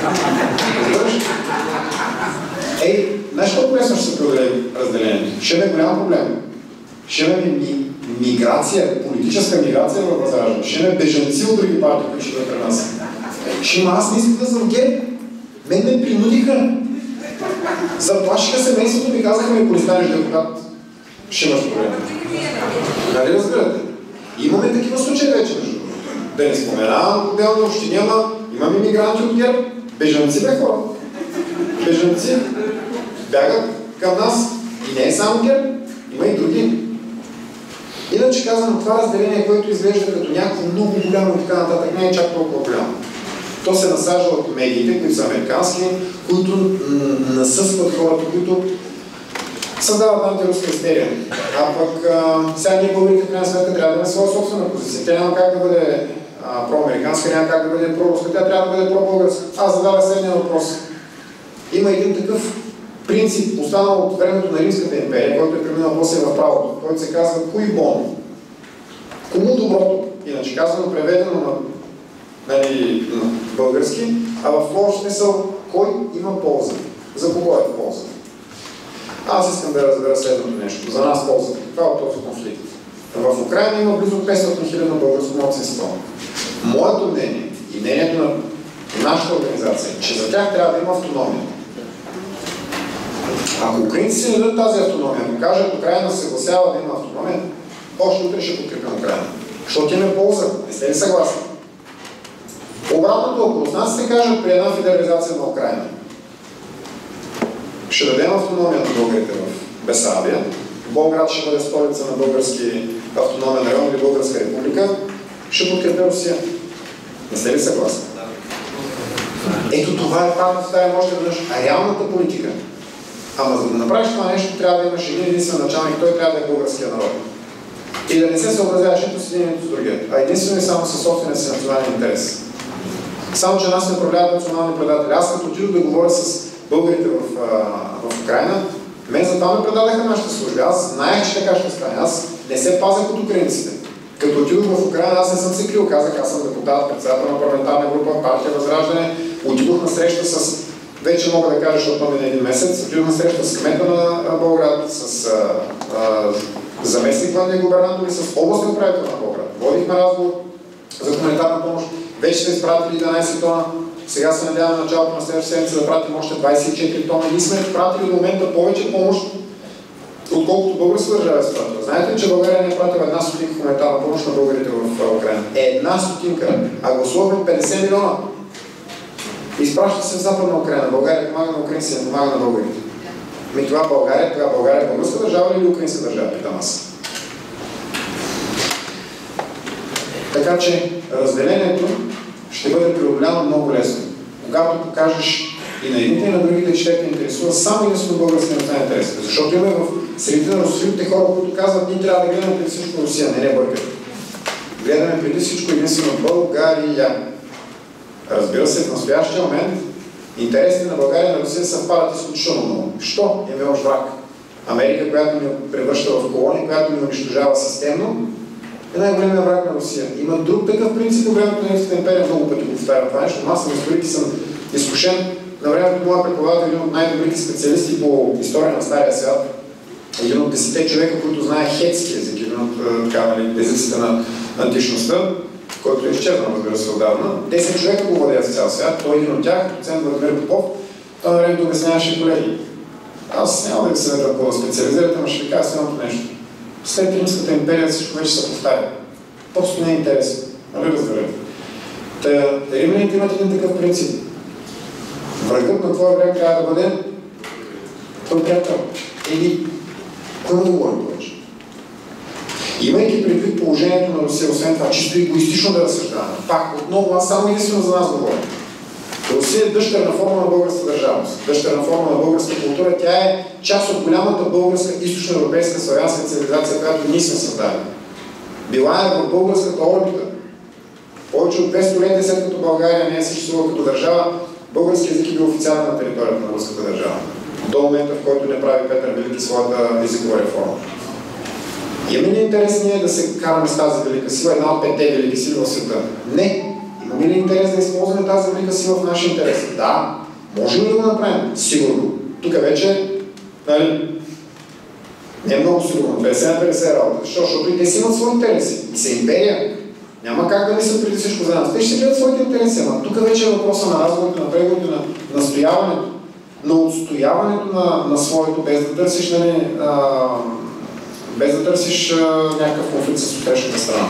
Ей, знаеш колко лесно ще се преодолее разделението? Ще ме голям проблем. Ще ме ми, миграция, политическа миграция във Възраждане. Ще ме бежанци от други партии, които ще бъдат при нас. Ще ма аз не искам да съм ГЕРБ. Мен ме принудиха. Заплашиха семейството ми, казаха ми, ако не станеш депутат, ще имаш проблем. Нали разбирате? Имаме такива случаи вече, между другото. Да не споменавам отделни общини, ама имаме мигранти от ГЕРБ. Бежанци бе хора. Бежанци бягат към нас и не е само ГЕРБ, има и други. Иначе казвам, това разделение, което изглежда като някакво много голямо и така нататък, не е чак толкова голямо. То се насажда от медиите, които са американски, които насъскват хората, които създават антируска истерия. А пък а, сега ние българите в крайна сметка трябва да имаме своя собствена позиция. Тя няма как да бъде а, проамериканска, няма как да бъде проруска, тя трябва да бъде пробългарска. Аз задавам следния въпрос. Има един такъв принцип, останал от времето на Римската империя, който е преминал после в правото, който се казва куи боно. Кому доброто? Иначе казвам, преведено на, нали, на български, а в общ смисъл, кой има полза? За кого е полза? Аз искам да разбера следното нещо. За нас полза. Това е от този конфликт. В Украйна има близо петстотин хиляди на българско малцинство. Моето мнение и мнението на нашата организация е, че за тях трябва да има автономия. Ако украинци си не дадат тази автономия, ако кажат Украйна се съгласява да има автономия, още утре ще подкрепим Украйна. Защото им е полза. Не сте ли съгласни? Обратното, ако руснаците кажат при една федерализация на Украйна, ще дадем автономия на българите в Бесарабия, Болград ще бъде столица на български автономен район или българска република, ще подкрепя Русия. Не сте ли съгласни? Ето това е пак, ставим още веднъж реалната политика. Ама за да направиш това нещо, трябва да имаш един единствен началник, той трябва да е българския народ. И да не се съобразяваш нито с един, нито с другия, а единствено и само със собствения си национален интерес. Само, че нас не управляват национални предатели. Аз като отидох да говоря с българите в, в Украйна, мен за това ме предадаха нашите служби. Аз знаех, че така ще стане. Аз не се пазех от украинците. Като отидох в Украйна, аз не съм се крил. Казах, аз съм депутат, председател на парламентарна група, партия Възраждане. Отидох на среща с, вече мога да кажа, защото ми на един месец, отидох на среща с кмета на Болград, с а, а, заместник главния губернатор и с областния управител на Болград. Водихме разговор за хуманитарна помощ. Вече сме изпратили единайсет тона. Сега се надяваме началото на следващата седмица да пратим още двайсет и четири тона. Ние сме пратили до момента повече помощ, отколкото българска държава е спратила. Знаете ли, че България не е пратила една стотинка хуманитарна помощ на българите в Украйна? Една стотинка, а гласуваме петдесет милиона. Изпраща се в Западна Украйна. България помага на украинците, не помага на българите. Ми това България, това България е българска държава или украинска държава, питам аз. Така че разделението ще бъде преодоляно много лесно. Когато покажеш и на едните и на другите, че те те интересува само единствено българския национален интерес. Защото имаме в средите на русофилите хора, които казват, ние трябва да гледаме преди всичко Русия, не не бъркат. Гледаме преди всичко единствено България. Разбира се, в настоящия момент интересите на България и на Русия съвпадат изключително много. Що? Имаме още враг. Америка, която ни превръща в колония, която ни унищожава системно, е най-големия враг на Русия. Има друг такъв принцип по времето на Римската империя, много пъти го повтарям това нещо, но аз съм историк и съм изкушен. На времето моя преподавател, един от най-добрите специалисти по история на Стария свят, един от десетте човека, които знае хетски език, един от така, нали, езиците на античността, който е изчезнал, разбира се, отдавна. десет човека го владеят в цял свят, той е един от тях, доцент Владимир Попов, той на времето обясняваше колеги. Аз няма да ви съветвам какво да специализирате, но ще ви кажа следното нещо. След Римската империя всичко вече се повтаря. Просто не е интересно. Нали разберете? Та, римляните имат един такъв принцип. Врагът на твоя враг трябва да бъде твой приятел. Или кой да говорим повече? Имайки предвид положението на Русия, освен това, чисто егоистично да разсъждаваме. Пак, отново, аз само единствено за нас говоря. Русия е дъщерна форма на българска държавност, дъщерна форма на българска култура. Тя е част от голямата българска, източноевропейска, славянска цивилизация, която ние сме създали. Била е в българската орбита. Повече от две столетия след като България не е съществувала като държава, български език е бил официален на територията на българската държава. До момента, в който не прави Петър Велики своята езикова реформа. Имаме ли интерес ние да се караме с тази велика сила, една от петте велики сили в света? Не. Имаме ли интерес да използваме тази велика сила в нашия интерес? Да. Можем ли да го направим? Сигурно. Тук вече, нали, не е много сигурно. петдесет на петдесет работа. Защо? Защото и те си имат свои интереси. И са империя. Няма как да мислят преди всичко за нас. Те ще гледат своите интереси. Ама тук вече е въпроса на разговорите, на преговорите, на настояването, на отстояването на, на своето, без да търсиш, нали, а, без да търсиш а, някакъв конфликт с отсрещната страна.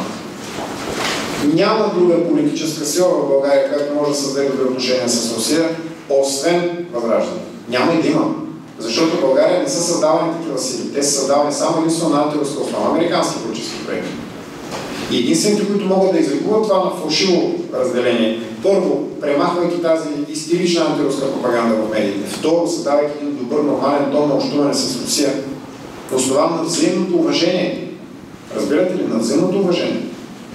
Няма друга политическа сила в България, която може да създаде добри отношения с Русия, освен Възраждане. Няма и да има. Защото в България не са създавани такива сили. Те са създавани само единствено на антируска основа, американски политически проекти. И единствените, които могат да излекуват това на фалшиво разделение, първо, премахвайки тази истерична антируска пропаганда в медиите. Второ, създавайки един добър, нормален тон на общуване с Русия, основан на взаимното уважение. Разбирате ли? На взаимното уважение.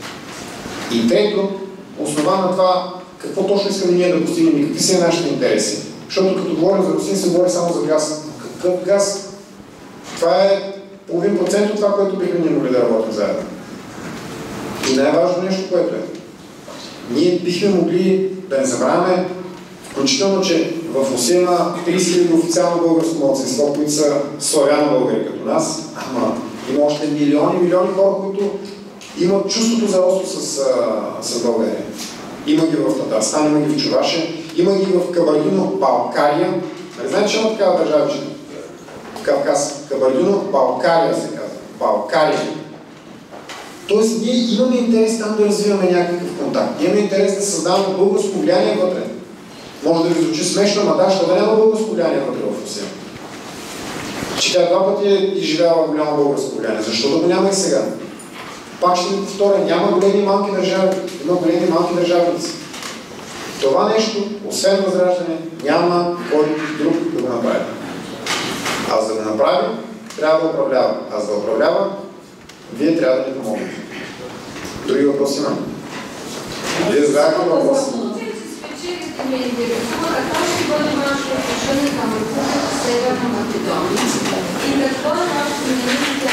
И трето, основан на това, какво точно искаме ние да постигнем и какви са нашите интереси. Защото като говорим за Русия, се говори само за газ. Какъв газ? Това е половин процент от това, което бихме ние могли да работим заедно. И най-важно нещо, което е. Ние бихме могли да не забравяме, включително, че в Русия има трийсет хиляди официално българско малцинство, които са славяно-българи като нас, ама има още милиони, милиони хора, които имат чувството за родство с, с България. Има ги в Татарстан, има ги в Чувашия, има ги в Кабардино, Балкария. Не знаете, че има такава държава, че Кавказ, Кабардино, Балкария се казва. Балкария. Тоест, ние имаме интерес там да развиваме някакъв контакт. Имаме интерес да създаваме българско влияние вътре. Може да ви звучи смешно, ама да, ще да няма българско влияние вътре в Русия. Че тя два пъти е изживяла голямо българско влияние. Защо да го няма и сега? Пак ще ви повторя, няма големи и малки държави, има големи и малки държавници. Това нещо, освен Възраждане, няма кой друг да го направи. Аз да го направи, трябва да управлява. Аз да управлява, Вие трябва да ни помогнете. Други въпроси имам? Вие задавате въпроси. Спечелите ме интересува какво ще бъде вашето отношение към Република Северна Македония и какво е вашето мнение за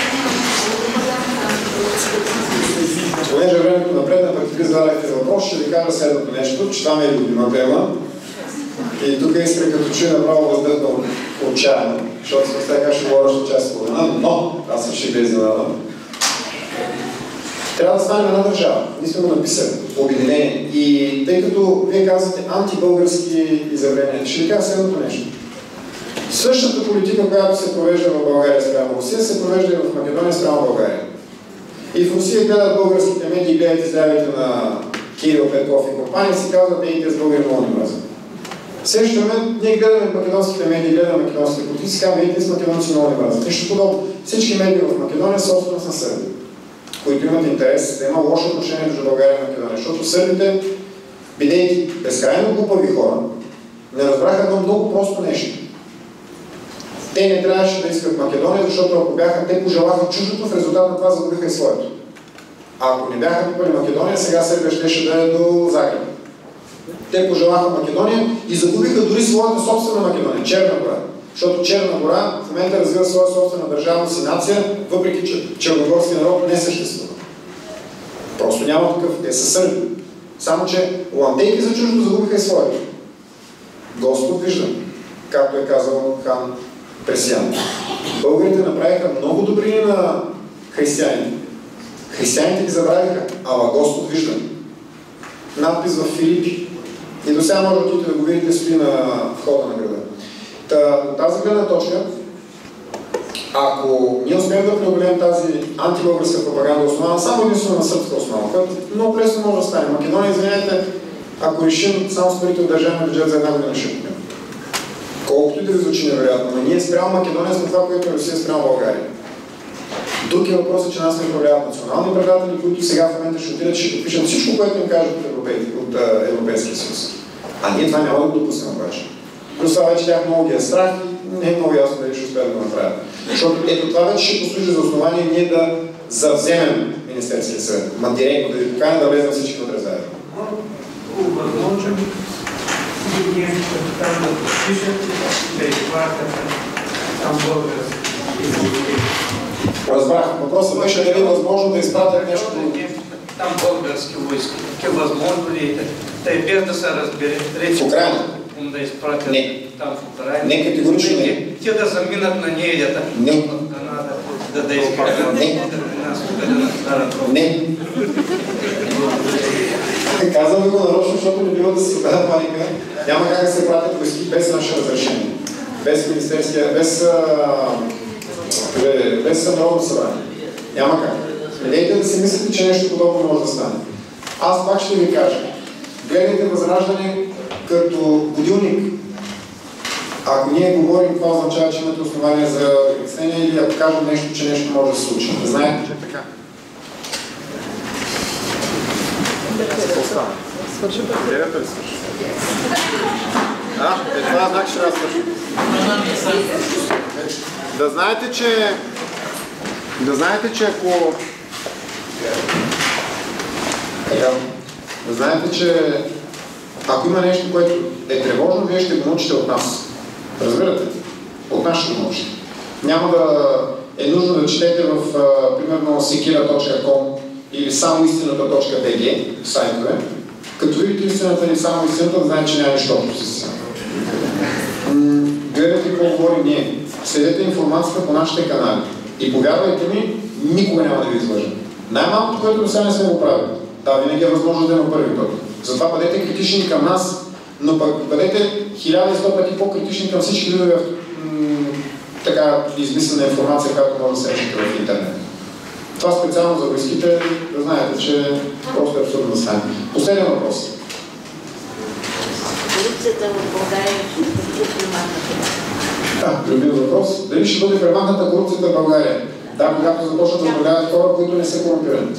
Понеже времето напредна, пък ви зададахте въпрос, ще ви кажа следното нещо, че това ми е любима тема. И тук искам като чуя направо въздъхнал отчаяно, защото с така ще говоря още час половина, но аз съм ще ви изненадам. Трябва да станем една държава. Ние сме го написали. Обединение. И тъй като вие казвате антибългарски изявления, ще ви кажа следното нещо. Същата политика, която се провежда в България спрямо Русия, се провежда и в Македония спрямо България. И в Русия гледат българските медии, гледат изявите на Кирил Петков и компания и си казват, ей, те с българи много не мразят. В следващия момент ние гледаме македонските медии, гледаме македонските политици, казваме, ей, те с македонци много не мразят. Нищо подобно. Всички медии в Македония са собственост на Сърби, които имат интерес да има лошо отношение между България и Македония. Защото сърбите, бидейки безкрайно глупави хора, не разбраха едно много просто нещо. Те не трябваше да искат Македония, защото ако бяха, те пожелаха чуждото, в резултат на това загубиха и своето. А ако не бяха пипали Македония, сега Сърбия щеше да е до Загреб. Те пожелаха Македония и загубиха дори своята собствена Македония, Черна гора. Защото Черна гора в момента развива своя собствена държавност и нация, въпреки че черногорския народ не съществува. Просто няма такъв. Те са сърби. Само че лантейки за чуждо загубиха и своето. Господ вижда, както е казал хан Пресиян. Българите направиха много добрини на християните. Християните ги забравиха, ала Господ вижда. Надпис в Филипи. И до сега може да отидете да го видите, стои на входа на града. Та, от тази гледна точка, ако ние успеем да преодолеем тази антибългарска пропаганда основа, само единствено на сръбска основа, което много лесно може да стане. Македония, извинете, ако решим само с парите от държавния бюджет за една година ще купим. Колкото и да ви звучи невероятно, но ние спрямо Македония сме това, което Русия спрямо България. Друг е въпросът, че нас не управляват национални предатели, които сега в момента ще отидат и ще подпишат всичко, което им кажат от, Европей, от uh, Европейския съюз. А ние това няма да го допуснем обаче. Плюс това вече тях много ги е страх и не е много ясно дали ще успеят да го направят. Защото ето това вече ще послужи за основание ние да завземем Министерския съвет. Ма директно да ви поканя да влезем всички вътре заедно. Разбрах. Въпросът беше дали е възможно да изпратят нещо. Там български войски. Такива възможно ли е? Те без да се разбере. В Украина? Да изпратят не. Там в Украина. Не, категорично не. Те да заминат на нея, не. В Канада, да да изпратят. Не. Не. Казвам ви го нарочно, защото не бива да се създаде паника. Няма как да се пратят войски без наше разрешение. Без министерския, без, без народно събрание. Няма как. Недейте да си мислите, че нещо подобно може да стане. Аз пак ще ви кажа. Гледайте Възраждане като будилник. Ако ние говорим, това означава, че имате основания за притеснение или ако кажем нещо, че нещо може да се случи. Знаете, че е така. Свърши. Гледате ли свърши? А, е това знак, ще разсвърши. Да знаете, че да знаете, че ако да знаете, че ако има нещо, което е тревожно, вие ще го научите от нас. Разбирате? От нас ще го научите. Няма да е нужно да четете в, примерно, секира точка ком или само истината точка би джи сайтове. Като видите истината или само истината, да знаете, че няма нищо общо с истината. Гледайте какво говорим ние. Следете информацията по нашите канали. И повярвайте ми, никога няма да ви излъжа. Най-малкото, което до сега не сме го правили. Да, винаги е възможно да има първи път. Затова бъдете критични към нас, но пък бъдете хиляда и сто пъти по-критични към всички видове така измислена информация, която може да се речете в интернет. Това специално за войските, да знаете, че просто е абсурдно да стане. Последен въпрос. Корупцията в България ще бъде премахната. Да, любим въпрос. Дали ще бъде премахната корупцията в България? Да, когато започнат да управляват хора, които не са корумпирани.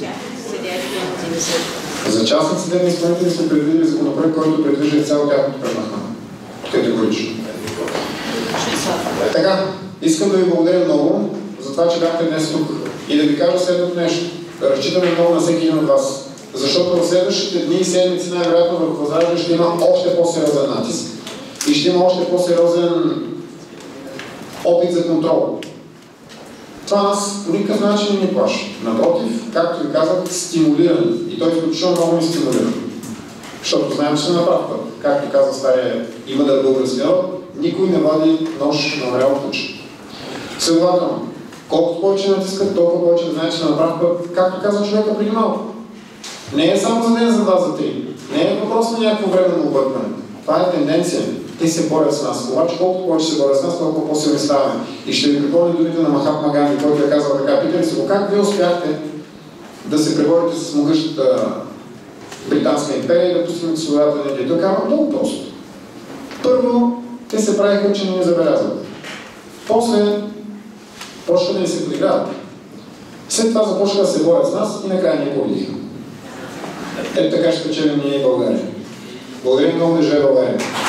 За частни съдебни изпълнители сме предвидили законопроект, който предвижда цяло тяхното премахване. Категорично. Така, искам да ви благодаря много за това, че бяхте днес тук И да ви кажа следното нещо. Разчитаме много на всеки един от вас. Защото в следващите дни и седмици най-вероятно върху Възраждане ще има още по-сериозен натиск и ще има още по-сериозен опит за контрол. Това нас по никакъв начин не ни плаши. Напротив, както ви казах, стимулиран. И той изключително много ни стимулиран. Защото знаем, че се направи път. Както каза стария и мъдър български народ, никой не вади нож на умрял куче. Следователно, колкото повече натискат, толкова повече да знаят, че на прав път, както каза човека преди малко. Не е само за ден, за два, за три. Не е въпрос на някакво временно объркване. Това е тенденция. Те се борят с нас. Обаче колкото повече се борят с нас, толкова по-силни ставаме. И ще ви припомня думите на Махатма Ганди, който е казал така: питали се го, как вие успяхте да се преборите с могъщата Британска империя и да постигнете свободата на Индия? Той казва много просто. Първо, те се правиха, че не ни забелязват. После почнаха да ни се подиграват. След това започнаха да се борят с нас и накрая ние победиха. Ето така ще печелим ние и България. Благодаря много, да живее България!